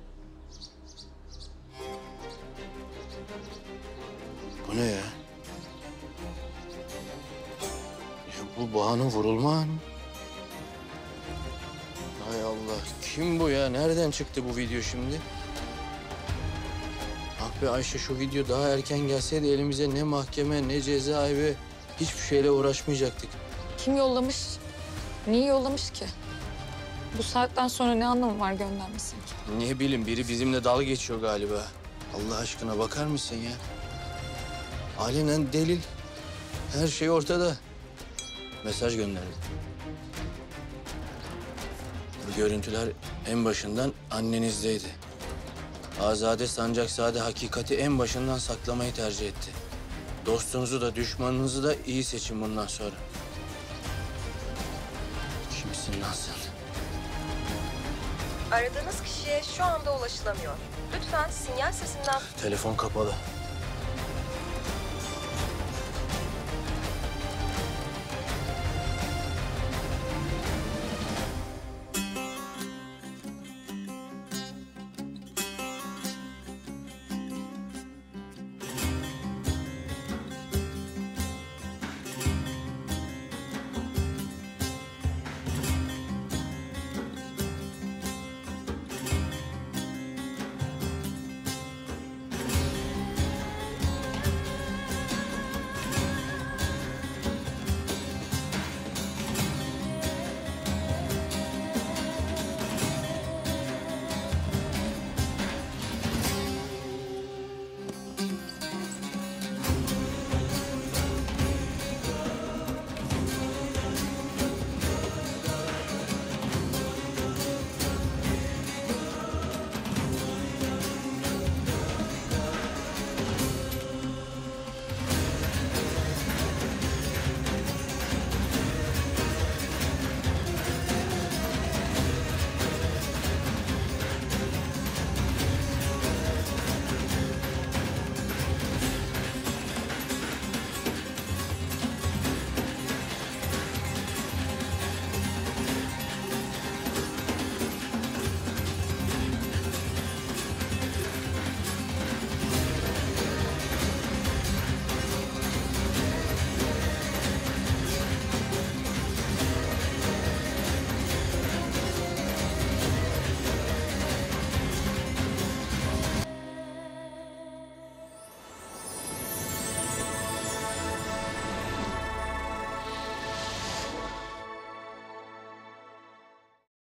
Bu ne ya? Bu Bahar'ın vurulma anı. Hay Allah. Kim bu ya? Nereden çıktı bu video şimdi? Ah be Ayşe, şu video daha erken gelseydi elimize ne mahkeme ne cezaevi, hiçbir şeyle uğraşmayacaktık. Kim yollamış? Niye yollamış ki? Bu saatten sonra ne anlamı var göndermesin ki? Ne bileyim, biri bizimle dalga geçiyor galiba. Allah aşkına bakar mısın ya? Alenen delil. Her şey ortada. Mesaj gönderdi. Bu görüntüler en başından annenizdeydi. Azade Sancakzade hakikati en başından saklamayı tercih etti. Dostunuzu da düşmanınızı da iyi seçin bundan sonra. Kimsin lan sen? Aradığınız kişiye şu anda ulaşılamıyor. Lütfen sinyal sesinden... Telefon kapalı.